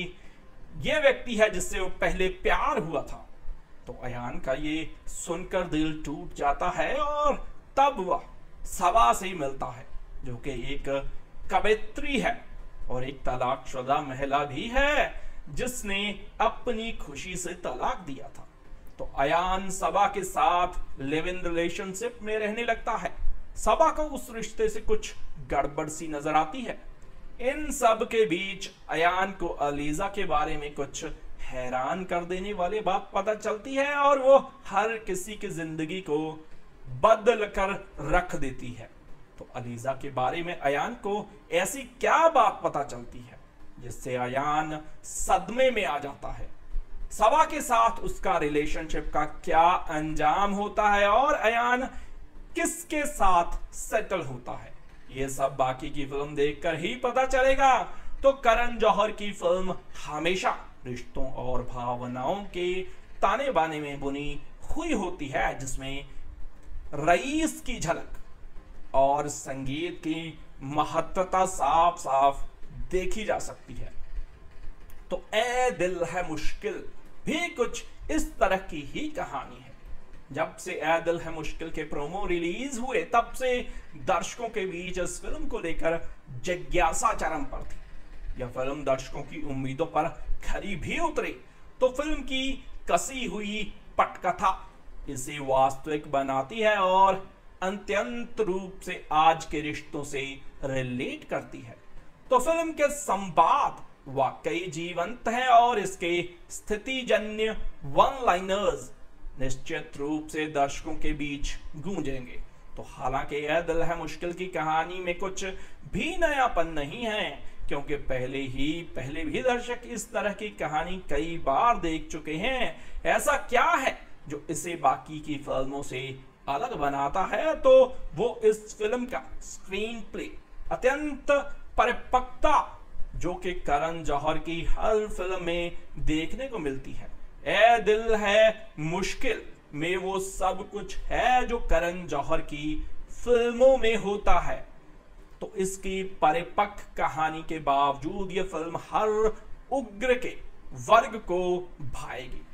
व्यक्ति है जिससे वो पहले प्यार हुआ था। तो अयान का ये सुनकर दिल टूट जाता है और तब वह सबा से मिलता है, जो कि एक कवित्री है और एक तलाकशुदा महिला भी है जिसने अपनी खुशी से तलाक दिया था। तो अयान सबा के साथ लिव इन रिलेशनशिप में रहने लगता है। सबा को उस रिश्ते से कुछ गड़बड़ सी नजर आती है। इन सब के बीच अयान को अलीजा के बारे में कुछ हैरान कर देने वाली बात पता चलती है और वो हर किसी की जिंदगी को बदल कर रख देती है। तो अलीजा के बारे में अयान को ऐसी क्या बात पता चलती है जिससे अयान सदमे में आ जाता है। सबा के साथ उसका रिलेशनशिप का क्या अंजाम होता है और अयान किसके साथ सेटल होता है, ये सब बाकी की फिल्म देखकर ही पता चलेगा। तो करण जौहर की फिल्म हमेशा रिश्तों और भावनाओं के ताने बाने में बुनी हुई होती है, जिसमें रईस की झलक और संगीत की महत्वता साफ साफ देखी जा सकती है। तो ए दिल है मुश्किल भी कुछ इस तरह की ही कहानी है। जब से ए दिल है मुश्किल के प्रोमो रिलीज हुए तब से दर्शकों के बीच इस फिल्म को लेकर जिज्ञासा चरम पर थी। यह फिल्म दर्शकों की उम्मीदों पर खरी भी उतरी। तो फिल्म की कसी हुई पटकथा इसे वास्तविक बनाती है और अत्यंत रूप से आज के रिश्तों से रिलेट करती है। तो फिल्म के संवाद वाकई जीवंत है और इसके स्थितिजन्य वन लाइनर्स निश्चित रूप से दर्शकों के बीच गूंजेंगे। तो हालांकि यह दिल है मुश्किल की कहानी में कुछ भी नयापन नहीं है, क्योंकि पहले भी दर्शक इस तरह की कहानी कई बार देख चुके हैं। ऐसा क्या है जो इसे बाकी की फिल्मों से अलग बनाता है? तो वो इस फिल्म का स्क्रीन प्ले अत्यंत परिपक्वता जो कि करण जौहर की हर फिल्म में देखने को मिलती है। ए दिल है मुश्किल में वो सब कुछ है जो करण जौहर की फिल्मों में होता है। तो इसकी परिपक्व कहानी के बावजूद ये फिल्म हर उग्र के वर्ग को भाएगी।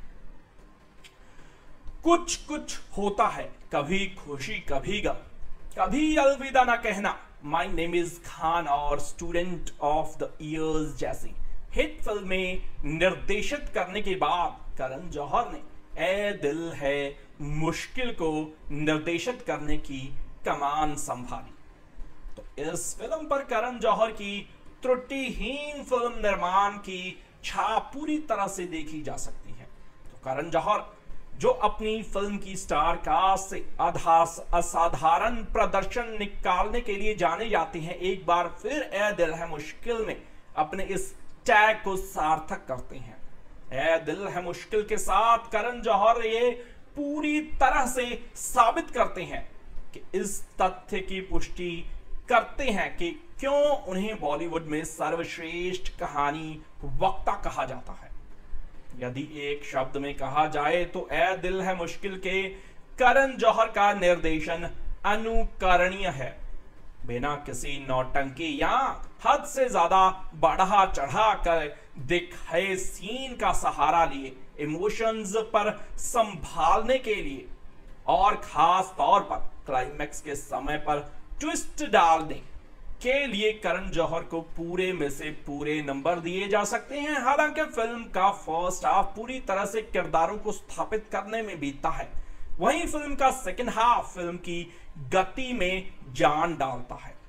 कुछ कुछ होता है, कभी खुशी कभी गम, कभी अलविदा ना कहना, माई नेम इज खान और स्टूडेंट ऑफ द ईयर्स जैसी हिट फिल्में निर्देशित करने के बाद करण जौहर ने ए दिल है मुश्किल को निर्देशित करने की कमान संभाली। तो इस फिल्म पर करण जौहर की त्रुटिहीन फिल्म निर्माण की छाप पूरी तरह से देखी जा सकती है। तो करण जौहर जो अपनी फिल्म की स्टार कास्ट से असाधारण प्रदर्शन निकालने के लिए जाने जाते हैं, एक बार फिर ए दिल है मुश्किल में अपने इस टैग को सार्थक करते हैं। ए दिल है मुश्किल के साथ करण जौहर ये पूरी तरह से साबित करते हैं कि इस तथ्य की पुष्टि करते हैं कि क्यों उन्हें बॉलीवुड में सर्वश्रेष्ठ कहानी वक्ता कहा जाता है। यदि एक शब्द में कहा जाए तो ए दिल है मुश्किल के करण जौहर का निर्देशन अनुकरणीय है। बिना किसी नौटंकी या हद से ज्यादा बढ़ा चढ़ा कर दिखाए सीन का सहारा लिए इमोशंस पर संभालने के लिए और खास तौर पर क्लाइमैक्स के समय पर ट्विस्ट डालने के लिए करण जौहर को पूरे में से पूरे नंबर दिए जा सकते हैं। हालांकि फिल्म का फर्स्ट हाफ पूरी तरह से किरदारों को स्थापित करने में बीतता है, वहीं फिल्म का सेकंड हाफ फिल्म की गति में जान डालता है।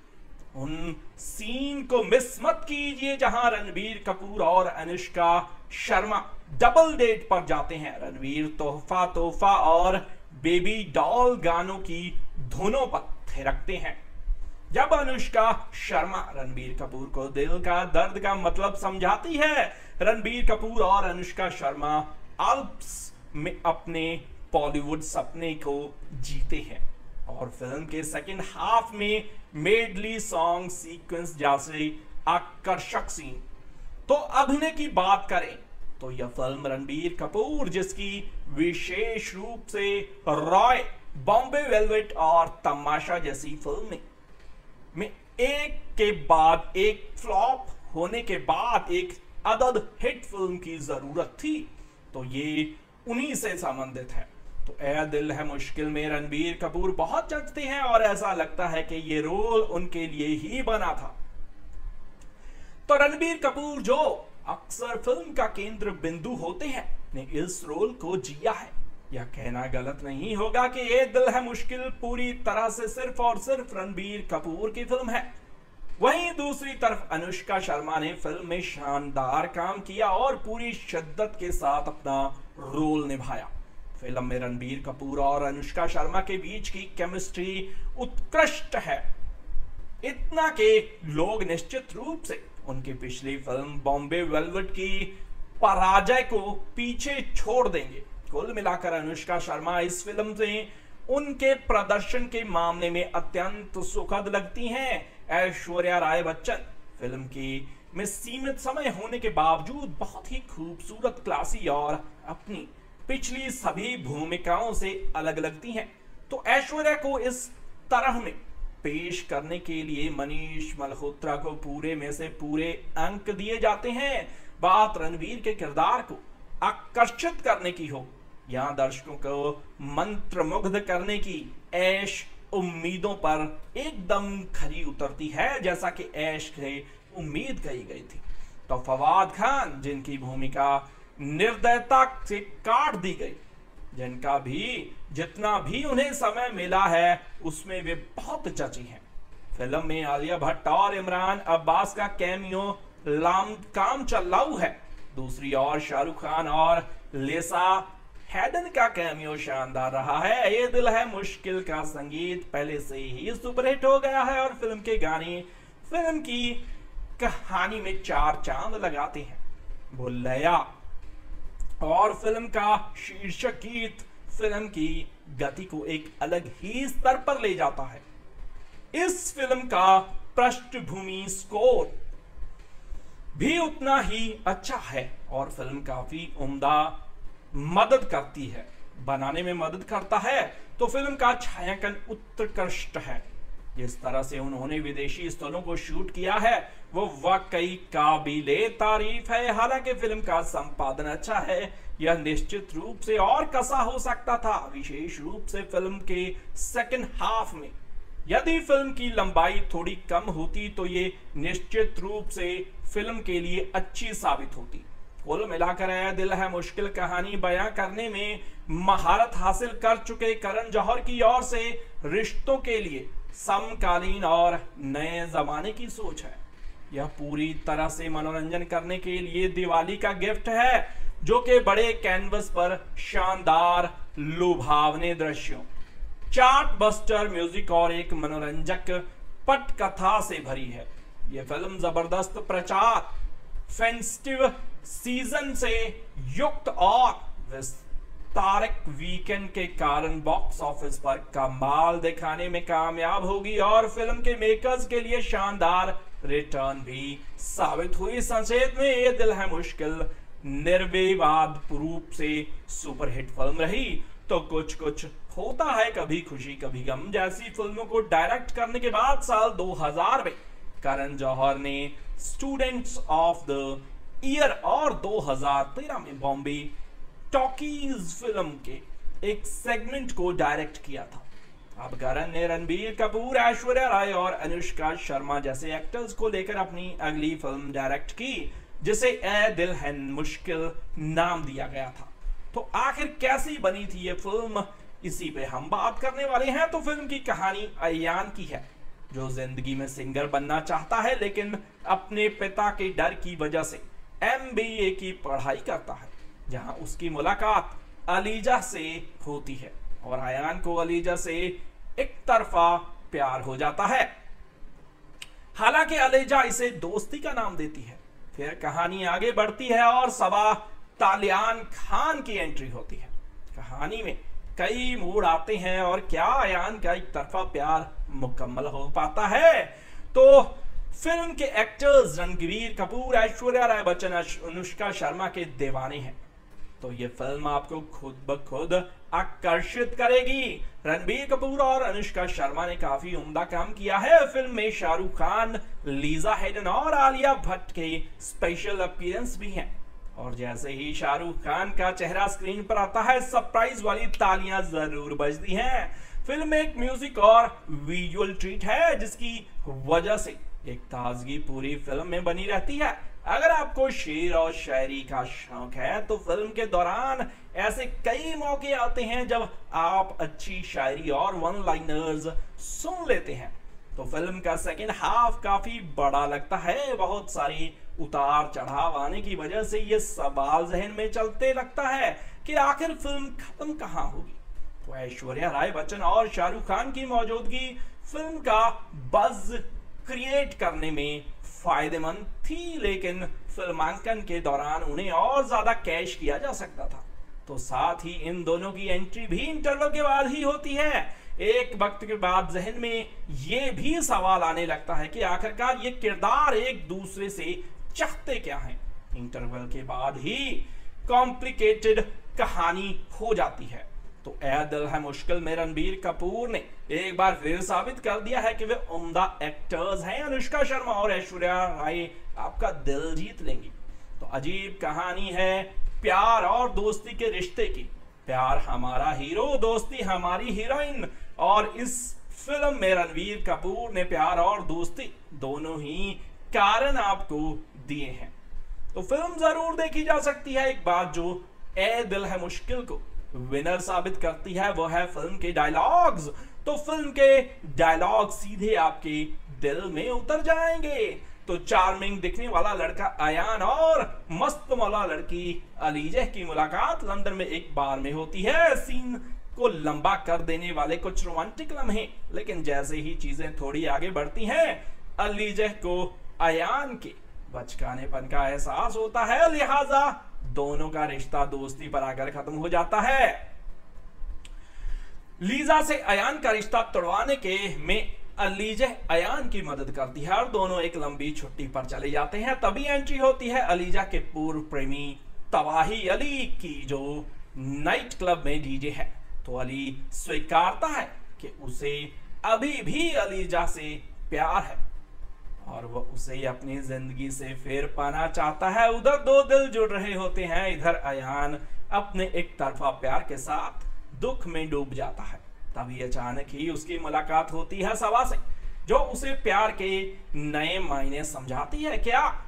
उन सीन को मिस मत कीजिए जहां रणबीर कपूर और अनुष्का शर्मा डबल डेट पर जाते हैं। रणबीर तोहफा तोहफा और बेबी डॉल गानों की धुनों पर थिरकते हैं। जब अनुष्का शर्मा रणबीर कपूर को दिल का दर्द का मतलब समझाती है, रणबीर कपूर और अनुष्का शर्मा अल्प्स में अपने बॉलीवुड सपने को जीते हैं और फिल्म के सेकंड हाफ में मेडली सॉन्ग सीक्वेंस जैसे आकर्षक सीन। तो अभिनय की बात करें तो यह फिल्म रणबीर कपूर, जिसकी विशेष रूप से रॉय, बॉम्बे वेलवेट और तमाशा जैसी फिल्में में एक के बाद एक फ्लॉप होने के बाद एक अदद हिट फिल्म की जरूरत थी, तो ये उन्हीं से संबंधित है। तो ए दिल है मुश्किल में रणबीर कपूर बहुत जचते हैं और ऐसा लगता है कि ये रोल उनके लिए ही बना था। तो रणबीर कपूर, जो अक्सर फिल्म का केंद्र बिंदु होते हैं, ने इस रोल को जिया है। यह कहना गलत नहीं होगा कि ये दिल है मुश्किल पूरी तरह से सिर्फ और सिर्फ रणबीर कपूर की फिल्म है। वहीं दूसरी तरफ अनुष्का शर्मा ने फिल्म में शानदार काम किया और पूरी शिद्दत के साथ अपना रोल निभाया। फिल्म में रणबीर कपूर और अनुष्का शर्मा के बीच की केमिस्ट्री उत्कृष्ट है, इतना कि लोग निश्चित रूप से उनकी पिछली फिल्म बॉम्बे वेलवेट की पराजय को पीछे छोड़ देंगे। कुल मिलाकर अनुष्का शर्मा इस फिल्म से उनके प्रदर्शन के मामले में अत्यंत सुखद लगती हैं। ऐश्वर्या राय बच्चन फिल्म की में सीमित समय होने के बावजूद बहुत ही खूबसूरत, क्लासी और अपनी पिछली सभी भूमिकाओं से अलग लगती हैं। तो ऐश्वर्या को इस तरह में पेश करने के लिए मनीष मल्होत्रा को पूरे में से पूरे अंक दिए जाते हैं। बात रणबीर के किरदार को आकर्षित करने की हो या दर्शकों को मंत्रमुग्ध करने की, ऐश उम्मीदों पर एकदम खरी उतरती है, जैसा कि ऐश से उम्मीद कही गई थी। तो फवाद खान, जिनकी भूमिका निर्दयता से काट दी गई, जिनका भी जितना भी उन्हें समय मिला है उसमें वे बहुत जची हैं। फिल्म में आलिया भट्ट और इमरान अब्बास का कैमियो काम चलाऊ है। दूसरी ओर शाहरुख खान और लिसा हैडन का कैमियो शानदार रहा है। ये दिल है मुश्किल का संगीत पहले से ही सुपरहिट हो गया है और फिल्म के गाने फिल्म की कहानी में चार चांद लगाते हैं। बुल्लैया और फिल्म का शीर्षक गीत फिल्म की गति को एक अलग ही स्तर पर ले जाता है। इस फिल्म का पृष्ठभूमि स्कोर भी उतना ही अच्छा है और फिल्म काफी उम्दा मदद करती है, बनाने में मदद करता है। तो फिल्म का छायांकन उत्कृष्ट है। जिस तरह से उन्होंने विदेशी स्थलों को शूट किया है वो वाकई काबिले तारीफ है। हालांकि फिल्म का संपादन अच्छा है, यह निश्चित रूप से और कसा हो सकता था, विशेष रूप से फिल्म के सेकंड हाफ में। यदि फिल्म की लंबाई थोड़ी कम होती तो ये निश्चित रूप से फिल्म के लिए अच्छी साबित होती। कुल मिलाकर है दिल है मुश्किल कहानी बयां करने में महारत हासिल कर चुके करण जौहर की ओर से रिश्तों के लिए समकालीन और नए जमाने की सोच है। यह पूरी तरह से मनोरंजन करने के लिए दिवाली का गिफ्ट है, जो कि बड़े कैनवस पर शानदार लुभावने दृश्यों, चार्ट बस्टर म्यूजिक और एक मनोरंजक पटकथा से भरी है। यह फिल्म जबरदस्त प्रचार, फेस्टिव सीजन से युक्त और विस्तारक वीकेंड के कारण बॉक्स ऑफिस पर कमाल दिखाने में कामयाब होगी और फिल्म के मेकर्स के लिए शानदार रिटर्न भी साबित हुई। संक्षेप में ये दिल है मुश्किल निर्विवाद रूप से सुपरहिट फिल्म रही। तो कुछ कुछ होता है कभी खुशी कभी गम जैसी फिल्मों को डायरेक्ट करने के बाद साल 2000 में करण जौहर ने स्टूडेंट्स ऑफ द ईयर और 2013 में बॉम्बे टॉकीज फिल्म के एक सेगमेंट को डायरेक्ट किया था। अब करण ने रणबीर कपूर, ऐश्वर्या राय और अनुष्का शर्मा जैसे एक्टर्स को लेकर अपनी अगली फिल्म डायरेक्ट की, जिसे ए दिल है मुश्किल नाम दिया गया था। तो आखिर कैसी बनी थी ये फिल्म, इसी पे हम बात करने वाले हैं। तो फिल्म की कहानी अयान की है। जो जिंदगी में सिंगर बनना चाहता है लेकिन अपने पिता के डर की वजह से MBA की पढ़ाई करता है, जहां उसकी मुलाकात अलीजा से होती है और अयान को अलीजा से एक तरफा प्यार हो जाता है। हालांकि अलीजा इसे दोस्ती का नाम देती है। फिर कहानी आगे बढ़ती है और सबा तालियान खान की एंट्री होती है। कहानी में कई मोड़ आते हैं और क्या अयान का एक तरफा प्यार मुकम्मल हो पाता है? तो फिल्म के एक्टर्स रणबीर कपूर, ऐश्वर्या राय बच्चन, अनुष्का शर्मा के दीवाने हैं, तो ये फिल्म आपको खुद ब खुद आकर्षित करेगी। रणबीर कपूर और अनुष्का शर्मा ने काफी उम्दा काम किया है। फिल्म में शाहरुख खान, लीजा हेडन और आलिया भट्ट के स्पेशल अपीयरेंस भी हैं। और जैसे ही शाहरुख खान का चेहरा स्क्रीन पर आता है, सरप्राइज वाली तालियां जरूर बजती हैं। फिल्म में एक म्यूजिक और विजुअल ट्रीट है जिसकी वजह से एक ताजगी पूरी फिल्म में बनी रहती है। अगर आपको शेर और शायरी का शौक है तो फिल्म के दौरान ऐसे कई मौके आते हैं जब आप अच्छी शायरी और वन लाइनर्स सुन लेते हैं। तो फिल्म का सेकेंड हाफ काफी बड़ा लगता है। बहुत सारी उतार चढ़ाव आने की वजह से ये सवाल जहन में चलते लगता है कि आखिर फिल्म खत्म कहां होगी। तो ऐश्वर्या राय बच्चन और शाहरुख खान की मौजूदगी फिल्म का बज़ क्रिएट करने में फायदेमंद थी, लेकिन फिल्मांकन के दौरान उन्हें और ज्यादा कैश किया जा सकता था। तो साथ ही इन दोनों की एंट्री भी इंटरवल के बाद ही होती है। एक वक्त के बाद जहन में ये भी सवाल आने लगता है कि आखिरकार ये किरदार एक दूसरे से चाहते क्या हैं। इंटरवल के बाद ही कॉम्प्लिकेटेड कहानी हो जाती है। तो ए दिल है मुश्किल में रणबीर कपूर ने एक बार फिर साबित कर दिया है कि वे उम्दा एक्टर्स हैं। अनुष्का शर्मा और ऐश्वर्या राय आपका दिल जीत लेंगी। तो अजीब कहानी है प्यार और दोस्ती के रिश्ते की। प्यार हमारा हीरो, दोस्ती हमारी हीरोइन। और इस फिल्म में रणबीर कपूर ने प्यार और दोस्ती दोनों ही कारण आपको दिए हैं। तो फिल्म जरूर देखी जा सकती है। एक बात जो ए दिल है मुश्किल को विनर साबित करती है वो है फिल्म के डायलॉग्स। तो फिल्म के डायलॉग सीधे आपके दिल में उतर जाएंगे। तो चार्मिंग दिखने वाला लड़का अयान और मस्त मौला लड़की अलीजा की मुलाकात लंदन में एक बार में होती है। सीन को लंबा कर देने वाले कुछ रोमांटिक लम्हे, लेकिन जैसे ही चीजें थोड़ी आगे बढ़ती हैं अलीजा को अयान के बचकानेपन का एहसास होता है, लिहाजा दोनों का रिश्ता दोस्ती पर आकर खत्म हो जाता है। लीजा से अयान का रिश्ता तोड़वाने के में अलीजा अयान की मदद करती है और दोनों एक लंबी छुट्टी पर चले जाते हैं। तभी एंट्री होती है अलीजा के पूर्व प्रेमी तवाही अली की, जो नाइट क्लब में डीजे है। तो अली स्वीकारता है कि उसे अभी भी अलीजा से प्यार है और वह उसे अपनी जिंदगी से फिर पाना चाहता है। उधर दो दिल जुड़ रहे होते हैं। इधर अयान अपने एक तरफा प्यार के साथ दुख में डूब जाता है। तभी अचानक ही उसकी मुलाकात होती है सबा से, जो उसे प्यार के नए मायने समझाती है।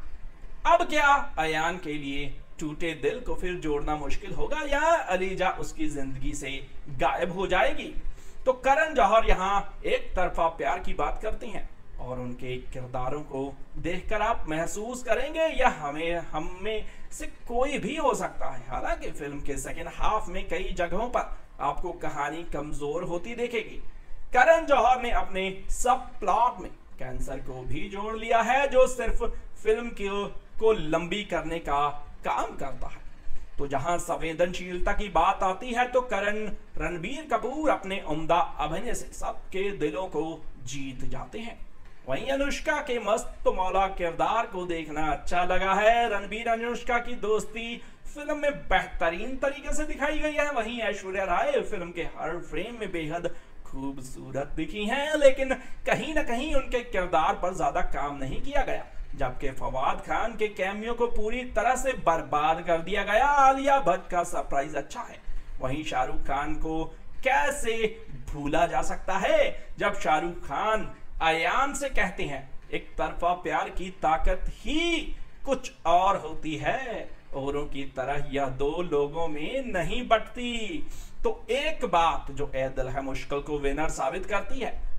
अब क्या अयान के लिए टूटे दिल को फिर जोड़ना मुश्किल होगा या अलीजा उसकी जिंदगी से गायब हो जाएगी? तो करण जौहर यहाँ एक तरफा प्यार की बात करते हैं और उनके किरदारों को देखकर आप महसूस करेंगे या हम में से कोई भी हो सकता है। हालांकि फिल्म के सेकेंड हाफ में कई जगहों पर आपको कहानी कमजोर होती देखेगी। करण जौहर ने अपने सब प्लॉट में कैंसर को भी जोड़ लिया है, जो सिर्फ फिल्म को लंबी करने का काम करता है। तो जहां संवेदनशीलता की बात आती है तो करण रणबीर कपूर अपने उम्दा अभिनय से सबके दिलों को जीत जाते हैं। वहीं अनुष्का के मस्त मौला किरदार को देखना अच्छा लगा है। रणबीर अनुष्का की दोस्ती फिल्म में बेहतरीन तरीके से दिखाई गई है। वहीं ऐश्वर्या राय फिल्म के हर फ्रेम में बेहद खूबसूरत दिखी हैं, लेकिन कहीं ना कहीं उनके किरदार पर ज्यादा काम नहीं किया गया। जबकि फवाद खान के कैमियो को पूरी तरह से बर्बाद कर दिया गया। आलिया भट्ट का सरप्राइज अच्छा है। वहीं शाहरुख खान को कैसे भूला जा सकता है जब शाहरुख खान अयान से कहते हैं एक तरफा प्यार की ताकत ही कुछ और होती है, औरों की तरह यह दो लोगों में नहीं बटती। तो एक बात जो ए दिल है मुश्किल को विनर साबित करती है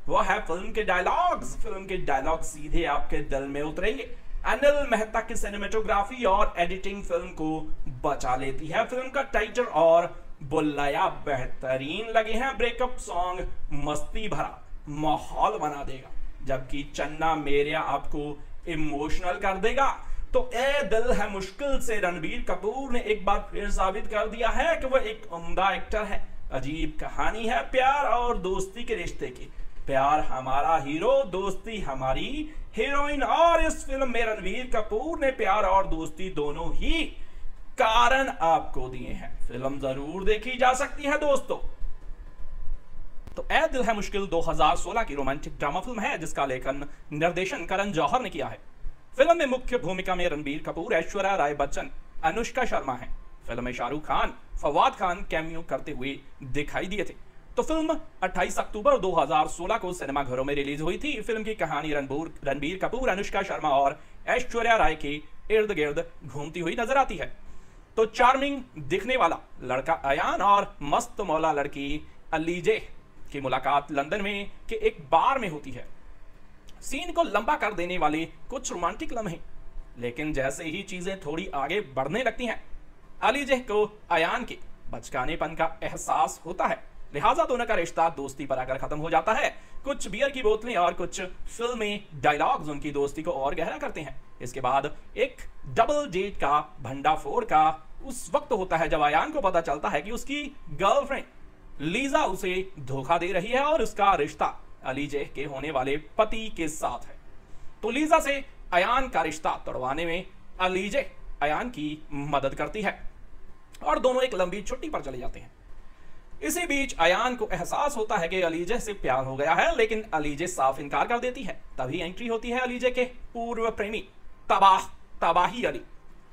वो है फिल्म के डायलॉग्स। फिल्म के डायलॉग सीधे आपके दिल में उतरेंगे। अनिल मेहता की सिनेमेटोग्राफी और एडिटिंग फिल्म को बचा लेती है। फिल्म का टाइटल और बुल्लया बेहतरीन लगे हैं। ब्रेकअप सॉन्ग मस्ती भरा माहौल बना देगा, जबकि चन्ना मेरेया आपको इमोशनल कर देगा। तो ए दिल है मुश्किल से रणबीर कपूर ने एक बार फिर साबित कर दिया है कि वह एक उम्दा एक्टर है। अजीब कहानी है प्यार और दोस्ती के रिश्ते की। प्यार हमारा हीरो, दोस्ती हमारी हीरोइन, और इस फिल्म में रणबीर कपूर ने प्यार और दोस्ती दोनों ही कारण आपको दिए हैं। फिल्म जरूर देखी जा सकती है दोस्तों। तो ए दिल है मुश्किल 2016 की रोमांटिक ड्रामा फिल्म है, जिसका लेखन निर्देशन करण जौहर ने किया है। फिल्म में मुख्य भूमिका में रणबीर कपूर, ऐश्वर्या राय बच्चन, अनुष्का शर्मा हैं। फिल्म में शाहरुख खान, फवाद खान कैमियो करते हुए दिखाई दिए थे। तो फिल्म 28 अक्टूबर 2016 को सिनेमाघरों में रिलीज हुई थी। फिल्म की कहानी रणबीर कपूर, अनुष्का शर्मा और ऐश्वर्या राय के इर्द गिर्द घूमती हुई नजर आती है। तो चार्मिंग दिखने वाला लड़का अयान और मस्त मौला लड़की अलीजे की मुलाकात लंदन में के एक बार में होती है। सीन को लंबा कर देने वाले कुछ रोमांटिक लम्हे, लेकिन जैसे ही चीजें थोड़ी आगे बढ़ने लगती हैं, अलीजे को अयान के बचकानेपन का एहसास होता है। लिहाजा दोनों का रिश्ता दोस्ती पर आकर खत्म हो जाता है। कुछ बियर की बोतलें और कुछ फिल्मी डायलॉग्स उनकी दोस्ती को और गहरा करते हैं। इसके बाद एक डबल डेट का भंडाफोड़ का उस वक्त होता है जब अयान को पता चलता है कि उसकी गर्लफ्रेंड लीजा उसे धोखा दे रही है और उसका रिश्ता अलीजे के होने वाले पति के साथ है। तो लीजा से अयान का रिश्ता तोड़वाने में अलीजे अयान की मदद करती है और दोनों एक लंबी छुट्टी पर चले जाते हैं। इसी बीच अयान को एहसास होता है कि अलीजे से प्यार हो गया है, लेकिन अलीजे साफ इनकार कर देती है। तभी एंट्री होती है अलीजे के पूर्व प्रेमी तबाही अली,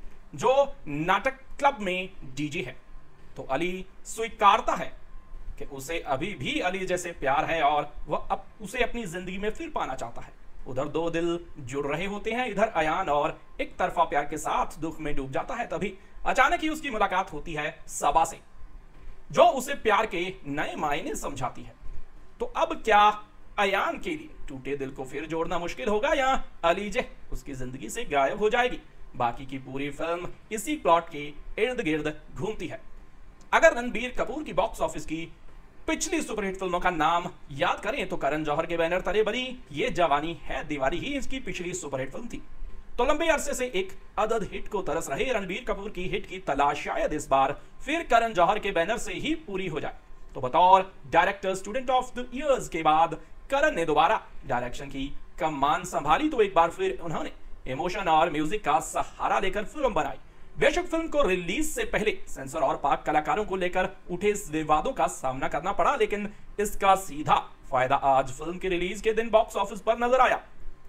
जो नाटक क्लब में डीजे है। तो अली स्वीकारता है कि उसे अभी भी अलीजे से प्यार है और वह अब उसे अपनी जिंदगी में फिर पाना चाहता है। उधर दो दिल जुड़ रहे होते हैं। इधर अयान और एक तरफा प्यार के साथ दुख में डूब जाता है। तभी अचानक ही उसकी मुलाकात होती है सबा से, जो उसे प्यार के नए मायने समझाती है। तो अब क्या अयान के लिए टूटे दिल को फिर जोड़ना मुश्किल होगा या अलीजे उसकी जिंदगी से गायब हो जाएगी? बाकी की पूरी फिल्म इसी प्लॉट के इर्द गिर्द घूमती है। अगर रणबीर कपूर की बॉक्स ऑफिस की पिछली सुपरहिट फिल्मों का नाम याद करें तो करण जौहर के बैनर तले बनी ये जवानी है दीवारी ही इसकी पिछली सुपरहिट फिल्म थी। तो लंबे अरसे से एक अदद हिट को तरस रहे रणबीर कपूर की हिट की तलाश शायद इस बार फिर करण जौहर के बैनर से ही पूरी हो जाए। तो बतौर director student of the years के बाद करण ने दोबारा डायरेक्शन की कमान संभाली। तो एक बार फिर उन्होंने इमोशन और म्यूजिक का सहारा लेकर फिल्म बनाई। बेशक फिल्म को रिलीज से पहले सेंसर और पाक कलाकारों को लेकर उठे विवादों का सामना करना पड़ा, लेकिन इसका सीधा फायदा आज फिल्म के रिलीज के दिन बॉक्स ऑफिस पर नजर आया।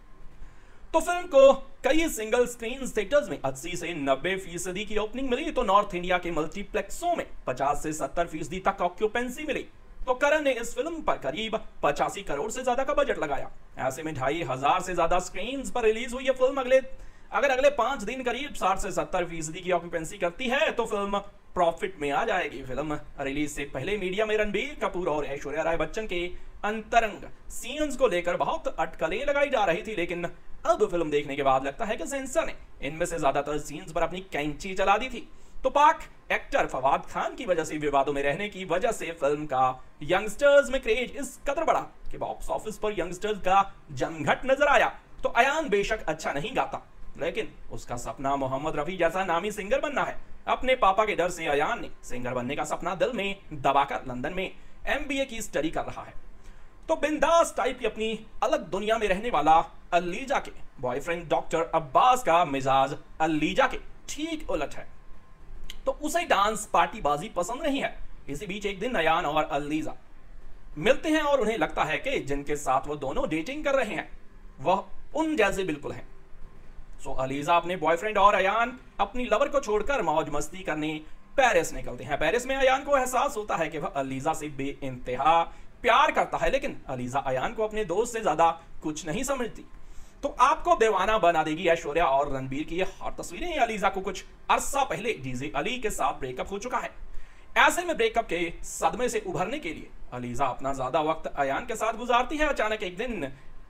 तो फिल्म को कई सिंगल स्क्रीन थिएटर्स में 80 से 90% की ओपनिंग मिली। तो नॉर्थ इंडिया के मल्टीप्लेक्सों में 50 से 70% तक ऑक्यूपेंसी मिली। तो करण ने इस फिल्म पर करीब 85 करोड़ से ज्यादा का बजट लगाया। ऐसे में 2500 से ज्यादा स्क्रीन पर रिलीज हुई यह फिल्म अगर अगले 5 दिन करीब 60 से 70% की ऑक्यूपेंसी करती है तो फिल्म प्रॉफिट में आ जाएगी। फिल्म रिलीज से पहले मीडिया में रणबीर कपूर और ऐश्वर्या राय बच्चन के अंतरंग सीन्स को लेकर बहुत अटकलें लगाई जा रही थी, लेकिन अब फिल्म देखने के बाद लगता है कि सेंसर ने इनमें से ज्यादातर सीन्स पर अपनी कैंची चला दी थी। तो पाक एक्टर फवाद खान की वजह से विवादों में रहने की वजह से फिल्म का यंगस्टर्स में क्रेज इस कदर बढ़ा कि बॉक्स ऑफिस पर यंगस्टर्स का जमघट नजर आया। तो अयान बेशक अच्छा नहीं गाता, लेकिन उसका सपना मोहम्मद रफी जैसा नामी सिंगर बनना है। अपने पापा के डर से अयान ने सिंगर बनने का सपना दिल में दबाकर लंदन में MBA की स्टडी कर रहा है। तो बिंदास टाइप की अपनी अलग दुनिया में रहने वाला अलीजा के बॉयफ्रेंड डॉक्टर अब्बास का मिजाज अलीजा के ठीक उलट है। तो उसे डांस पार्टीबाजी पसंद नहीं है। इसी बीच एक दिन अयान और अलीजा मिलते हैं और उन्हें लगता है कि जिनके साथ वो दोनों डेटिंग कर रहे हैं वह उन जैसे बिल्कुल हैं। सो अलीजा अपने बॉयफ्रेंड और अयान अपनी लवर को छोड़कर मौज मस्ती करने पेरिस निकलते हैं। पेरिस में अयान को एहसास होता है कि वह अलीजा से बेइंतहा प्यार करता है, लेकिन अलीजा अयान को अपने दोस्त से ज्यादा कुछ नहीं समझती। तो आपको दीवाना बना देगी ऐश्वर्या और रणबीर की ये हॉट तस्वीरें। अलीजा को कुछ अरसा पहले डीजे अली के साथ ब्रेकअप हो चुका है। ऐसे में ब्रेकअप के सदमे से उभरने के लिए अलीजा अपना ज्यादा वक्त अयान के साथ गुजारती है। अचानक एक दिन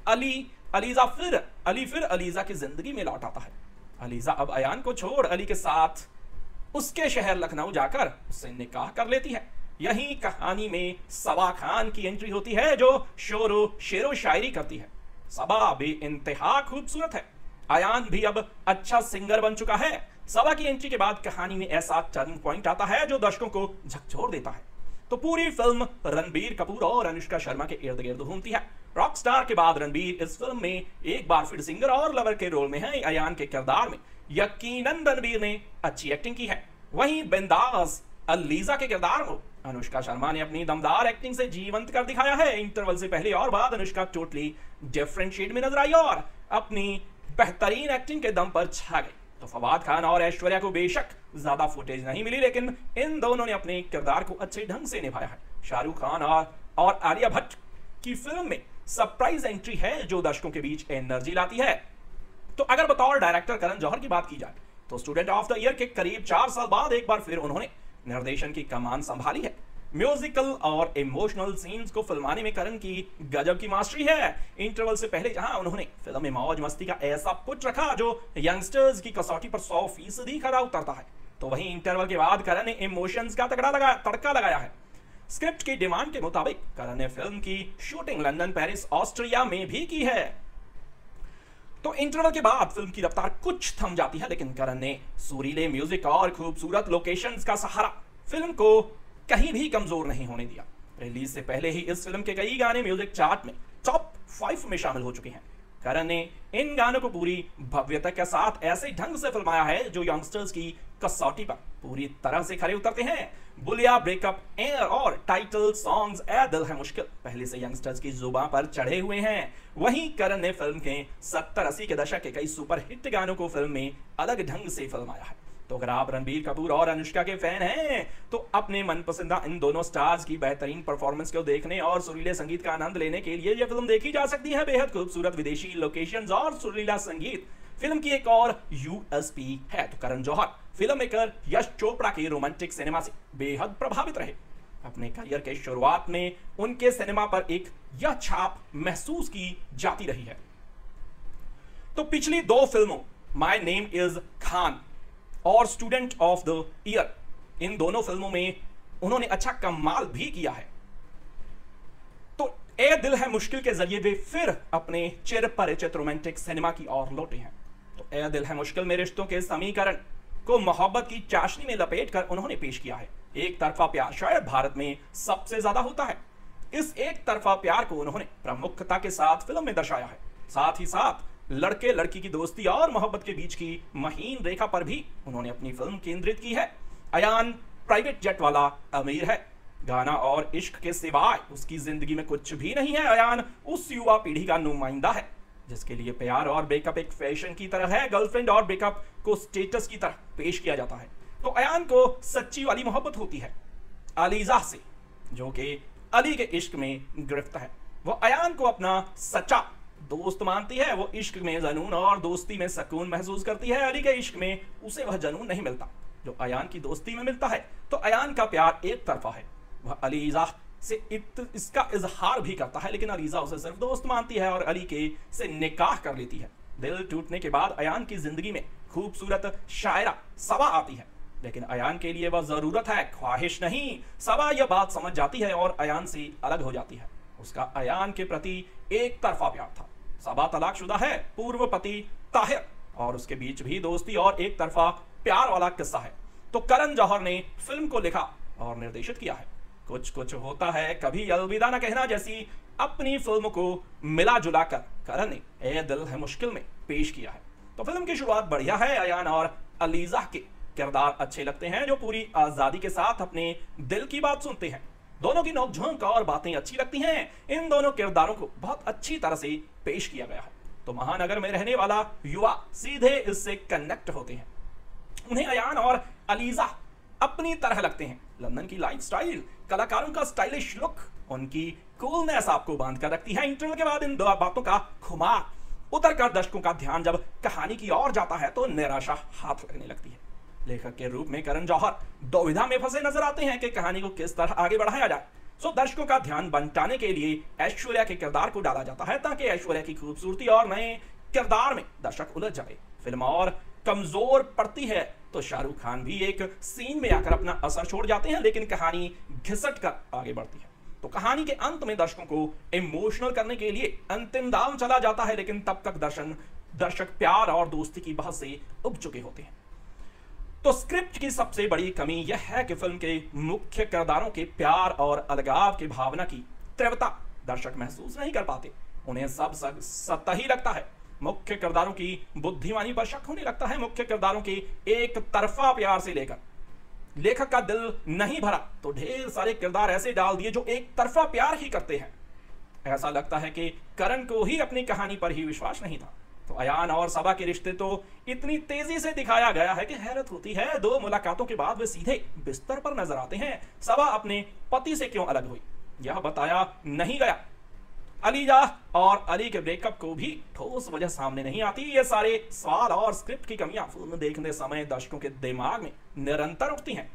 अली फिर अलीजा की जिंदगी में लौट आता है। अलीजा अब अयान को छोड़ अली के साथ उसके शहर लखनऊ जाकर उससे निकाह कर लेती है। यही कहानी में सबा खान की एंट्री होती है, जो शेरो शायरी करती है। सबा भी इंतहा खूबसूरत है। अयान भी अब अच्छा सिंगर बन चुका है। सबा की एंट्री के बाद कहानी में ऐसा टर्निंग पॉइंट आता है जो दर्शकों को झकझोर देता है। तो पूरी फिल्म रणबीर कपूर और अनुष्का शर्मा के इर्द गिर्द घूमती है। रॉक स्टार के बाद रणबीर इस फिल्म में एक बार फिर सिंगर और लवर के रोल में है। अयान के किरदार में यकीनन रणबीर ने अच्छी एक्टिंग की है। वहीं बिंदास अलीजा के किरदार को अनुष्का शर्मा ने अपनी दमदार एक्टिंग से जीवंत कर दिखाया है। इंटरवल से पहले और बाद अनुष्का टोटली डिफरेंट शेड में नजर आई और अपनी बेहतरीन एक्टिंग के दम पर छा गई। तो फवाद खान और ऐश्वर्या को बेशक ज्यादा फुटेज नहीं मिली, लेकिन इन दोनों ने अपने किरदार को अच्छे ढंग से निभाया है। शाहरुख खान और आलिया भट्ट की फिल्म में सरप्राइज एंट्री है जो दर्शकों के बीच एनर्जी लाती है। तो अगर बतौर डायरेक्टर करण जौहर की बात की जाए तो स्टूडेंट ऑफ द ईयर के करीब 4 साल बाद एक बार फिर उन्होंने निर्देशन की कमान संभाली है। म्यूजिकल और इमोशनल सीन्स को फिल्माने में करण की गजब की मास्टरी है। इंटरवल से पहले जहां उन्होंने फिल्म में मौज मस्ती का ऐसा पुट रखा जो यंगस्टर्स की कसौटी पर 100% खरा उतरता है, तो वहीं इंटरवल के बाद करण ने इमोशंस का तड़का लगाया है। स्क्रिप्ट की डिमांड के मुताबिक करण ने फिल्म की शूटिंग लंदन, पेरिस, ऑस्ट्रिया में भी की है। तो इंटरवल के बाद फिल्म की रफ्तार कुछ थम जाती है, लेकिन करण ने सुरीले म्यूजिक और खूबसूरत लोकेशंस का सहारा फिल्म को कहीं भी कमजोर नहीं होने दिया। रिलीज से पहले ही इस फिल्म के कई गाने म्यूजिक चार्ट में टॉप 5 में शामिल हो चुके हैं। करण ने इन गानों को पूरी भव्यता के साथ ऐसे ढंग से फिल्माया है जो यंगस्टर्स की कसौटी पर पूरी तरह से खरे उतरते हैं। बुलिया, ब्रेकअप, एयर और टाइटल सॉन्ग्स ए दिल है मुश्किल पहले से यंगस्टर्स की जुबान पर चढ़े हुए हैं। वहीं करण ने फिल्म के 70-80 के दशक के कई सुपर हिट गानों को फिल्म में अलग ढंग से फिल्माया है। तो अगर आप रणबीर कपूर और अनुष्का के फैन हैं तो अपने मनपसंदा इन दोनों स्टार्स की बेहतरीन परफॉर्मेंस को देखने और सुरीले संगीत का आनंद लेने के लिए यह फिल्म देखी जा सकती है। बेहद खूबसूरत विदेशी लोकेशंस और सुरीला संगीत फिल्म की एक और यूएसपी है। तो करण जौहर फिल्म मेकर यश चोपड़ा के रोमांटिक सिनेमा से बेहद प्रभावित रहे। अपने करियर के शुरुआत में उनके सिनेमा पर एक यह छाप महसूस की जाती रही है। तो पिछली 2 फिल्मों माय नेम इज खान और स्टूडेंट ऑफ द ईयर, इन दोनों फिल्मों में उन्होंने अच्छा कमाल भी किया है। तो ए दिल है मुश्किल के जरिए वे फिर अपने चिर परिचित रोमांटिक सिनेमा की ओर लौटे हैं। तो ए दिल है मुश्किल में रिश्तों के समीकरण को मोहब्बत की चाशनी में लपेटकर उन्होंने पेश किया है। एक तरफा प्यार शायद भारत में सबसे ज्यादा होता है। इस एक तरफा प्यार को उन्होंने प्रमुखता के साथ फिल्म में दर्शाया है। साथ ही साथ लड़के लड़की की दोस्ती और मोहब्बत के बीच की महीन रेखा पर भी उन्होंने अपनी फिल्म केंद्रित की है। अयान प्राइवेट जेट वाला अमीर है। गाना और इश्क के सिवाय उसकी जिंदगी में कुछ भी नहीं है। अयान उस युवा पीढ़ी का नुमाइंदा है जिसके लिए प्यार और ब्रेकअप एक फैशन की तरह है। गर्लफ्रेंड और ब्रेकअप को स्टेटस की तरह पेश किया जाता है। तो अयान को सच्ची वाली मोहब्बत होती है अलीजा से, जो कि अली के इश्क में गिरफ्त है। वो अयान को अपना सच्चा दोस्त मानती है। वो इश्क में जनून और दोस्ती में सुकून महसूस करती है। अली के इश्क में उसे वह जनून नहीं मिलता जो अयान की दोस्ती में मिलता है। तो अयान का प्यार एक तरफा है। वह अलीजा से इसका इजहार भी करता है, लेकिन अलीजा उसे सिर्फ दोस्त मानती है और अली के से निकाह कर लेती है। दिल टूटने के बाद अयान की जिंदगी में खूबसूरत शायरा सबा आती है, लेकिन अयान के लिए वह जरूरत है, ख्वाहिश नहीं। सबा यह बात समझ जाती है और अयान से अलग हो जाती है। उसका अयान के प्रति एक तरफा प्यार था। सबा तलाकशुदा है, पूर्व पति ताहिर और उसके बीच भी दोस्ती और एक तरफा प्यार वाला किस्सा है। तो करण जौहर ने फिल्म को लिखा और निर्देशित किया है। कुछ कुछ होता है, कभी अलविदा न कहना जैसी अपनी फिल्म को मिला जुला कर करण ने ए दिल है मुश्किल में पेश किया है। तो फिल्म की शुरुआत बढ़िया है। अयान और अलीजा के किरदार अच्छे लगते हैं जो पूरी आजादी के साथ अपने दिल की बात सुनते हैं। दोनों की नोकझोंक और बातें अच्छी लगती हैं। इन दोनों किरदारों को बहुत अच्छी तरह से पेश किया गया है। तो महानगर में रहने वाला युवा सीधे इससे कनेक्ट होते हैं। उन्हें अयान और अलीजा अपनी तरह लगते हैं। लंदन की लाइफस्टाइल, कलाकारों का स्टाइलिश लुक, उनकी कूलनेस आपको बांध कर रखती है। इंटरवल के बाद इन दो बातों का खुमार उतर कर दर्शकों का ध्यान जब कहानी की ओर जाता है तो निराशा हाथ लगने लगती है। लेखक के रूप में करण जौहर दुविधा में फंसे नजर आते हैं कि कहानी को किस तरह आगे बढ़ाया जाए। सो दर्शकों का ध्यान बंटाने के लिए ऐश्वर्या के किरदार को डाला जाता है ताकि ऐश्वर्या की खूबसूरती और नए किरदार में दर्शक उलझ जाए। फिल्म और कमजोर पड़ती है तो शाहरुख खान भी एक सीन में आकर अपना असर छोड़ जाते हैं, लेकिन कहानी घिसट कर आगे बढ़ती है। तो कहानी के अंत में दर्शकों को इमोशनल करने के लिए अंतिम दाव चला जाता है, लेकिन तब तक दर्शक प्यार और दोस्ती की बहस से उब चुके होते हैं। तो स्क्रिप्ट की सबसे बड़ी कमी यह है कि फिल्म के मुख्य किरदारों के प्यार और अलगाव की भावना की तीव्रता दर्शक महसूस नहीं कर पाते। उन्हें सब सतही लगता है। मुख्य किरदारों की बुद्धिमानी पर शक होने लगता है। मुख्य किरदारों के एक तरफा प्यार से लेकर लेखक का दिल नहीं भरा तो ढेर सारे किरदार ऐसे डाल दिए जो एक तरफा प्यार ही करते हैं। ऐसा लगता है कि करण को ही अपनी कहानी पर ही विश्वास नहीं था। तो अयान और सबा के रिश्ते तो इतनी तेजी से दिखाया गया है कि हैरत होती है। 2 मुलाकातों के बाद वे सीधे बिस्तर पर नजर आते हैं। सबा अपने पति से क्यों अलग हुई यह बताया नहीं गया। अलीजा और अली के ब्रेकअप को भी ठोस वजह सामने नहीं आती। ये सारे सवाल और स्क्रिप्ट की कमियां फिल्म देखने समय दर्शकों के दिमाग में निरंतर उठती हैं।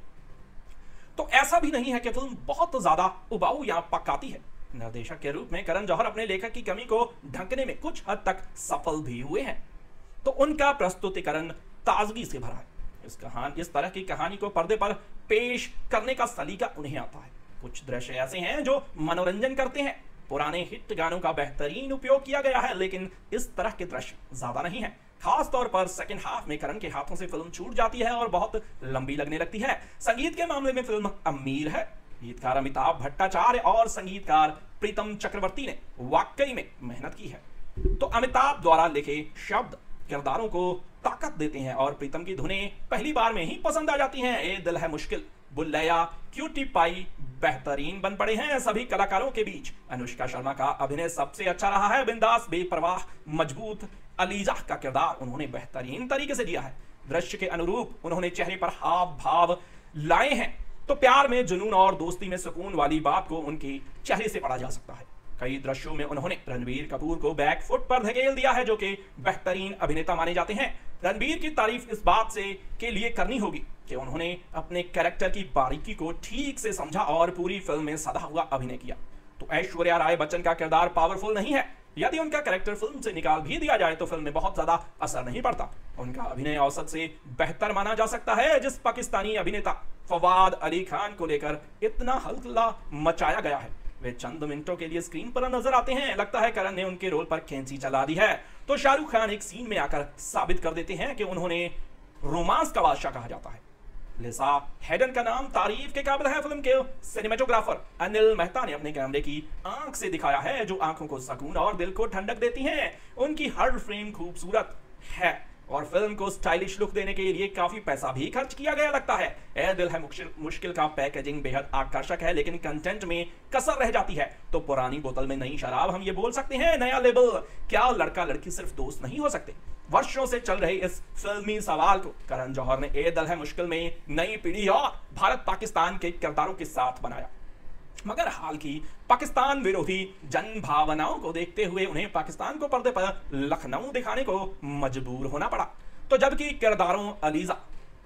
तो ऐसा भी नहीं है कि फिल्म बहुत ज्यादा उबाऊ या पकाती है। निर्देशक के रूप में करण जौहर अपने लेखक की कमी को ढंकने में कुछ हद तक सफल भी हुए हैं। तो उनका प्रस्तुतिकरण ताजगी से भरा है। इस तरह की कहानी को पर्दे पर पेश करने का सलीका उन्हें आता है। कुछ दृश्य ऐसे हैं जो मनोरंजन करते हैं। पुराने हिट गानों का बेहतरीन उपयोग किया गया है, लेकिन इस तरह के दृश्य ज्यादा नहीं है। खास तौर पर सेकंड हाफ में करण के हाथों से फिल्म छूट जाती है और बहुत लंबी लगने लगती है। संगीत के मामले में फिल्म अमीर है। गीतकार अमिताभ भट्टाचार्य और संगीतकार प्रीतम चक्रवर्ती ने वाकई में मेहनत की है। तो अमिताभ द्वारा लिखे शब्द किरदारों को ताकत देते हैं और प्रीतम की धुनें पहली बार में ही पसंद आ जाती हैं। ए दिल है मुश्किल, बुल्लैया, क्यूटी पाई बेहतरीन बन पड़े हैं। सभी कलाकारों के बीच अनुष्का शर्मा का अभिनय सबसे अच्छा रहा है। बिंदास, बेपरवाह, मजबूत अलीजा का किरदार उन्होंने बेहतरीन तरीके से दिया है। दृश्य के अनुरूप उन्होंने चेहरे पर हाव भाव लाए हैं। तो प्यार में जुनून और दोस्ती में सुकून वाली बात को उनके चेहरे से पढ़ा जा सकता है। कई दृश्यों में उन्होंने रणबीर कपूर को बैक फुट पर धकेल दिया है, जो कि बेहतरीन अभिनेता माने जाते हैं। रणबीर की तारीफ इस बात से के लिए करनी होगी कि उन्होंने अपने कैरेक्टर की बारीकी को ठीक से समझा और पूरी फिल्म में सदा हुआ अभिनय किया। तो ऐश्वर्या राय बच्चन का किरदार पावरफुल नहीं है। यदि उनका कैरेक्टर फिल्म से निकाल भी दिया जाए तो फिल्म में बहुत ज्यादा असर नहीं पड़ता। उनका अभिनय औसत से बेहतर माना जा सकता है। जिस पाकिस्तानी अभिनेता फवाद अली खान को लेकर इतना हल्ला मचाया गया है, वे चंद मिनटों के लिए स्क्रीन पर नजर आते हैं। लगता है करण ने उनके रोल पर कैंची चला दी है। तो शाहरुख खान एक सीन में आकर साबित कर देते हैं कि उन्होंने रोमांस का बादशाह कहा जाता है। लिसा हेडन का नाम तारीफ के काबिल है। फिल्म के सिनेमेटोग्राफर अनिल मेहता ने अपने कैमरे की आंख से दिखाया है, जो आंखों को सुकून और दिल को ठंडक देती हैं। उनकी हर फ्रेम खूबसूरत है और फिल्म को स्टाइलिश लुक देने के लिए काफी पैसा भी खर्च किया गया लगता है। ए दिल है मुश्किल का पैकेजिंग बेहद आकर्षक है, लेकिन कंटेंट में कसर रह जाती है। तो पुरानी बोतल में नई शराब, हम ये बोल सकते हैं। नया लेबल, क्या लड़का लड़की सिर्फ दोस्त नहीं हो सकते? वर्षों से चल रहे इस फिल्मी सवाल को करण जौहर ने ए दिल है मुश्किल में नई पीढ़ी और भारत पाकिस्तान के किरदारों के साथ बनाया। मगर हाल की पाकिस्तान विरोधी जन भावनाओं को देखते हुए उन्हें पाकिस्तान को पर्दे पर लखनऊ दिखाने को मजबूर होना पड़ा। तो जबकि किरदारों अलीजा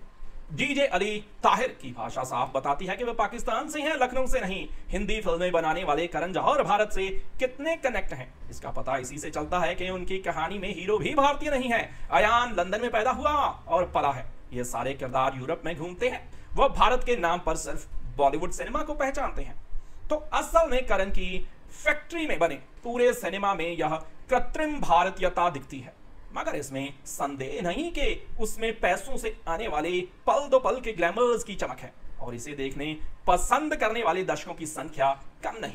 डीजे अली ताहिर की भाषा साफ बताती है कि वे पाकिस्तान से हैं, लखनऊ से नहीं। हिंदी फिल्में बनाने वाले करण जौहर भारत से कितने कनेक्ट हैं, इसका पता इसी से चलता है कि उनकी कहानी में हीरो भी भारतीय नहीं है। अयान लंदन में पैदा हुआ और पला है। ये सारे किरदार यूरोप में घूमते हैं। वह भारत के नाम पर सिर्फ बॉलीवुड सिनेमा को पहचानते हैं। तो असल में करण की फैक्ट्री में बने पूरे सिनेमा में यह कृत्रिम भारतीयता दिखती है, मगर इसमें संदेह नहीं कि उसमें पैसों से आने वाले पल दो पल के ग्लैमर्स की चमक है और इसे देखने पसंद करने वाले दर्शकों की संख्या कम नहीं।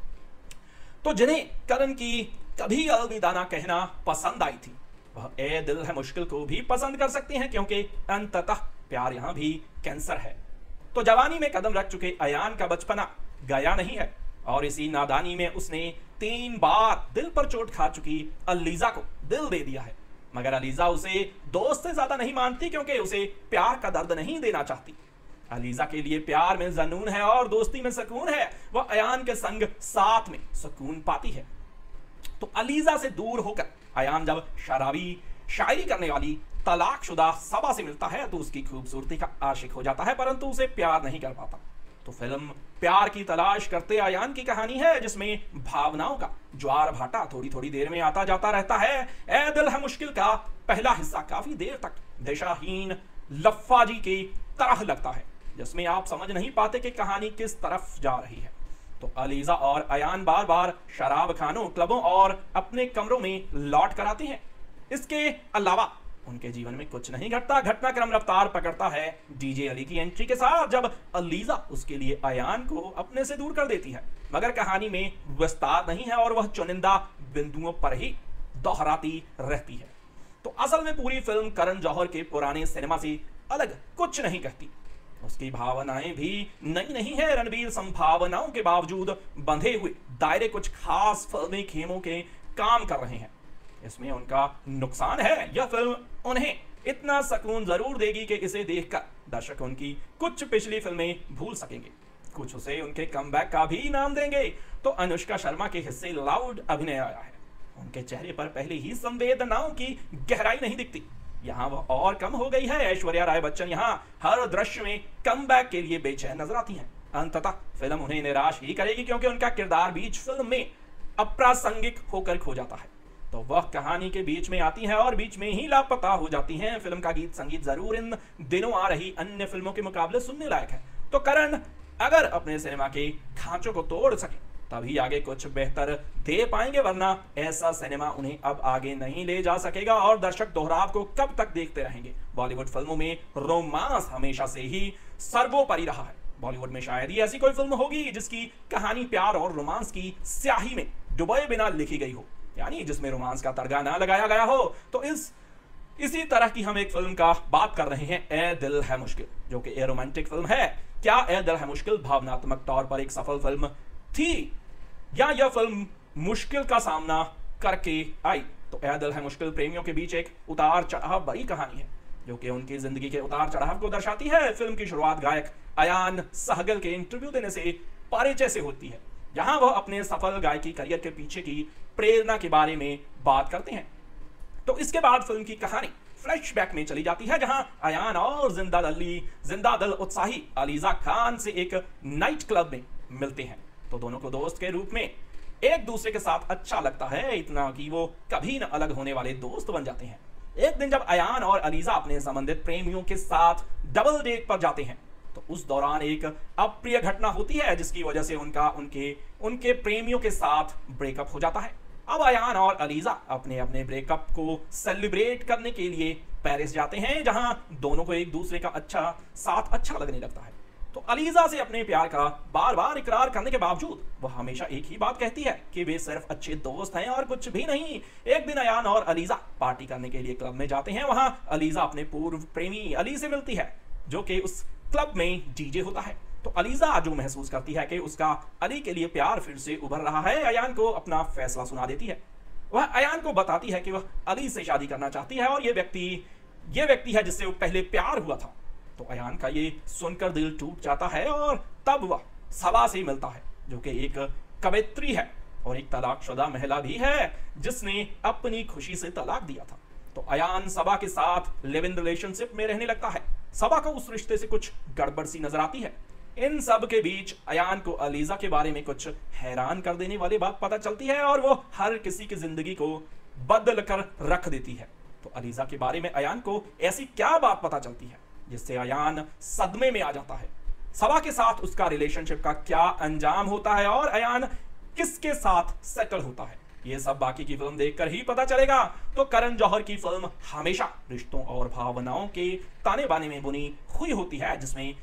तो जिन्हें करण की कभी अलविदा ना कहना पसंद आई थी, वह ए दिल है मुश्किल को भी पसंद कर सकते हैं, क्योंकि अंततः प्यार यहां भी कैंसर है। तो जवानी में कदम रख चुके अयान का बचपना गया नहीं है और इसी नादानी में उसने 3 बार दिल पर चोट खा चुकी अलीजा को दिल दे दिया है। मगर अलीजा उसे दोस्त से ज्यादा नहीं मानती, क्योंकि उसे प्यार का दर्द नहीं देना चाहती। अलीजा के लिए प्यार में जुनून है और दोस्ती में सुकून है। वह अयान के संग साथ में सुकून पाती है। तो अलीजा से दूर होकर अयान जब शराबी शायरी करने वाली तलाकशुदा सबा से मिलता है तो उसकी खूबसूरती का आशिक हो जाता है, परंतु उसे प्यार नहीं कर पाता। तो फिल्म प्यार की तलाश करते अयान की कहानी है, जिसमें भावनाओं का ज्वार भाटा थोड़ी थोड़ी देर में आता जाता रहता है। ए दिल है मुश्किल का पहला हिस्सा काफी देर तक दिशाहीन लफ्फाजी की तरह लगता है, जिसमें आप समझ नहीं पाते कि कहानी किस तरफ जा रही है। तो अलीजा और अयान बार बार शराब खानों, क्लबों और अपने कमरों में लौट कर आते हैं। इसके अलावा उनके जीवन में कुछ नहीं घटता। घटनाक्रम रफ्तार पकड़ता है डीजे अली की एंट्री के साथ, जब अलीजा उसके लिए अयान को अपने से दूर कर देती है, मगर कहानी में विस्तार नहीं है और वह चुनिंदा बिंदुओं पर ही दोहराती रहती है। तो असल में पूरी फिल्म करण जौहर के पुराने सिनेमा से अलग कुछ नहीं कहती। उसकी भावनाएं भी नई नहीं है। रणबीर संभावनाओं के बावजूद बंधे हुए दायरे कुछ खास फिल्मी खेमों के काम कर रहे हैं। इसमें उनका नुकसान है, यह फिल्म उन्हें इतना सुकून जरूर देगी कि इसे देखकर दर्शक उनकी कुछ पिछली फिल्में भूल सकेंगे, कुछ उसे उनके कमबैक का भी नाम देंगे। तो अनुष्का शर्मा के हिस्से लाउड अभिनय आया है। उनके चेहरे पर पहले ही संवेदनाओं की गहराई नहीं दिखती, यहाँ वह और कम हो गई है। ऐश्वर्या राय बच्चन यहाँ हर दृश्य में कमबैक के लिए बेचैन नजर आती हैं। अंततः फिल्म उन्हें निराश ही करेगी, क्योंकि उनका किरदार बीच फिल्म में अप्रासंगिक होकर खो जाता है। तो वह कहानी के बीच में आती है और बीच में ही लापता हो जाती हैं। फिल्म का गीत संगीत जरूर इन दिनों आ रही अन्य फिल्मों के मुकाबले सुनने लायक है। तो करण अगर अपने सिनेमा के खांचों को तोड़ सके तभी आगे कुछ बेहतर दे पाएंगे, वरना ऐसा सिनेमा उन्हें अब आगे नहीं ले जा सकेगा और दर्शक दोहराव को कब तक देखते रहेंगे। बॉलीवुड फिल्मों में रोमांस हमेशा से ही सर्वोपरि रहा है। बॉलीवुड में शायद ही ऐसी कोई फिल्म होगी जिसकी कहानी प्यार और रोमांस की स्याही में डुबोए बिना लिखी गई हो, यानी जिसमें रोमांस का तड़का ना लगाया गया हो। तो इसी तरह की हम एक फिल्म का बात कर रहे हैं, ए दिल है मुश्किल, जो कि ए रोमांटिक फिल्म है। क्या ए दिल है मुश्किल भावनात्मक तौर पर एक सफल फिल्म थी, या यह फिल्म मुश्किल का सामना करके आई? तो ए दिल है मुश्किल प्रेमियों के बीच एक उतार चढ़ाव भरी कहानी है, जो कि उनकी जिंदगी के उतार चढ़ाव को दर्शाती है। फिल्म की शुरुआत गायक अयान सहगल के इंटरव्यू देने से परिचय से होती है, जहां वह अपने सफल गायकी करियर के पीछे की प्रेरणा के बारे में बात करते हैं। तो इसके बाद फिल्म की कहानी फ्लैशबैक में चली जाती है, जहां अयान और जिंदा दिल उत्साही अलीजा खान से एक नाइट क्लब में मिलते हैं। तो दोनों को दोस्त के रूप में एक दूसरे के साथ अच्छा लगता है, इतना कि वो कभी न अलग होने वाले दोस्त बन जाते हैं। एक दिन जब अयान और अलीजा अपने संबंधित प्रेमियों के साथ डबल डेट पर जाते हैं, तो उस दौरान एक अप्रिय घटना होती है, जिसकी वजह से उनके प्रेमियों के साथ ब्रेकअप हो जाता है। अब अयान और अलीजा अपने अपने ब्रेकअप को सेलिब्रेट करने के लिए पेरिस जाते हैं, जहां दोनों को एक दूसरे का साथ अच्छा लगने लगता है। तो अलीजा से अपने प्यार का बार बार इकरार करने के बावजूद वह हमेशा एक ही बात कहती है कि वे सिर्फ अच्छे दोस्त हैं और कुछ भी नहीं। एक दिन अयान और अलीजा पार्टी करने के लिए क्लब में जाते हैं। वहां अलीजा अपने पूर्व प्रेमी अली से मिलती है, जो कि उस क्लब में डीजे होता है। तो अलीजा जो महसूस करती है कि उसका अली के लिए प्यार फिर से उभर रहा है, अयान को अपना फैसला सुना देती है। वह अयान को बताती है कि वह अली से शादी करना चाहती है और ये व्यक्ति है जिससे वो पहले प्यार हुआ था। तो अयान का ये सुनकर दिल टूट जाता है और तब वह सबा से मिलता है, जो कि एक कवयित्री है और एक तलाकशुदा महिला भी है, जिसने अपनी खुशी से तलाक दिया था। तो अयान सबा के साथ लिव इन रिलेशनशिप में रहने लगता है। सबा को उस रिश्ते से कुछ गड़बड़ सी नजर आती है। इन सब के बीच अयान को अलीजा के बारे में कुछ हैरान कर देने वाली बात पता चलती है और वो हर किसी की जिंदगी को बदल कर रख देती है। तो अलीजा के बारे में अयान को ऐसी क्या बात पता चलती है जिससे अयान सदमे में आ जाता है? सबा के साथ उसका रिलेशनशिप का क्या अंजाम होता है और अयान किसके साथ सेटल होता है? ये सब बाकी की फिल्म देखकर ही पता चलेगा। तो करण जौहर की फिल्म हमेशा रिश्तों और भावनाओं के ताने बाने में बुनी हुई होती है, जिसमें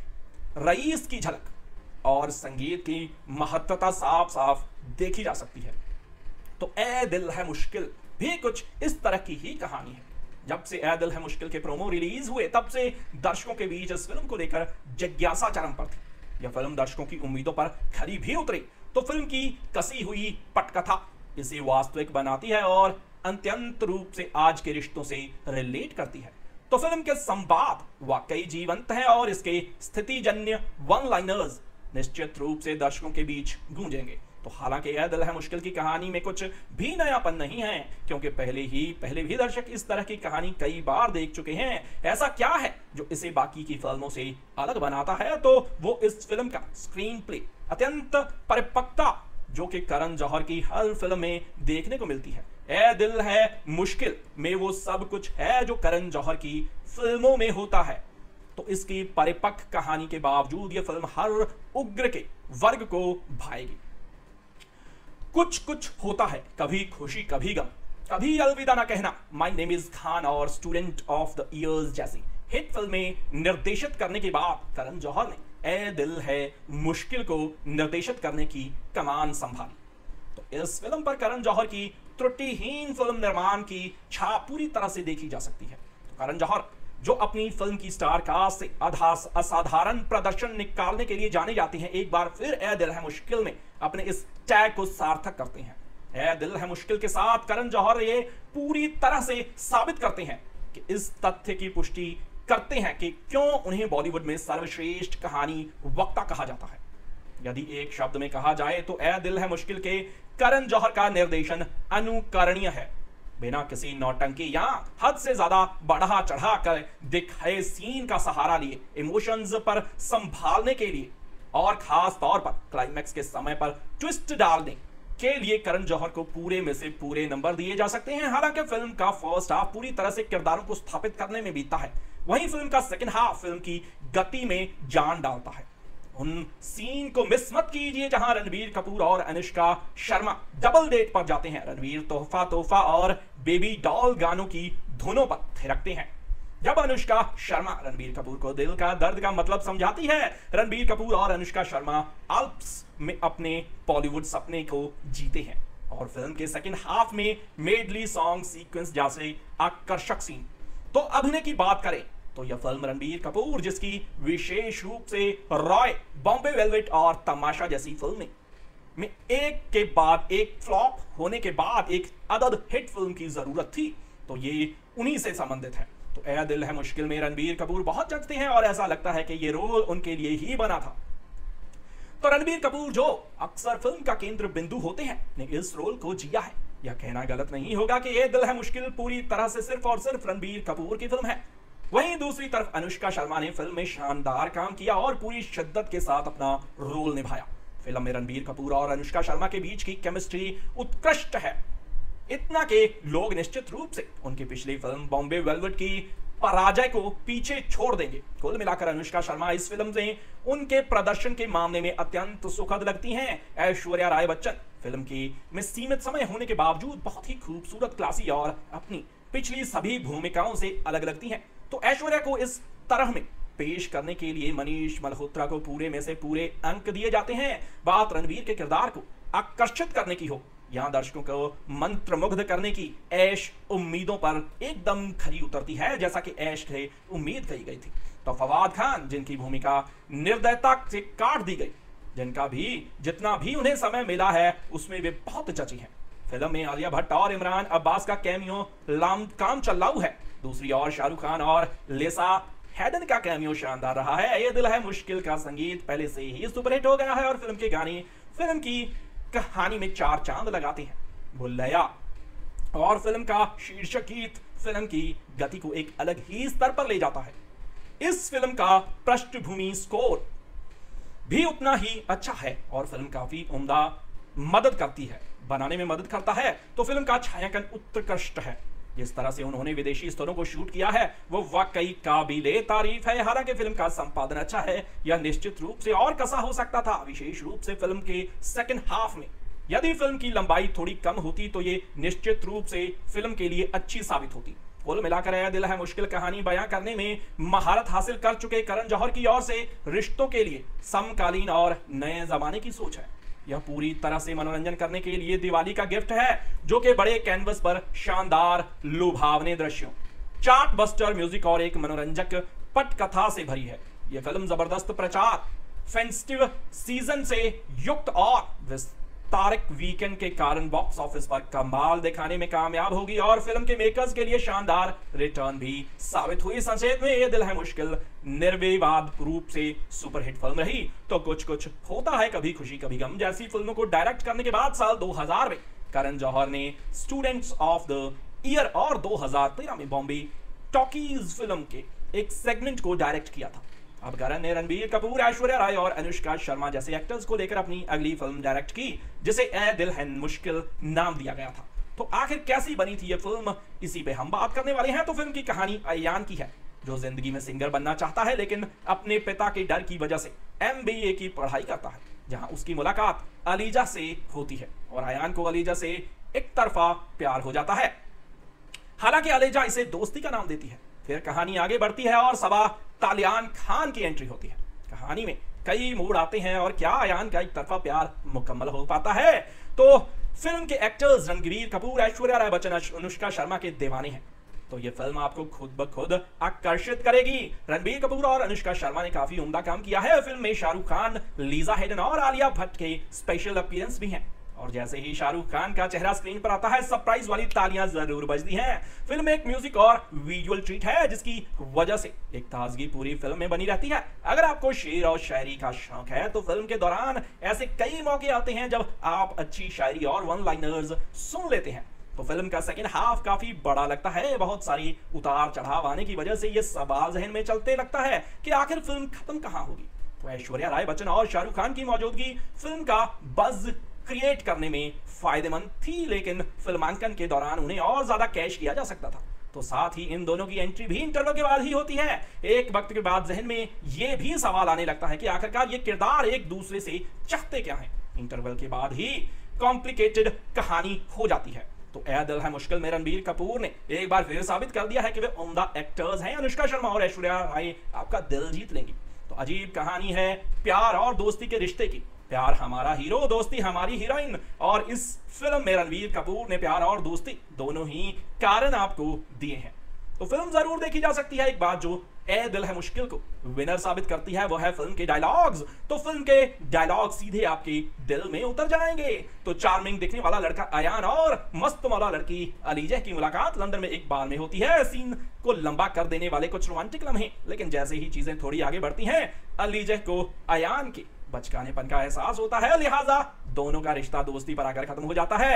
रईस की झलक और संगीत की महत्वता साफ साफ देखी जा सकती है। तो ए दिल है मुश्किल भी कुछ इस तरह की ही कहानी है। जब से ए दिल है मुश्किल के प्रोमो रिलीज हुए, तब से दर्शकों के बीच इस फिल्म को लेकर जिज्ञासा चरम पर थी। यह फिल्म दर्शकों की उम्मीदों पर खरी भी उतरी। तो फिल्म की कसी हुई पटकथा इसे वास्तविक बनाती है और अत्यंत रूप से आज के रिश्तों से रिलेट करती है। तो फिल्म के संवाद वाकई जीवंत है और इसके स्थितिजन्य वन लाइनर्स निश्चित रूप से दर्शकों के बीच गूंजेंगे। तो हालांकि यह दिल है मुश्किल की कहानी में कुछ भी नयापन नहीं है, क्योंकि पहले भी दर्शक इस तरह की कहानी कई बार देख चुके हैं। ऐसा क्या है जो इसे बाकी की फिल्मों से अलग बनाता है? तो वो इस फिल्म का स्क्रीन प्ले, अत्यंत परिपक्वता जो कि करण जौहर की हर फिल्म में देखने को मिलती है। ए दिल है मुश्किल में वो सब कुछ है जो करण जौहर की फिल्मों में होता है। तो इसकी परिपक्व कहानी के बावजूद यह फिल्म हर उग्र के वर्ग को भाएगी। कुछ कुछ होता है, कभी खुशी कभी गम, कभी अलविदा ना कहना, माय नेम इज खान और स्टूडेंट ऑफ द ईयर्स जैसी हिट फिल्में निर्देशित करने के बाद करण जौहर ने ए दिल है मुश्किल को निर्देशित करने की कमान संभाली। तो इस फिल्म पर करण जौहर की त्रुटिहीन फिल्म निर्माण की छाप पूरी तरह से देखी जा सकती है। तो करण जौहर जो अपनी फिल्म की स्टार कास्ट से असाधारण प्रदर्शन निकालने के लिए जाने जाते हैं, एक बार फिर ए दिल है मुश्किल में अपने इस टैग को सार्थक करते हैं। ए दिल है मुश्किल के साथ करण जौहर ये पूरी तरह से साबित करते हैं कि इस तथ्य की पुष्टि करते हैं कि क्यों उन्हें बॉलीवुड में सर्वश्रेष्ठ कहानी वक्ता कहा जाता है। यदि एक शब्द में कहा जाए तो ए दिल है मुश्किल के करण जौहर का निर्देशन अनुकरणीय है। बिना किसी नौटंकी या हद से ज्यादा बढ़ा चढ़ा कर दिखाए सीन का सहारा लिए इमोशंस पर संभालने के लिए और खास तौर पर क्लाइमैक्स के समय पर ट्विस्ट डालने के लिए करण जौहर को पूरे में से पूरे नंबर दिए जा सकते हैं। हालांकि फिल्म का फर्स्ट हाफ पूरी तरह से किरदारों को स्थापित करने में बीतता है, वहीं फिल्म का सेकंड हाफ फिल्म की गति में जान डालता है। उन सीन को मिस मत कीजिए जहां रणबीर कपूर और अनुष्का शर्मा डबल डेट पर जाते हैं। रणबीर तोहफा तोहफा और बेबी डॉल गानों की धुनों पर थिरकते हैं। जब अनुष्का शर्मा रणबीर कपूर को दिल का दर्द का मतलब समझाती है, रणबीर कपूर और अनुष्का शर्मा अल्प्स में अपने बॉलीवुड सपने को जीते हैं। और फिल्म के सेकंड हाफ में मेडली सॉन्ग सीक्वेंस जैसे आकर्षक सीन। तो अभिनय की बात करें तो यह फिल्म रणबीर कपूर, जिसकी विशेष रूप से रॉय, बॉम्बे वेलवेट और तमाशा जैसी फिल्में में एक के बाद एक फ्लॉप होने के बाद एक अदद हिट फिल्म की जरूरत थी, तो ये उन्हीं से संबंधित है। तो ए दिल है मुश्किल में रणबीर कपूर बहुत जचते हैं और ऐसा लगता है कि ये रोल उनके लिए ही बना था। तो रणबीर कपूर, जो अक्सर फिल्म का केंद्र बिंदु होते हैं, ने इस रोल को जिया है। यह कहना गलत नहीं होगा कि ए दिल है मुश्किल पूरी तरह से सिर्फ और सिर्फ रणबीर कपूर की फिल्म है। वहीं दूसरी तरफ अनुष्का शर्मा ने फिल्म में शानदार काम किया और पूरी शिद्दत के साथ अपना रोल निभाया। फिल्म में रणबीर कपूर और अनुष्का शर्मा के बीच की केमिस्ट्री उत्कृष्ट है, इतना के लोग निश्चित रूप से उनकी पिछली फिल्म बॉम्बे वेलवेट की पराजय को पीछे छोड़ देंगे। कुल मिलाकर अनुष्का शर्मा इस फिल्म में उनके प्रदर्शन के मामले में अत्यंत सुखद लगती हैं। ऐश्वर्या राय बच्चन फिल्म की में सीमित समय होने के बावजूद बहुत ही खूबसूरत, क्लासी और अपनी पिछली सभी भूमिकाओं से अलग लगती हैं। तो ऐश्वर्या को इस तरह में पेश करने के लिए मनीष मल्होत्रा को पूरे में से पूरे अंक दिए जाते हैं। बात रणबीर के किरदार को आकर्षित करने की हो या दर्शकों को मंत्रमुग्ध करने की, ऐश उम्मीदों पर एकदम खरी उतरती है जैसा कि ऐश से उम्मीद कही गई थी। तो फवाद खान, जिनकी भूमिका निर्दयता से काट दी गई, जिनका भी जितना भी उन्हें समय मिला है उसमें वे बहुत जची हैं। फिल्म में आलिया भट्ट और इमरान अब्बास का कैमियो काम चलाऊ है। दूसरी ओर शाहरुख खान और लिसा हैडन का कैमियो शानदार रहा है। ये दिल है मुश्किल का संगीत पहले से ही सुपरहिट हो गया है और फिल्म के गाने फिल्म की कहानी में चार चांद लगाते हैं। भुलैया और फिल्म का शीर्षक गीत फिल्म की गति को एक अलग ही स्तर पर ले जाता है। इस फिल्म का पृष्ठभूमि स्कोर भी उतना ही अच्छा है और फिल्म काफी उम्दा मदद करती है, बनाने में मदद करता है। तो फिल्म का छायांकन उत्कृष्ट है। जिस तरह से उन्होंने विदेशी स्तरों को शूट किया है वो वाकई काबिले तारीफ है। हालांकि फिल्म का संपादन अच्छा है, यह निश्चित रूप से और कसा हो सकता था, विशेष रूप से फिल्म के सेकंड हाफ में। यदि फिल्म की लंबाई थोड़ी कम होती तो ये निश्चित रूप से फिल्म के लिए अच्छी साबित होती। कुल मिलाकर यह दिल है मुश्किल कहानी बयां करने में महारत हासिल कर चुके करण जौहर की ओर से रिश्तों के लिए समकालीन और नए जमाने की सोच है। यह पूरी तरह से मनोरंजन करने के लिए दिवाली का गिफ्ट है, जो कि बड़े कैनवस पर शानदार लुभावने दृश्यों, चार्ट बस्टर म्यूजिक और एक मनोरंजक पटकथा से भरी है। यह फिल्म जबरदस्त प्रचार, फेस्टिव सीजन से युक्त और तारक वीकेंड के कारण बॉक्स ऑफिस पर कमाल दिखाने में कामयाब होगी और फिल्म के मेकर्स के लिए शानदार रिटर्न भी साबित हुई। संक्षेप में ये दिल है मुश्किल निर्विवाद रूप से सुपरहिट फिल्म रही। तो कुछ कुछ होता है कभी खुशी कभी गम जैसी फिल्मों को डायरेक्ट करने के बाद साल 2000 में करण जौहर ने स्टूडेंट्स ऑफ द ईयर और 2013 में बॉम्बे टॉकीज फिल्म के एक सेगमेंट को डायरेक्ट किया था। अब करण ने रणबीर कपूर, ऐश्वर्या राय और अनुष्का शर्मा जैसे एक्टर्स को लेकर अपनी अगली फिल्म डायरेक्ट की जिसे ए दिल है मुश्किल नाम दिया गया था। तो आखिर कैसी बनी थी ये फिल्म, इसी पे हम बात करने वाले हैं। तो फिल्म की कहानी अयान की है जो जिंदगी में सिंगर बनना चाहता है लेकिन अपने पिता के डर की वजह से MBA की पढ़ाई करता है, जहां उसकी मुलाकात अलीजा से होती है और अयान को अलीजा से एक तरफा प्यार हो जाता है। हालांकि अलीजा इसे दोस्ती का नाम देती है। फिर कहानी आगे बढ़ती है और सबा तालियान खान की एंट्री होती है। कहानी में कई मोड़ आते हैं और क्या अयान का एक तरफा प्यार मुकम्मल हो पाता है। तो फिल्म के एक्टर्स रणबीर कपूर, ऐश्वर्या राय बच्चन, अनुष्का शर्मा के दीवाने हैं। तो ये फिल्म आपको खुद ब खुद आकर्षित करेगी। रणबीर कपूर और अनुष्का शर्मा ने काफी उम्दा काम किया है। फिल्म में शाहरुख खान, लीजा हेडन और आलिया भट्ट के स्पेशल अपीयरेंस भी हैं और जैसे ही शाहरुख खान का चेहरा स्क्रीन पर आता है सरप्राइज वाली तालियां जरूर बजती हैं। फिल्म एक म्यूजिक और विजुअल ट्रीट है जिसकी वजह से एक ताजगी पूरी फिल्म में बनी रहती है। अगर आपको शेर और शायरी का शौक है तो फिल्म के दौरान ऐसे कई मौके आते हैं जब आप अच्छी शायरी और वन लाइनर्स सुन लेते हैं। तो फिल्म का सेकंड हाफ काफी बड़ा लगता है। बहुत सारी उतार चढ़ाव आने की वजह से ये सवाल जहन में चलते लगता है कि आखिर फिल्म खत्म कहां होगी। तो ऐश्वर्या राय बच्चन और शाहरुख खान की मौजूदगी फिल्म का बज़ क्रिएट करने में फायदेमंद थी, लेकिन फिल्मांकन के दौरान उन्हें और ज्यादा कैश किया जा सकता था। तो साथ ही इन दोनों की एंट्री भी इंटरवल के बाद ही होती है। एक वक्त के बाद जहन में यह भी सवाल आने लगता है कि आखिरकार ये किरदार एक दूसरे से चाहते क्या हैं। इंटरवल के बाद ही कॉम्प्लिकेटेड कहानी हो जाती है। तो ए दिल है मुश्किल में रणबीर कपूर ने एक बार फिर साबित कर दिया है कि वे उम्दा एक्टर्स हैं। अनुष्का शर्मा और ऐश्वर्या राय आपका दिल जीत लेंगी। तो अजीब कहानी है प्यार और दोस्ती के रिश्ते की। प्यार हमारा हीरो, दोस्ती हमारी हीरोइन। और इस फिल्म में रणबीर कपूर ने प्यार और दोस्ती दोनों ही कारण आपको दिए हैं। तो फिल्म जरूर देखी जा सकती है। एक बात जो ए दिल है मुश्किल को विनर साबित करती है वो है फिल्म के डायलॉग्स। तो फिल्म के डायलॉग सीधे आपके दिल में उतर जाएंगे। तो चार्मिंग दिखने वाला लड़का अयान और मस्त वाला लड़की अलीजा की मुलाकात लंदन में एक बार में होती है। सीन को लंबा कर देने वाले कुछ रोमांटिक लम्हे, लेकिन जैसे ही चीजें थोड़ी आगे बढ़ती हैं अलीजा को अयान के बचकानेपन का एहसास होता है, लिहाजा दोनों का रिश्ता दोस्ती पर आकर खत्म हो जाता है।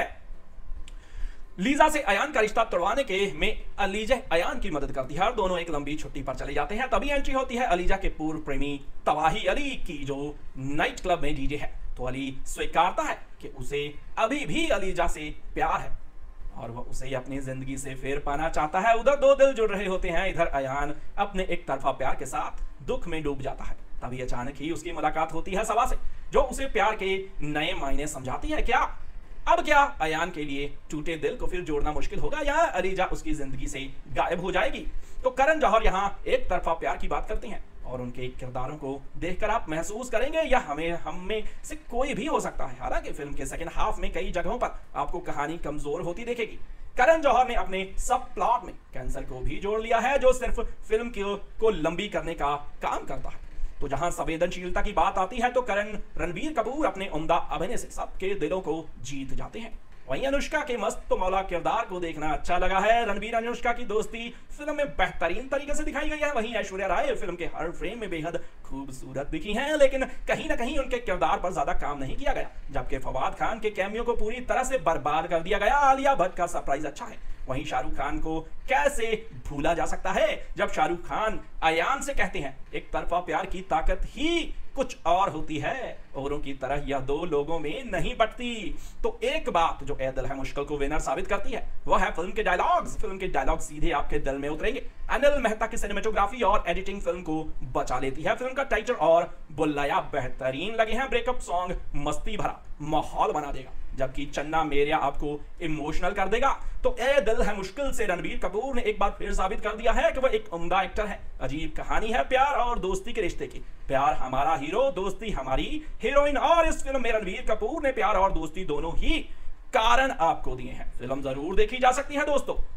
लीजा से अयान का रिश्ता तोड़वाने के में अलीजा अयान की मदद करती है और दोनों एक लंबी छुट्टी पर चले जाते हैं। तभी एंट्री होती है अलीजा के पूर्व प्रेमी तवाही अली की जो नाइट क्लब में डीजे है। तो अली स्वीकारता है कि उसे अभी भी अलीजा से प्यार है और वह उसे अपनी जिंदगी से फेर पाना चाहता है। उधर दो दिल जुड़ रहे होते हैं। इधर अयान अपने एक तरफा प्यार के साथ दुख में डूब जाता है। तभी अचानक ही उसकी मुलाकात होती है सबा से जो उसे प्यार के नए मायने समझाती है। क्या अयान के लिए टूटे दिल को फिर जोड़ना मुश्किल होगा या अलीजा उसकी जिंदगी से गायब हो जाएगी। तो करण जौहर यहाँ एक तरफा प्यार की बात करते हैं और उनके किरदारों को देखकर आप महसूस करेंगे या हम में से कोई भी हो सकता है। हालांकि फिल्म के सेकंड हाफ में कई जगहों पर आपको कहानी कमजोर होती देखेगी। करण जौहर ने अपने सब प्लॉट में कैंसर को भी जोड़ लिया है जो सिर्फ फिल्म को लंबी करने का काम करता है। तो जहां संवेदनशीलता की बात आती है तो करण रणबीर कपूर अपने उम्दा अभिनय से सबके दिलों को जीत जाते हैं। वहीं अनुष्का के मस्त मौला किरदार को देखना अच्छा लगा है। रणबीर अनुष्का की दोस्ती फिल्म में बेहतरीन तरीके से दिखाई गई है। वहीं ऐश्वर्या राय फिल्म के हर फ्रेम में बेहद खूबसूरत दिखी हैं, लेकिन कहीं ना कहीं उनके किरदार पर ज्यादा काम नहीं किया गया। जबकि फवाद खान के कैमियो को पूरी तरह से बर्बाद कर दिया गया। आलिया भट्ट का सरप्राइज अच्छा है। वहीं शाहरुख खान को कैसे भूला जा सकता है जब शाहरुख खान अयान से कहते हैं एक तरफा प्यार की ताकत ही कुछ और होती है, औरों की तरह यह दो लोगों में नहीं बटती। तो एक बात जो ए दिल है मुश्किल को विनर साबित करती है वह है फिल्म के डायलॉग्स। फिल्म के डायलॉग सीधे आपके दिल में उतरेंगे। अनिल मेहता की सिनेमेटोग्राफी और एडिटिंग फिल्म को बचा लेती है। फिल्म का टाइटल और बुल्लाया बेहतरीन लगे हैं। ब्रेकअप सॉन्ग मस्ती भरा माहौल बना देगा, जबकि चन्ना मेरिया आपको इमोशनल कर देगा। तो ए दिल है मुश्किल से रणबीर कपूर ने एक बार फिर साबित कर दिया है कि वह एक उम्दा एक्टर है। अजीब कहानी है प्यार और दोस्ती के रिश्ते की। प्यार हमारा हीरो, दोस्ती हमारी हीरोइन। और इस फिल्म में रणबीर कपूर ने प्यार और दोस्ती दोनों ही कारण आपको दिए हैं। फिल्म जरूर देखी जा सकती है दोस्तों।